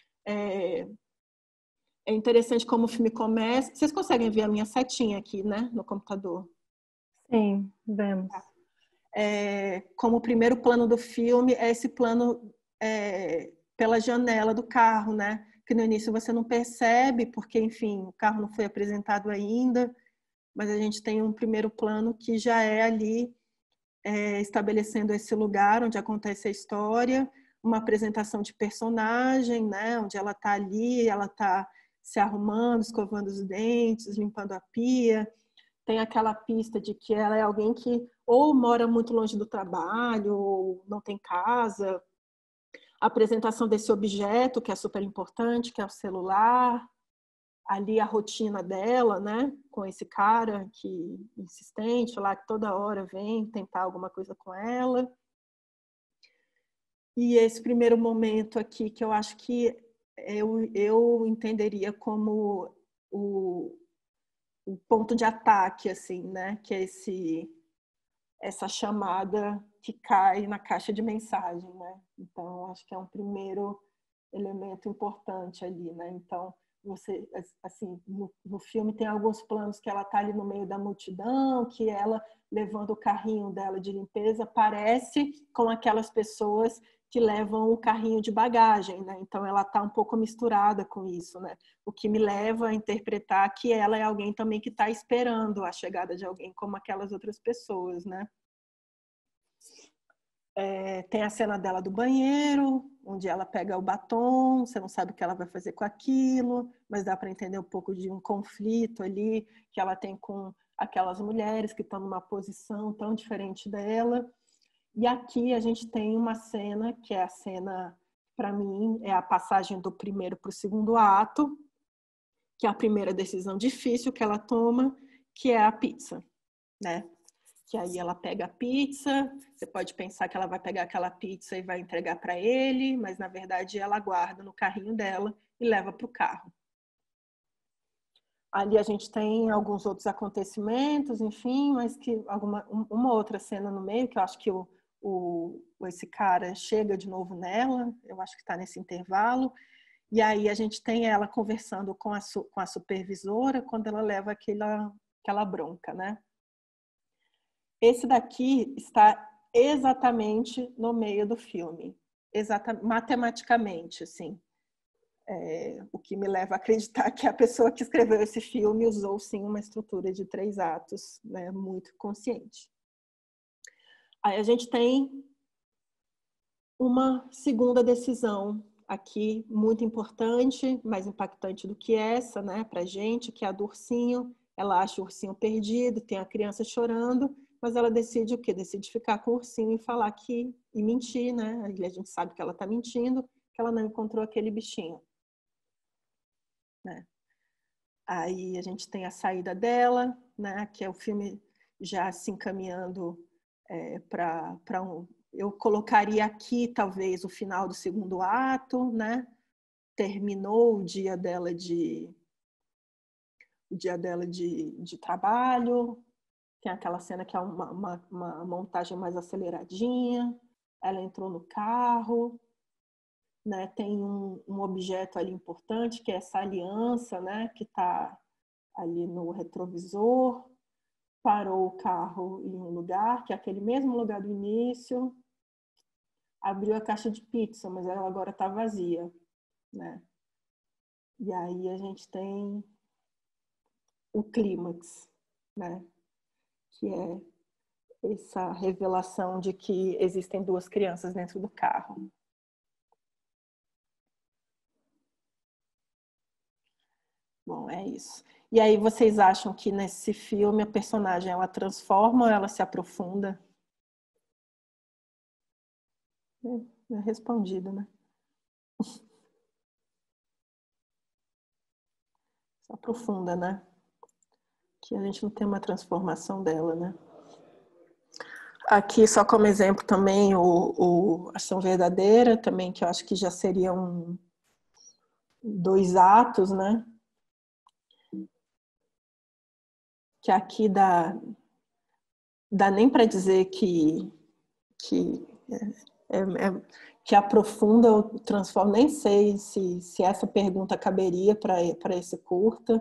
é interessante como o filme começa. Vocês conseguem ver a minha setinha aqui, né, no computador? Sim, vemos. Como o primeiro plano do filme é esse plano pela janela do carro, né? Que no início você não percebe, porque, enfim, o carro não foi apresentado ainda, mas a gente tem um primeiro plano que já é ali estabelecendo esse lugar onde acontece a história, uma apresentação de personagem, né? Onde ela está ali, ela está se arrumando, escovando os dentes, limpando a pia. Tem aquela pista de que ela é alguém que ou mora muito longe do trabalho, ou não tem casa. A apresentação desse objeto, que é super importante, que é o celular. Ali a rotina dela, né? Com esse cara que insistente lá, que toda hora vem tentar alguma coisa com ela. E esse primeiro momento aqui, que eu acho que eu entenderia como o ponto de ataque, assim, né? Que é essa chamada que cai na caixa de mensagem, né? Então, acho que é um primeiro elemento importante ali, né? Então, você, assim, no filme tem alguns planos que ela tá ali no meio da multidão, que ela levando o carrinho dela de limpeza parece com aquelas pessoas que levam o carrinho de bagagem, né? Então ela tá um pouco misturada com isso, né? O que me leva a interpretar que ela é alguém também que está esperando a chegada de alguém, como aquelas outras pessoas, né? Tem a cena dela do banheiro, onde ela pega o batom, você não sabe o que ela vai fazer com aquilo, mas dá para entender um pouco de um conflito ali que ela tem com aquelas mulheres que estão numa posição tão diferente dela. E aqui a gente tem uma cena, que é a cena, para mim, é a passagem do primeiro para o segundo ato, que é a primeira decisão difícil que ela toma, que é a pizza, né? Que aí ela pega a pizza, você pode pensar que ela vai pegar aquela pizza e vai entregar para ele, mas na verdade ela guarda no carrinho dela e leva para o carro. Ali a gente tem alguns outros acontecimentos, enfim, mas que uma outra cena no meio, que eu acho que esse cara chega de novo nela, eu acho que está nesse intervalo, e aí a gente tem ela conversando com a supervisora quando ela leva aquela bronca, né? Esse daqui está exatamente no meio do filme, matematicamente, assim. O que me leva a acreditar que a pessoa que escreveu esse filme usou, sim, uma estrutura de 3 atos, né, muito consciente. Aí a gente tem uma segunda decisão aqui, muito importante, mais impactante do que essa, né, pra gente, que é a do ursinho. Ela acha o ursinho perdido, tem a criança chorando, mas ela decide o quê? Decide ficar com o ursinho e falar e mentir, né? Aí a gente sabe que ela tá mentindo, que ela não encontrou aquele bichinho, né? Aí a gente tem a saída dela, né? Que é o filme já se encaminhando para eu colocaria aqui talvez o final do segundo ato, né? Terminou o dia dela de trabalho, tem aquela cena que é uma montagem mais aceleradinha, ela entrou no carro, né? Tem um objeto ali importante, que é essa aliança, né? Que está ali no retrovisor, parou o carro em um lugar, que é aquele mesmo lugar do início, abriu a caixa de pizza, mas ela agora está vazia, né? E aí a gente tem o clímax, né? Que é essa revelação de que existem 2 crianças dentro do carro. Bom, é isso. E aí vocês acham que nesse filme a personagem ela transforma ou ela se aprofunda? É respondido, né? Se aprofunda, né? Que a gente não tem uma transformação dela, né? Aqui, só como exemplo também, o Ação Verdadeira, também, que eu acho que já seriam 2 atos, né? Que aqui dá nem para dizer que aprofunda ou transforma, nem sei se essa pergunta caberia para esse curta.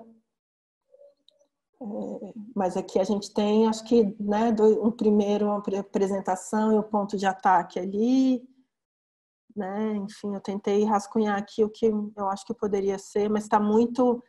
Mas aqui a gente tem, acho que, né, uma apresentação e um ponto de ataque ali, né? Enfim, eu tentei rascunhar aqui o que eu acho que poderia ser, mas está muito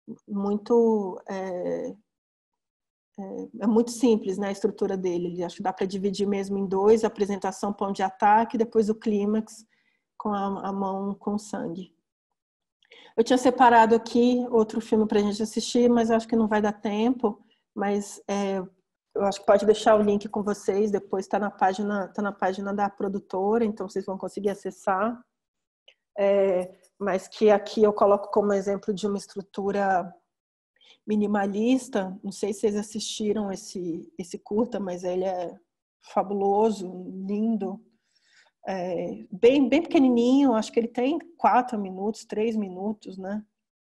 muito simples, né, a estrutura dele. Acho que dá para dividir mesmo em 2, apresentação, ponto de ataque, depois o clímax com a mão com sangue. Eu tinha separado aqui outro filme para a gente assistir, mas eu acho que não vai dar tempo. Mas eu acho que pode deixar o link com vocês. Depois está na página da produtora, então vocês vão conseguir acessar. Mas que aqui eu coloco como exemplo de uma estrutura minimalista. Não sei se vocês assistiram esse curta, mas ele é fabuloso, lindo. bem pequenininho, acho que ele tem 4 minutos, 3 minutos, né?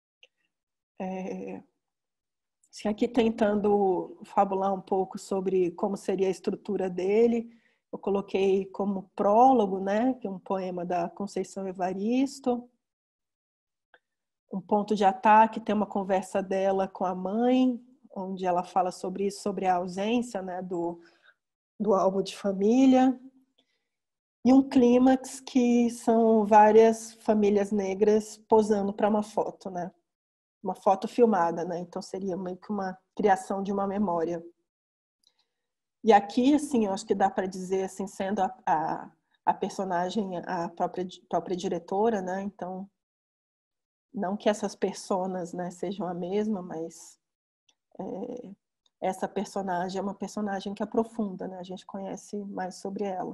Aqui tentando fabular um pouco sobre como seria a estrutura dele, eu coloquei como prólogo, né, que é um poema da Conceição Evaristo. Um ponto de ataque, tem uma conversa dela com a mãe, onde ela fala sobre isso, sobre a ausência, né, do álbum de família. E um clímax que são várias famílias negras posando para uma foto, né? Uma foto filmada, né? Então seria meio que uma criação de uma memória. E aqui, assim, eu acho que dá para dizer, assim, sendo a personagem a própria diretora, né? Então, não que essas personas, né, sejam a mesma, mas essa personagem é uma personagem que aprofunda, né? A gente conhece mais sobre ela.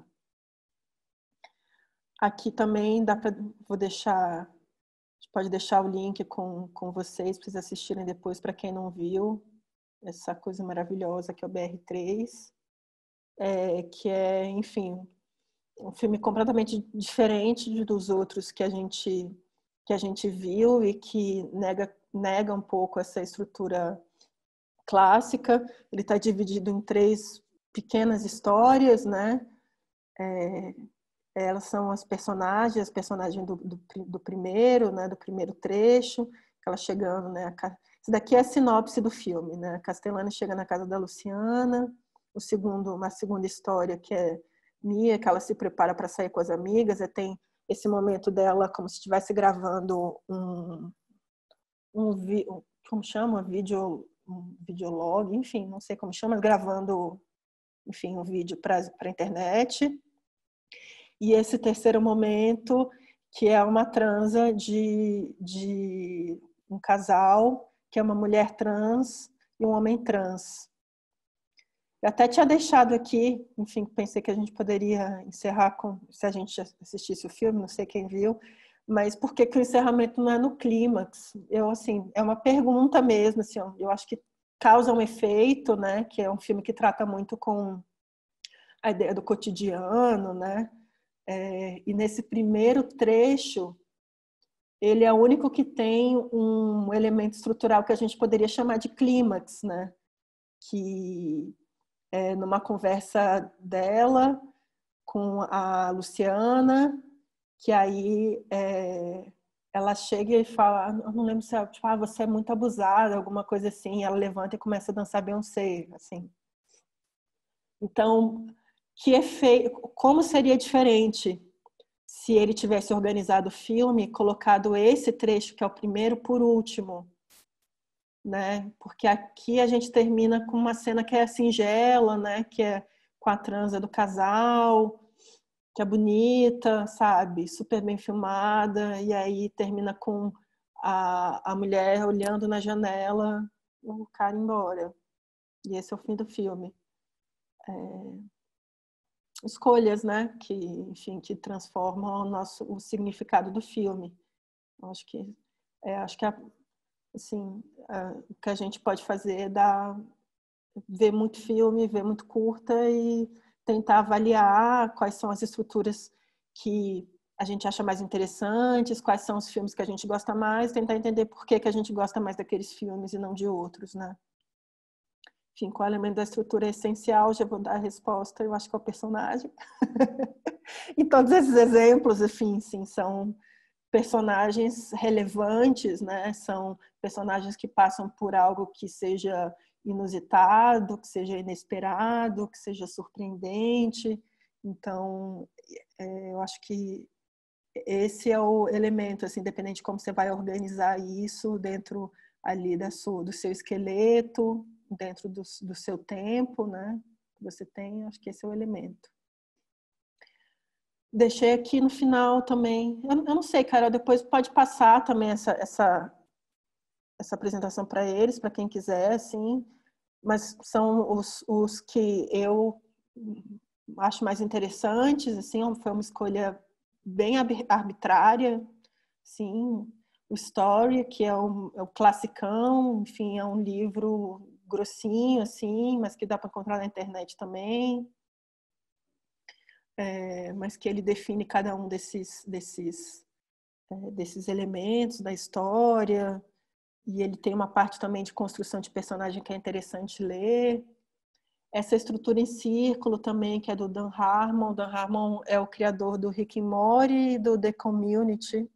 Aqui também pode deixar o link com vocês para vocês assistirem depois, para quem não viu, essa coisa maravilhosa que é o BR3, que é, enfim, um filme completamente diferente dos outros que a gente viu e que nega um pouco essa estrutura clássica. Ele está dividido em 3 pequenas histórias, né? Elas são as personagens do primeiro, né, do primeiro trecho, ela chegando, né, isso daqui é a sinopse do filme, né, a Castellana chega na casa da Luciana, uma segunda história que é Mia, que ela se prepara para sair com as amigas, e tem esse momento dela como se estivesse gravando como chama? Um videolog, enfim, não sei como chama, gravando, enfim, um vídeo para a internet. E esse terceiro momento, que é uma transa de um casal, que é uma mulher trans e um homem trans. Eu até tinha deixado aqui, enfim, pensei que a gente poderia encerrar se a gente assistisse o filme, não sei quem viu, mas por que o encerramento não é no clímax? Assim, é uma pergunta mesmo, assim, eu acho que causa um efeito, né, que é um filme que trata muito com a ideia do cotidiano, né? E nesse primeiro trecho, ele é o único que tem um elemento estrutural que a gente poderia chamar de clímax, né? Que é numa conversa dela com a Luciana, que aí ela chega e fala, eu não lembro se ela, tipo, você é muito abusada, alguma coisa assim, ela levanta e começa a dançar Beyoncé, assim. Então, como seria diferente se ele tivesse organizado o filme e colocado esse trecho, que é o primeiro, por último, né? Porque aqui a gente termina com uma cena que é singela, né? Que é com a transa do casal, que é bonita, sabe? Super bem filmada, e aí termina com a mulher olhando na janela, o cara embora. E esse é o fim do filme. Escolhas, né, que, enfim, que transformam o significado do filme. Acho que assim, o que a gente pode fazer é ver muito filme, ver muito curta e tentar avaliar quais são as estruturas que a gente acha mais interessantes, quais são os filmes que a gente gosta mais, tentar entender por que a gente gosta mais daqueles filmes e não de outros, né? Enfim, qual elemento da estrutura é essencial? Já vou dar a resposta, eu acho que é o personagem. E todos esses exemplos, enfim, sim, são personagens relevantes, né? São personagens que passam por algo que seja inusitado, que seja inesperado, que seja surpreendente. Então, eu acho que esse é o elemento, assim, independente de como você vai organizar isso dentro ali do seu esqueleto, dentro do seu tempo, né? Que você tem, acho que esse é o elemento. Deixei aqui no final também. Eu não sei, Carol, depois pode passar também essa apresentação para eles, para quem quiser, assim. Mas são os que eu acho mais interessantes, assim. Foi uma escolha bem arbitrária, sim. O Story, que é o classicão, enfim, é um livro grossinho, assim, mas que dá para encontrar na internet também. mas que ele define cada um desses elementos da história, e ele tem uma parte também de construção de personagem que é interessante ler. Essa estrutura em círculo também, que é do Dan Harmon. Dan Harmon é o criador do Rick and Morty e do The Community,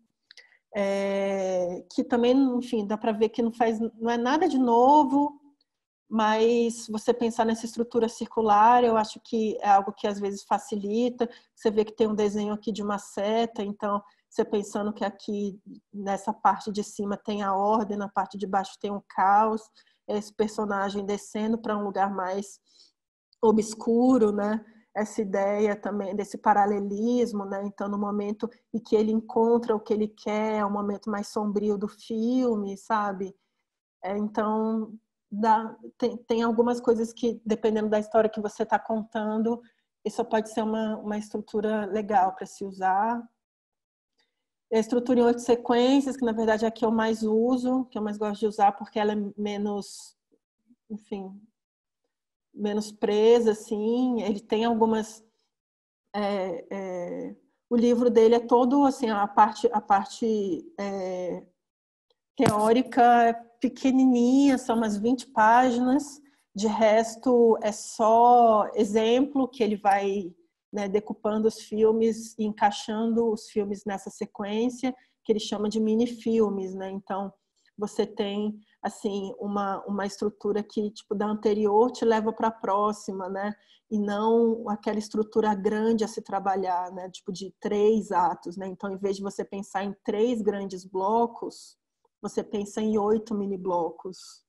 que também, enfim, dá para ver que não é nada de novo, mas você pensar nessa estrutura circular, eu acho que é algo que às vezes facilita. Você vê que tem um desenho aqui de uma seta, então você pensando que aqui nessa parte de cima tem a ordem, na parte de baixo tem um caos, esse personagem descendo para um lugar mais obscuro, né? Essa ideia também desse paralelismo, né? Então, no momento em que ele encontra o que ele quer, é o momento mais sombrio do filme, sabe? Então, tem algumas coisas que, dependendo da história que você está contando, isso pode ser uma estrutura legal para se usar. A estrutura em 8 sequências, que na verdade é a que eu mais uso, que eu mais gosto de usar, porque ela é menos, enfim, menos presa, assim. Ele tem algumas... o livro dele é todo, assim, a parte teórica é pequenininha, são umas 20 páginas, de resto é só exemplo que ele vai, né, decupando os filmes e encaixando os filmes nessa sequência, que ele chama de mini-filmes, né? Então, você tem assim uma estrutura que, tipo, da anterior te leva para a próxima, né? E não aquela estrutura grande a se trabalhar, né? Tipo, de 3 atos, né? Então, em vez de você pensar em 3 grandes blocos, você pensa em 8 mini blocos.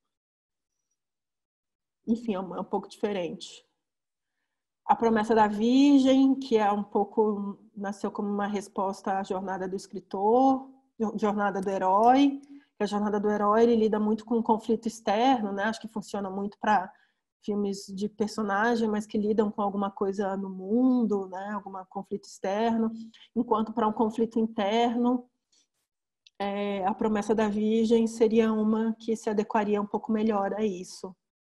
Enfim, é um pouco diferente. A Promessa da Virgem, que é um pouco, nasceu como uma resposta à jornada do escritor, jornada do herói. A jornada do herói, ele lida muito com o conflito externo, né? Acho que funciona muito para filmes de personagem, mas que lidam com alguma coisa no mundo, né? Algum conflito externo. Enquanto para um conflito interno, A Promessa da Virgem seria uma que se adequaria um pouco melhor a isso.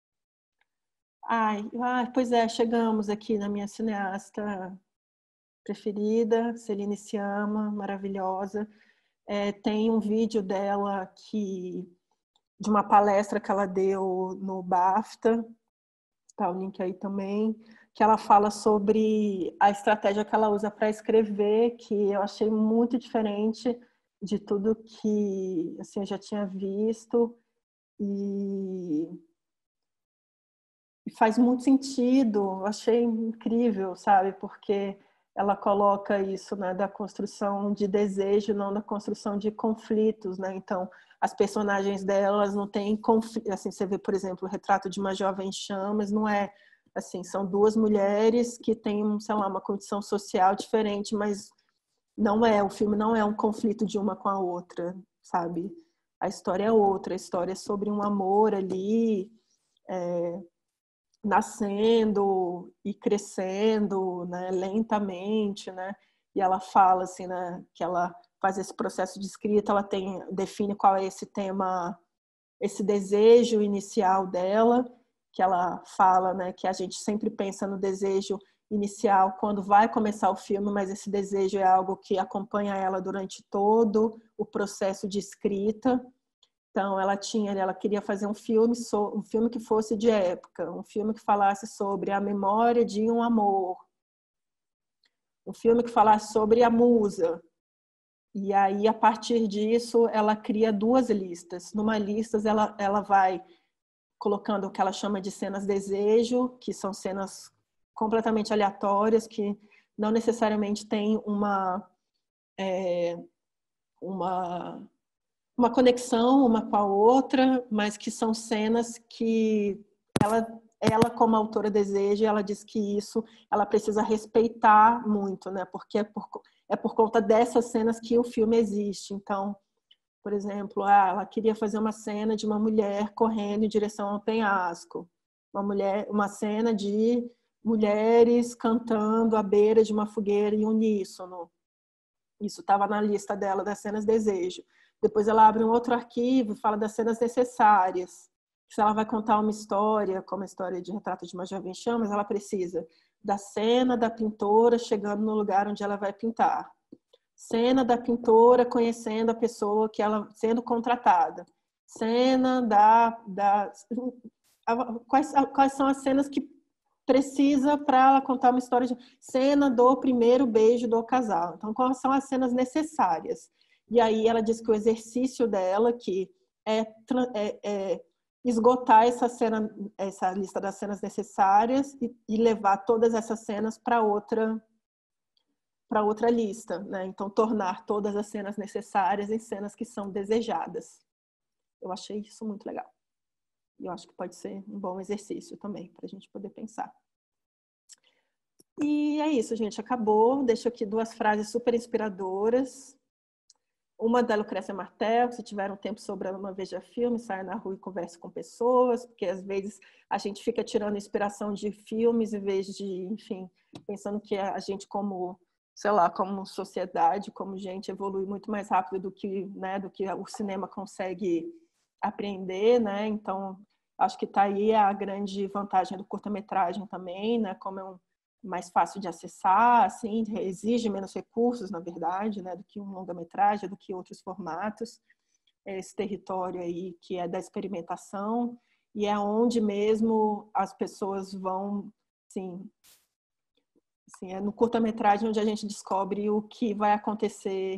Pois é, chegamos aqui na minha cineasta preferida, Celine Sciamma, maravilhosa. Tem um vídeo dela de uma palestra que ela deu no BAFTA, tá o link aí também, que ela fala sobre a estratégia que ela usa para escrever, que eu achei muito diferente de tudo que, assim, eu já tinha visto, e faz muito sentido. Eu achei incrível, sabe? Porque ela coloca isso, né, da construção de desejo, não da construção de conflitos, né? Então, as personagens delas não têm conflito. Assim, você vê, por exemplo, o Retrato de uma Jovem em Chamas, não é assim, são 2 mulheres que têm, sei lá, uma condição social diferente, mas o filme não é um conflito de uma com a outra, sabe? A história é outra, a história é sobre um amor ali, nascendo e crescendo, né, lentamente, né? E ela fala assim, né, que ela faz esse processo de escrita, ela define qual é esse tema, esse desejo inicial dela, que ela fala, né, que a gente sempre pensa no desejo inicial quando vai começar o filme, mas esse desejo é algo que acompanha ela durante todo o processo de escrita. Então, ela queria fazer um filme que fosse de época, um filme que falasse sobre a memória de um amor, um filme que falasse sobre a musa. E aí, a partir disso, ela cria 2 listas. Numa lista, ela vai colocando o que ela chama de cenas desejo, que são cenas completamente aleatórias, que não necessariamente têm uma conexão uma com a outra, mas que são cenas que ela como autora deseja, ela diz que isso ela precisa respeitar muito, né? Porque é por conta dessas cenas que o filme existe. Então, por exemplo, ela queria fazer uma cena de uma mulher correndo em direção ao penhasco, uma cena de mulheres cantando à beira de uma fogueira em uníssono. Isso estava na lista dela das cenas desejo. Depois ela abre um outro arquivo e fala das cenas necessárias. Se ela vai contar uma história, como a história de Retrato de uma Jovem em Chamas, ela precisa da cena da pintora chegando no lugar onde ela vai pintar. Cena da pintora conhecendo a pessoa que ela sendo contratada. Cena quais são as cenas que precisa para ela contar uma história de cena do primeiro beijo do casal. Então, quais são as cenas necessárias? E aí ela diz que o exercício dela que é esgotar essa lista das cenas necessárias e levar todas essas cenas para outra lista, né? Então, tornar todas as cenas necessárias em cenas que são desejadas. Eu achei isso muito legal. E eu acho que pode ser um bom exercício também, para a gente poder pensar. E é isso, gente. Acabou. Deixo aqui 2 frases super inspiradoras. Uma da Lucrécia Martel: se tiver um tempo sobrando, não veja filme, saia na rua e converse com pessoas, porque às vezes a gente fica tirando inspiração de filmes em vez de, enfim, pensando que a gente como, sei lá, como sociedade, como gente, evolui muito mais rápido do que o cinema consegue aprender, né? Então, acho que tá aí a grande vantagem do curta-metragem também, né? Como é mais fácil de acessar, assim, exige menos recursos, na verdade, né? Do que um longa-metragem, do que outros formatos. Esse território aí que é da experimentação e é onde mesmo as pessoas vão, assim, é no curta-metragem onde a gente descobre o que vai acontecer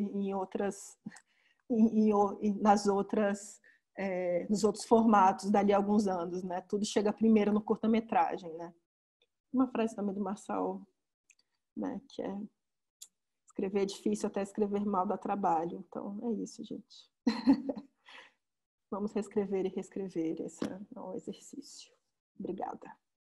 nos outros formatos dali a alguns anos, né? Tudo chega primeiro no curta-metragem, né? Uma frase também do Marçal, né? Que é: escrever é difícil, até escrever mal dá trabalho. Então, é isso, gente. Vamos reescrever e reescrever. Esse é o exercício. Obrigada.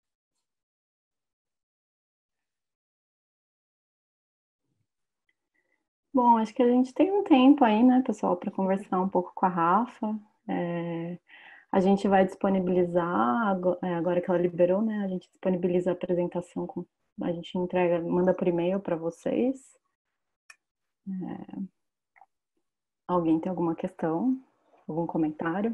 Bom, acho que a gente tem um tempo aí, né, pessoal, para conversar um pouco com a Rafa. A gente vai disponibilizar, agora que ela liberou, né, a gente disponibiliza a apresentação, a gente entrega, manda por e-mail para vocês. Alguém tem alguma questão? Algum comentário?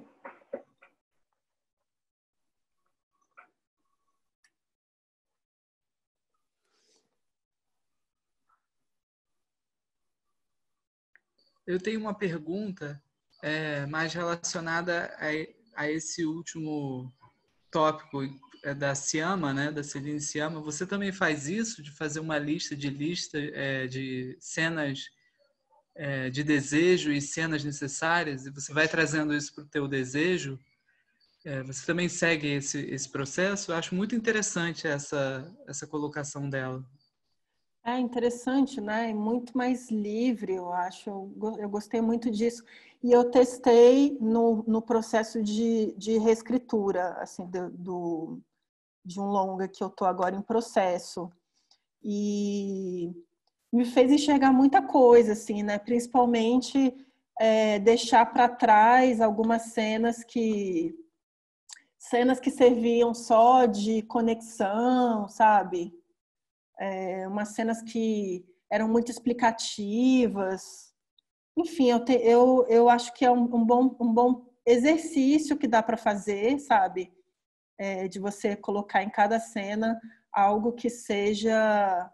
Eu tenho uma pergunta mais relacionada a esse último tópico da Sciamma, né, da Celine Sciamma. Você também faz isso, de fazer uma lista de cenas de desejo e cenas necessárias, e você vai trazendo isso para o teu desejo? Você também segue esse processo? Eu acho muito interessante essa colocação dela. É interessante, né? Muito mais livre, eu acho. Eu gostei muito disso. E eu testei no processo de reescritura, assim, de um longa que eu estou agora em processo. E me fez enxergar muita coisa, assim, né? Principalmente deixar para trás algumas cenas que serviam só de conexão, sabe? Umas cenas que eram muito explicativas. Enfim, eu acho que é um bom exercício que dá para fazer, sabe? De você colocar em cada cena algo que seja...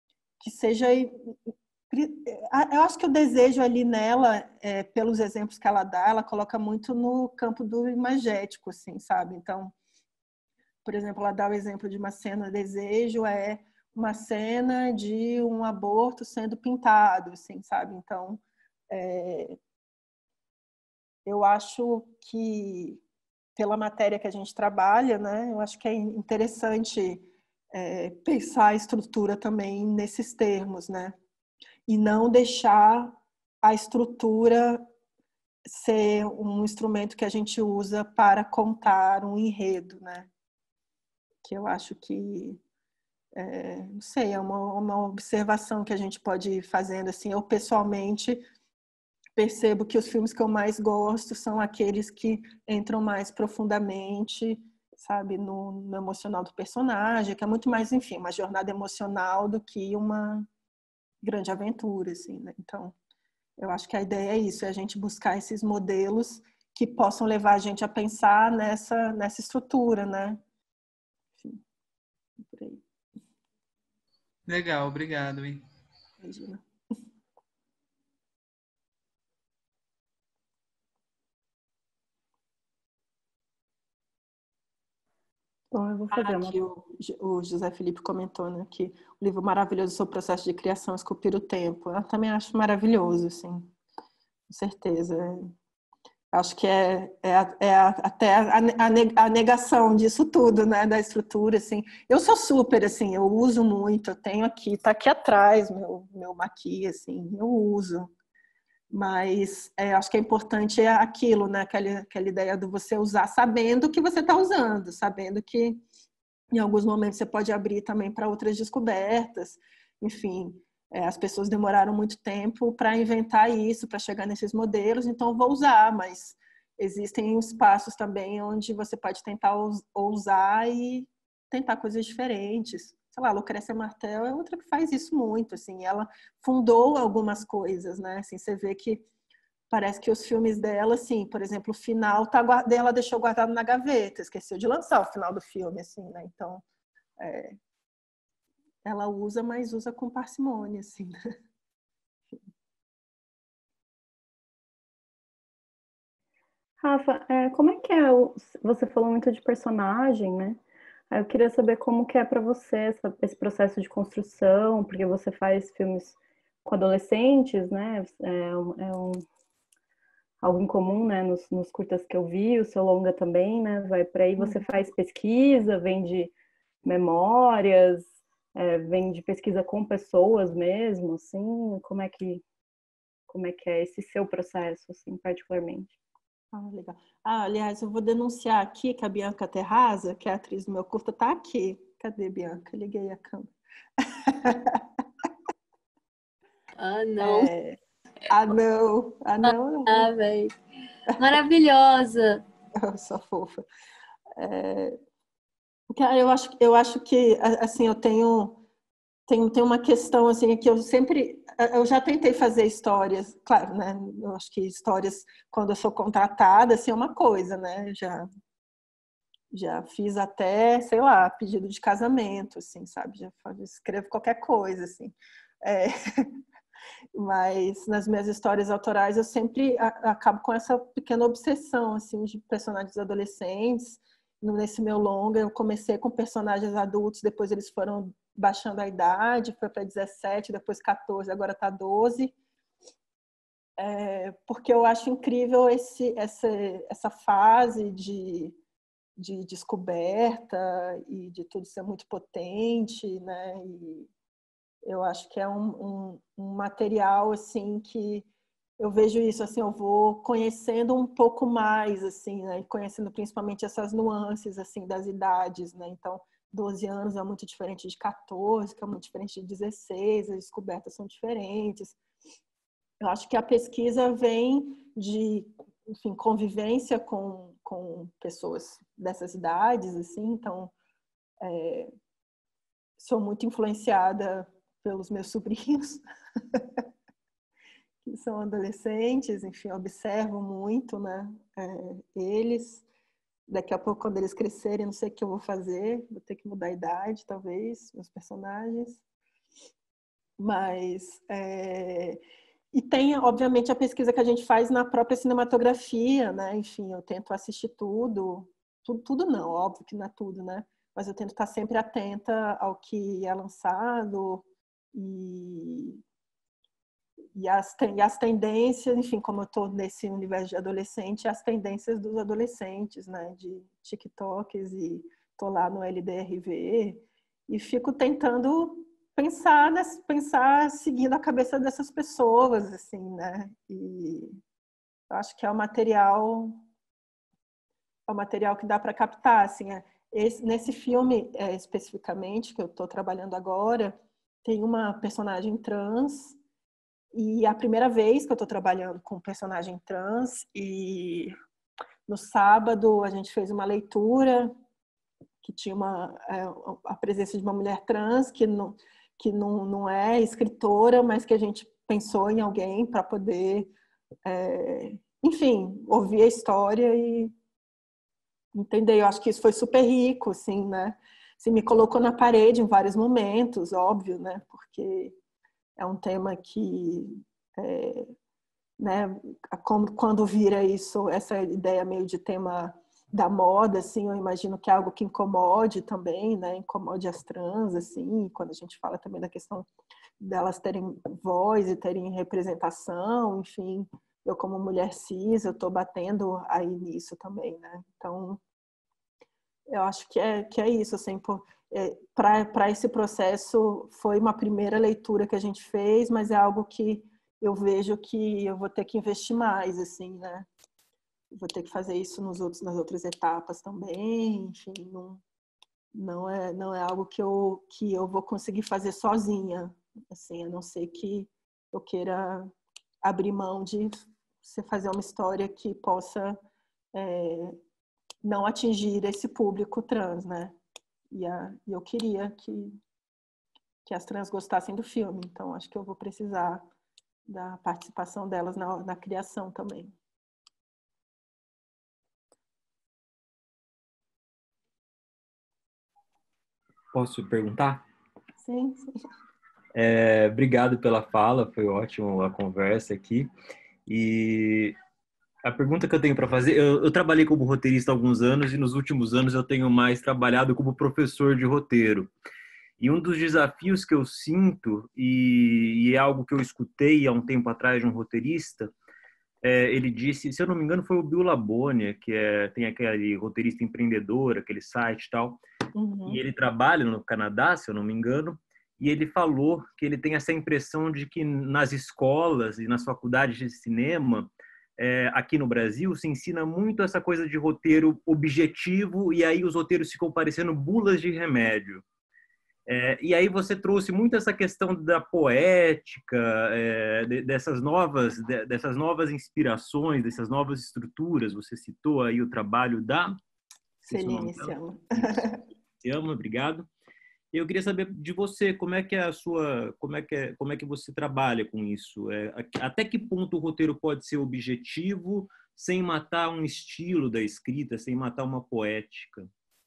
Eu acho que o desejo ali nela, pelos exemplos que ela dá, ela coloca muito no campo do imagético, assim, sabe? Então, por exemplo, ela dá o exemplo de uma cena desejo, uma cena de um aborto sendo pintado, assim, sabe? Então, eu acho que, pela matéria que a gente trabalha, né, eu acho que é interessante pensar a estrutura também nesses termos, né? E não deixar a estrutura ser um instrumento que a gente usa para contar um enredo, né? Que eu acho que não sei, é uma observação que a gente pode ir fazendo, assim. Eu, pessoalmente, percebo que os filmes que eu mais gosto são aqueles que entram mais profundamente, sabe, no emocional do personagem, que é muito mais, enfim, uma jornada emocional do que uma grande aventura, assim, né? Então, eu acho que a ideia é isso, é a gente buscar esses modelos que possam levar a gente a pensar nessa estrutura, né? Enfim, por aí. Legal, obrigado, hein? Imagina. Bom, eu vou fazer uma. Aqui o José Felipe comentou, né, que o livro maravilhoso sobre o processo de criação, Esculpir o Tempo. Eu também acho maravilhoso, assim, com certeza. Acho que até a negação disso tudo, né, da estrutura, assim. Eu sou super, assim, eu uso muito, eu tenho aqui, tá aqui atrás meu maqui, assim, eu uso. Mas acho que é importante aquilo, né, aquela ideia de você usar sabendo que você está usando, sabendo que em alguns momentos você pode abrir também para outras descobertas. Enfim, as pessoas demoraram muito tempo para inventar isso, para chegar nesses modelos, então eu vou usar, mas existem espaços também onde você pode tentar ousar e tentar coisas diferentes. Sei lá, Lucrécia Martel é outra que faz isso muito, assim, ela fundou algumas coisas, né? Assim, você vê que parece que os filmes dela, assim, por exemplo, o final ela deixou guardado na gaveta, esqueceu de lançar o final do filme, assim, né? Então, ela usa, mas usa com parcimônia, assim, né? Rafa, como é que é? Você falou muito de personagem, né? Eu queria saber como que é para você esse processo de construção, porque você faz filmes com adolescentes, né? Algo em comum, né? Nos curtas que eu vi, o seu longa também, né? Vai para aí, você faz pesquisa, vem de memórias, vem de pesquisa com pessoas mesmo, assim? Como é que é esse seu processo, assim, particularmente? Legal. Aliás, eu vou denunciar aqui que a Bianca Terraza, que é a atriz do meu curta, tá aqui. Cadê, Bianca? Liguei a câmera. Não. Não. Velho. Maravilhosa. Eu sou fofa. Porque eu acho que, assim, eu tenho uma questão, assim, que eu já tentei fazer histórias, claro, né? Eu acho que histórias, quando eu sou contratada, assim, é uma coisa, né? Já fiz até, sei lá, pedido de casamento, assim, sabe? Já escrevo qualquer coisa, assim. Mas nas minhas histórias autorais eu sempre acabo com essa pequena obsessão, assim, de personagens adolescentes. Nesse meu longa eu comecei com personagens adultos, depois eles foram baixando a idade, foi para 17, depois 14, agora está 12. Porque eu acho incrível essa fase de descoberta e de tudo ser muito potente, né? E eu acho que é um material assim que eu vejo isso, assim, eu vou conhecendo um pouco mais, assim, né? Conhecendo principalmente essas nuances, assim, das idades, né? Então, 12 anos é muito diferente de 14, que é muito diferente de 16, as descobertas são diferentes. Eu acho que a pesquisa vem de, enfim, convivência com pessoas dessas idades, assim, então, sou muito influenciada pelos meus sobrinhos, que são adolescentes, enfim, observo muito, né, eles. Daqui a pouco, quando eles crescerem, não sei o que eu vou fazer, vou ter que mudar a idade, talvez, meus personagens. Mas, e tem, obviamente, a pesquisa que a gente faz na própria cinematografia, né, enfim, eu tento assistir tudo não, óbvio que não é tudo, né, mas eu tento estar sempre atenta ao que é lançado e as tendências, enfim, como eu estou nesse universo de adolescente, as tendências dos adolescentes, né, de TikToks, e estou lá no LDRV e fico tentando pensar seguindo a cabeça dessas pessoas, assim, né, e eu acho que é o material que dá para captar, assim, nesse filme especificamente que eu estou trabalhando agora, tem uma personagem trans. E é a primeira vez que eu estou trabalhando com um personagem trans, e no sábado a gente fez uma leitura que tinha a presença de uma mulher trans que não é escritora, mas que a gente pensou em alguém para poder, enfim, ouvir a história e entender. Eu acho que isso foi super rico, assim, né? assim, me colocou na parede em vários momentos, óbvio, né? Porque é um tema que, né? Quando vira isso, essa ideia meio de tema da moda, assim, eu imagino que é algo que incomode também, né? Incomode as trans, assim, quando a gente fala também da questão delas terem voz e terem representação, enfim, eu como mulher cis, eu estou batendo aí nisso também, né? Então, eu acho que é isso, assim, para esse processo foi uma primeira leitura que a gente fez, mas é algo que eu vejo que eu vou ter que investir mais, assim, né? Vou ter que fazer isso nas outras etapas também, enfim, não é algo que eu vou conseguir fazer sozinha, assim, a não ser que eu queira abrir mão de você fazer uma história que possa não atingir esse público trans, né? E eu queria que as trans gostassem do filme, então acho que eu vou precisar da participação delas na criação também. Posso perguntar? Sim, sim. Obrigado pela fala, foi ótimo a conversa aqui. E a pergunta que eu tenho para fazer, eu trabalhei como roteirista há alguns anos e nos últimos anos eu tenho mais trabalhado como professor de roteiro. E um dos desafios que eu sinto, e é algo que eu escutei há um tempo atrás de um roteirista, ele disse, se eu não me engano foi o Bill Labonia, que tem aquele roteirista empreendedor, aquele site e tal, e ele trabalha no Canadá, se eu não me engano, e ele falou que ele tem essa impressão de que nas escolas e nas faculdades de cinema, aqui no Brasil, se ensina muito essa coisa de roteiro objetivo, e aí os roteiros ficam parecendo bulas de remédio. E aí você trouxe muito essa questão da poética, dessas novas inspirações, dessas novas estruturas. Você citou aí o trabalho da Celine Sciamma. Sciamma, obrigado. Eu queria saber de você, como é que você trabalha com isso? Até que ponto o roteiro pode ser objetivo sem matar um estilo da escrita, sem matar uma poética?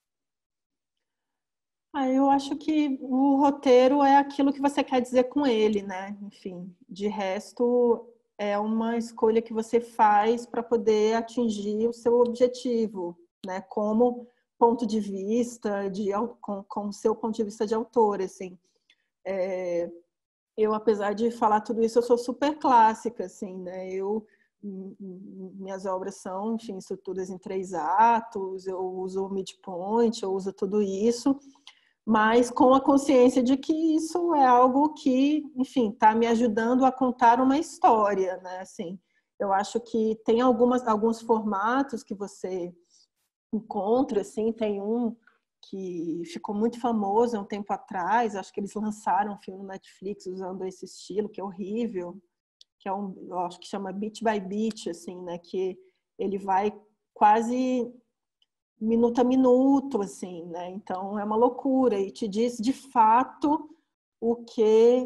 Eu acho que o roteiro é aquilo que você quer dizer com ele, né? Enfim, de resto é uma escolha que você faz para poder atingir o seu objetivo, né? Como ponto de vista, com o seu ponto de vista de autor, assim. Eu, apesar de falar tudo isso, eu sou super clássica, assim, né? Minhas obras são, enfim, estruturas em 3 atos, eu uso o midpoint, eu uso tudo isso, mas com a consciência de que isso é algo que, enfim, está me ajudando a contar uma história, né? Assim, eu acho que tem alguns formatos que você encontra, assim, tem um que ficou muito famoso há um tempo atrás, acho que eles lançaram um filme no Netflix usando esse estilo, que é horrível, que é eu acho que chama Beat by Beat, assim, né? Que ele vai quase minuto a minuto, assim, né? Então é uma loucura e te diz de fato o que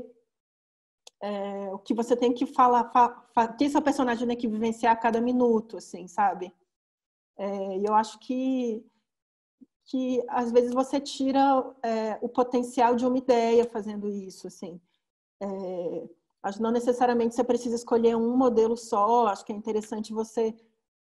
você tem que falar, que seu personagem tem que vivenciar a cada minuto, assim, sabe? E eu acho que às vezes você tira o potencial de uma ideia fazendo isso, assim. Acho que não necessariamente você precisa escolher um modelo só, acho que é interessante você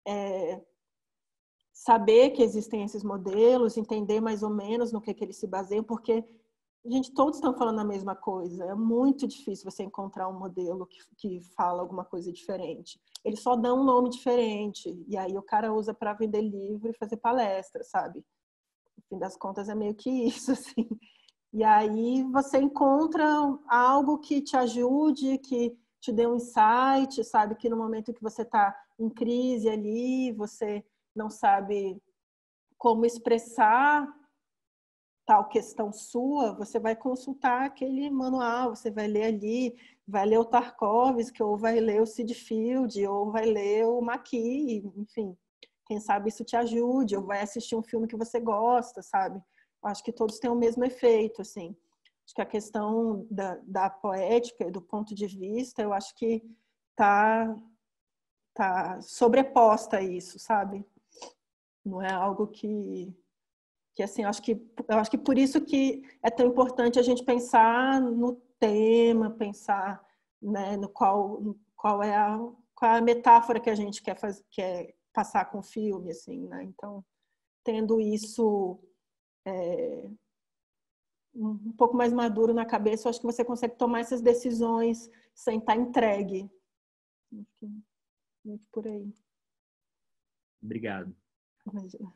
saber que existem esses modelos, entender mais ou menos no que eles se baseiam, porque, gente, todos estão falando a mesma coisa. É muito difícil você encontrar um modelo que fala alguma coisa diferente. Eles só dão um nome diferente, e aí o cara usa para vender livro e fazer palestra, sabe? No fim das contas, é meio que isso, assim. E aí você encontra algo que te ajude, que te dê um insight, sabe? Que no momento que você está em crise ali, você não sabe como expressar tal questão sua, você vai consultar aquele manual, você vai ler ali, vai ler o Tarkovsky, ou vai ler o Sid Field, ou vai ler o Maqui, enfim. Quem sabe isso te ajude, ou vai assistir um filme que você gosta, sabe? Eu acho que todos têm o mesmo efeito, assim. Acho que a questão da poética, do ponto de vista, eu acho que tá sobreposta a isso, sabe? Não é algo que Que assim, eu acho que por isso que é tão importante a gente pensar no tema, pensar, né, no qual é a metáfora que a gente quer passar com o filme, assim, né? Então, tendo isso um pouco mais maduro na cabeça, eu acho que você consegue tomar essas decisões sem estar entregue. Muito por aí. Obrigado. Imagina.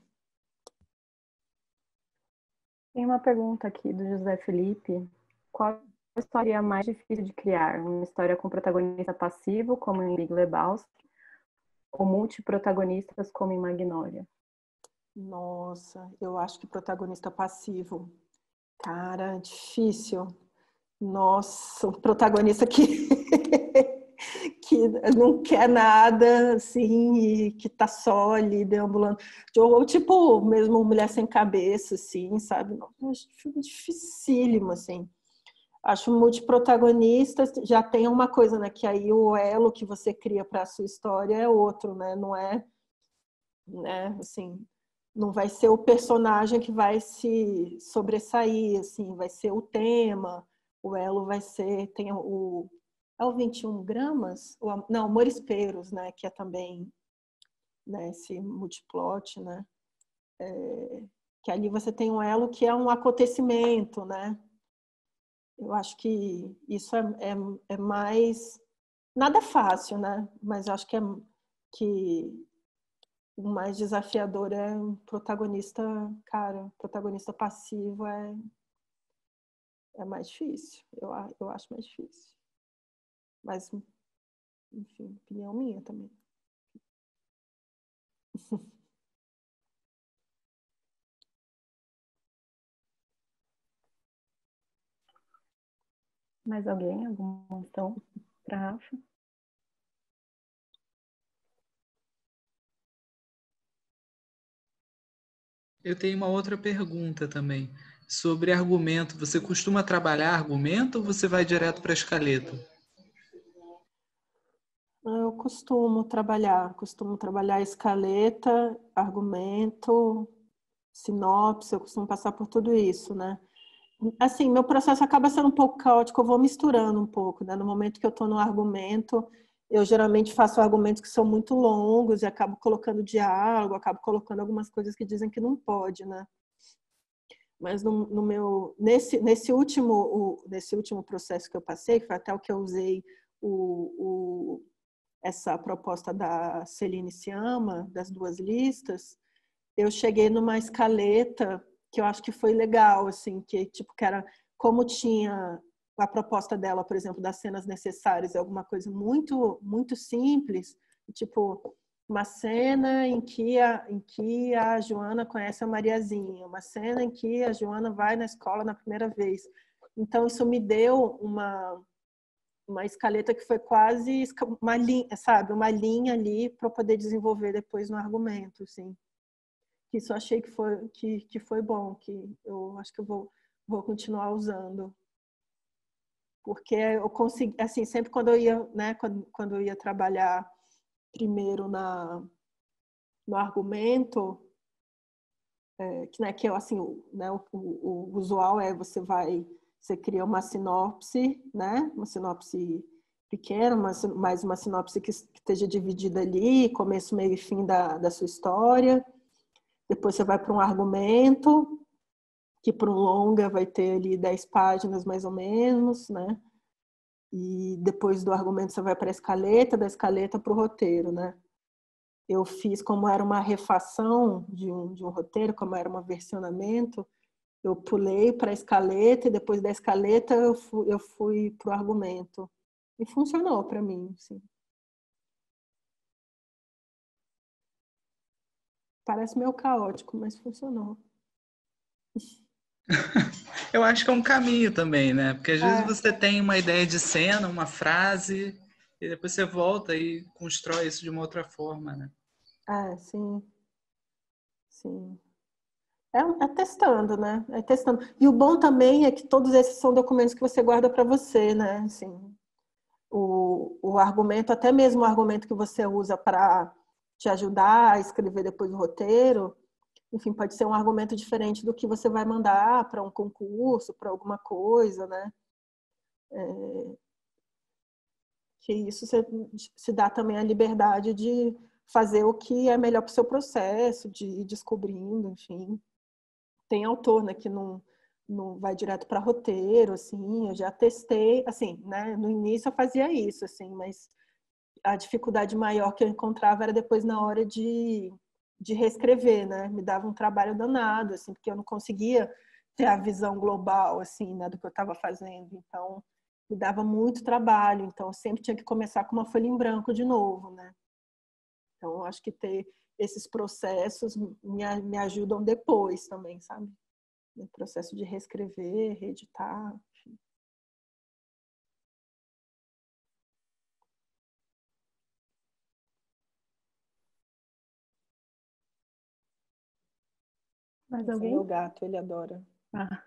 Tem uma pergunta aqui do José Felipe. Qual a história mais difícil de criar? Uma história com protagonista passivo, como em Big Lebowski, ou multiprotagonistas, como em Magnolia? Nossa, eu acho que protagonista passivo. Cara, difícil. Nossa, o protagonista que, que não quer nada, assim, e que tá só ali deambulando. Ou tipo, mesmo Mulher Sem Cabeça, assim, sabe? Não, acho dificílimo, assim. Acho multiprotagonista, já tem uma coisa, né? Que aí o elo que você cria para a sua história é outro, né? Não é, né? Assim, não vai ser o personagem que vai se sobressair, assim, vai ser o tema, o elo vai ser, tem é o 21 gramas? Não, Amores Perros, né, que é também, né, esse multiplot, né, que ali você tem um elo que é um acontecimento, né, eu acho que isso é mais, nada fácil, né, mas eu acho que o mais desafiador é um protagonista, cara, protagonista passivo é mais difícil. Eu acho mais difícil. Mas, enfim, opinião minha também. Mais alguém? Alguma questão para Rafa? Eu tenho uma outra pergunta também. Sobre argumento. Você costuma trabalhar argumento ou você vai direto para a escaleta? Eu costumo trabalhar escaleta, argumento, sinopse, eu costumo passar por tudo isso, né? Assim, meu processo acaba sendo um pouco caótico, eu vou misturando um pouco, né? No momento que eu estou no argumento, eu geralmente faço argumentos que são muito longos e acabo colocando diálogo, acabo colocando algumas coisas que dizem que não pode, né? Mas nesse último processo que eu passei, que foi até o que eu usei essa proposta da Celine Sciamma, das duas listas, eu cheguei numa escaleta que eu acho que foi legal, assim, que era como tinha a proposta dela, por exemplo, das cenas necessárias, é alguma coisa muito muito simples, tipo uma cena em que a Joana conhece a Mariazinha, uma cena em que a Joana vai na escola na primeira vez. Então isso me deu uma escaleta que foi quase uma linha, sabe, uma linha ali para poder desenvolver depois no argumento, assim. Isso eu achei que foi bom, que eu acho que eu vou continuar usando. Porque eu consegui, assim, sempre quando eu ia, né, quando eu ia trabalhar primeiro no argumento, que eu, assim, né, o usual é você cria uma sinopse, né, uma sinopse pequena, mas uma sinopse que esteja dividida ali, começo, meio e fim da sua história. Depois você vai para um argumento, que para um longa vai ter ali 10 páginas mais ou menos, né? E depois do argumento você vai para a escaleta, da escaleta para o roteiro, né? Eu fiz, como era uma refação de um roteiro, como era um versionamento, eu pulei para a escaleta e depois da escaleta eu fui para o argumento. E funcionou para mim, assim. Parece meio caótico, mas funcionou. Eu acho que é um caminho também, né? Porque às vezes você tem uma ideia de cena, uma frase, e depois você volta e constrói isso de uma outra forma, né? Sim. Sim. É testando, né? É testando. E o bom também é que todos esses são documentos que você guarda para você, né? Assim, o argumento, até mesmo o argumento que você usa para te ajudar a escrever depois o roteiro, enfim, pode ser um argumento diferente do que você vai mandar para um concurso, para alguma coisa, né? Que isso se dá também a liberdade de fazer o que é melhor para o seu processo, de ir descobrindo, enfim. Tem autor, né, que não vai direto para roteiro, assim, eu já testei, assim, né, no início eu fazia isso, assim, mas a dificuldade maior que eu encontrava era depois na hora de reescrever, né, me dava um trabalho danado, assim, porque eu não conseguia ter a visão global, assim, né, do que eu estava fazendo, então me dava muito trabalho, então eu sempre tinha que começar com uma folha em branco de novo, né. Então eu acho que ter esses processos me ajudam depois também, sabe? No processo de reescrever, reeditar, enfim. Mais Esse é alguém? meu gato, ele adora. Ah.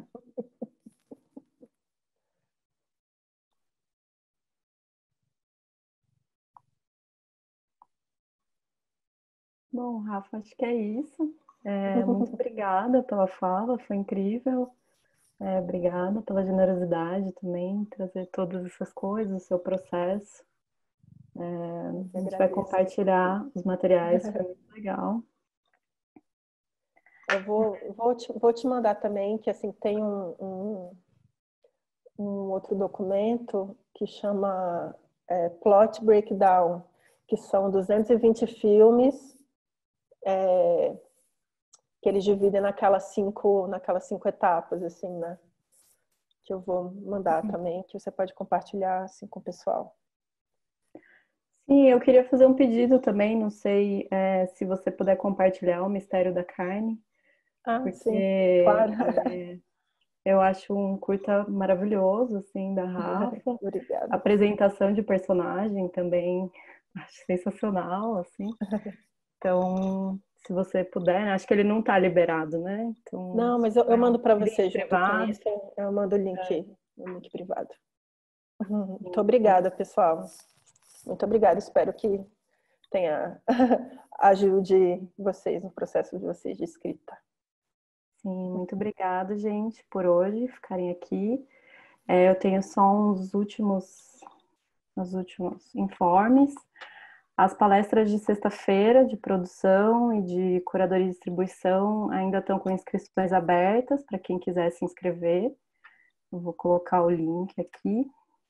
Bom, Rafa, acho que é isso. Muito obrigada pela fala, foi incrível. Obrigada pela generosidade também, trazer todas essas coisas, o seu processo. A gente vai compartilhar os materiais, foi muito legal. Eu vou te mandar também, que assim, tem um outro documento que chama Plot Breakdown, que são 220 filmes que eles dividem naquelas cinco etapas, assim, né? Que eu vou mandar também, que você pode compartilhar assim com o pessoal. Sim, eu queria fazer um pedido também, não sei se você puder compartilhar o Mistério da Carne, porque sim, claro. Eu acho um curta maravilhoso, assim, da Rafa. Obrigada. A apresentação de personagem também acho sensacional, assim. Então, se você puder, né? Acho que ele não está liberado, né? Então, não, mas eu mando para você junto privado. com isso. Eu mando o link privado. Muito obrigada, pessoal. Muito obrigada. Espero que tenha ajude vocês no processo de vocês de escrita. Sim, muito obrigada, gente, por hoje ficarem aqui. Eu tenho só os últimos informes. As palestras de sexta-feira de produção e de curadoria e distribuição ainda estão com inscrições abertas para quem quiser se inscrever. Eu vou colocar o link aqui.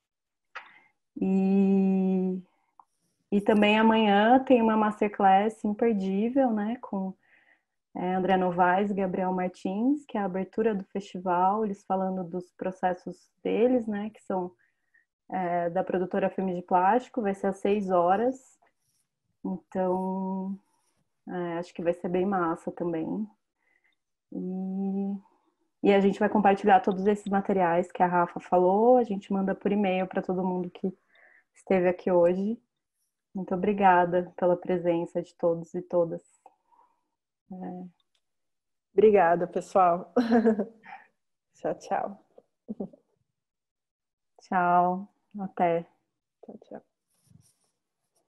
E também amanhã tem uma masterclass imperdível, né, com André Novaes e Gabriel Martins, que é a abertura do festival, eles falando dos processos deles, né, que são da produtora Filme de Plástico, vai ser às 6 horas. Então, acho que vai ser bem massa também. E a gente vai compartilhar todos esses materiais que a Rafa falou, a gente manda por e-mail para todo mundo que esteve aqui hoje. Muito obrigada pela presença de todos e todas. Obrigada, pessoal. Tchau, tchau. Tchau, até.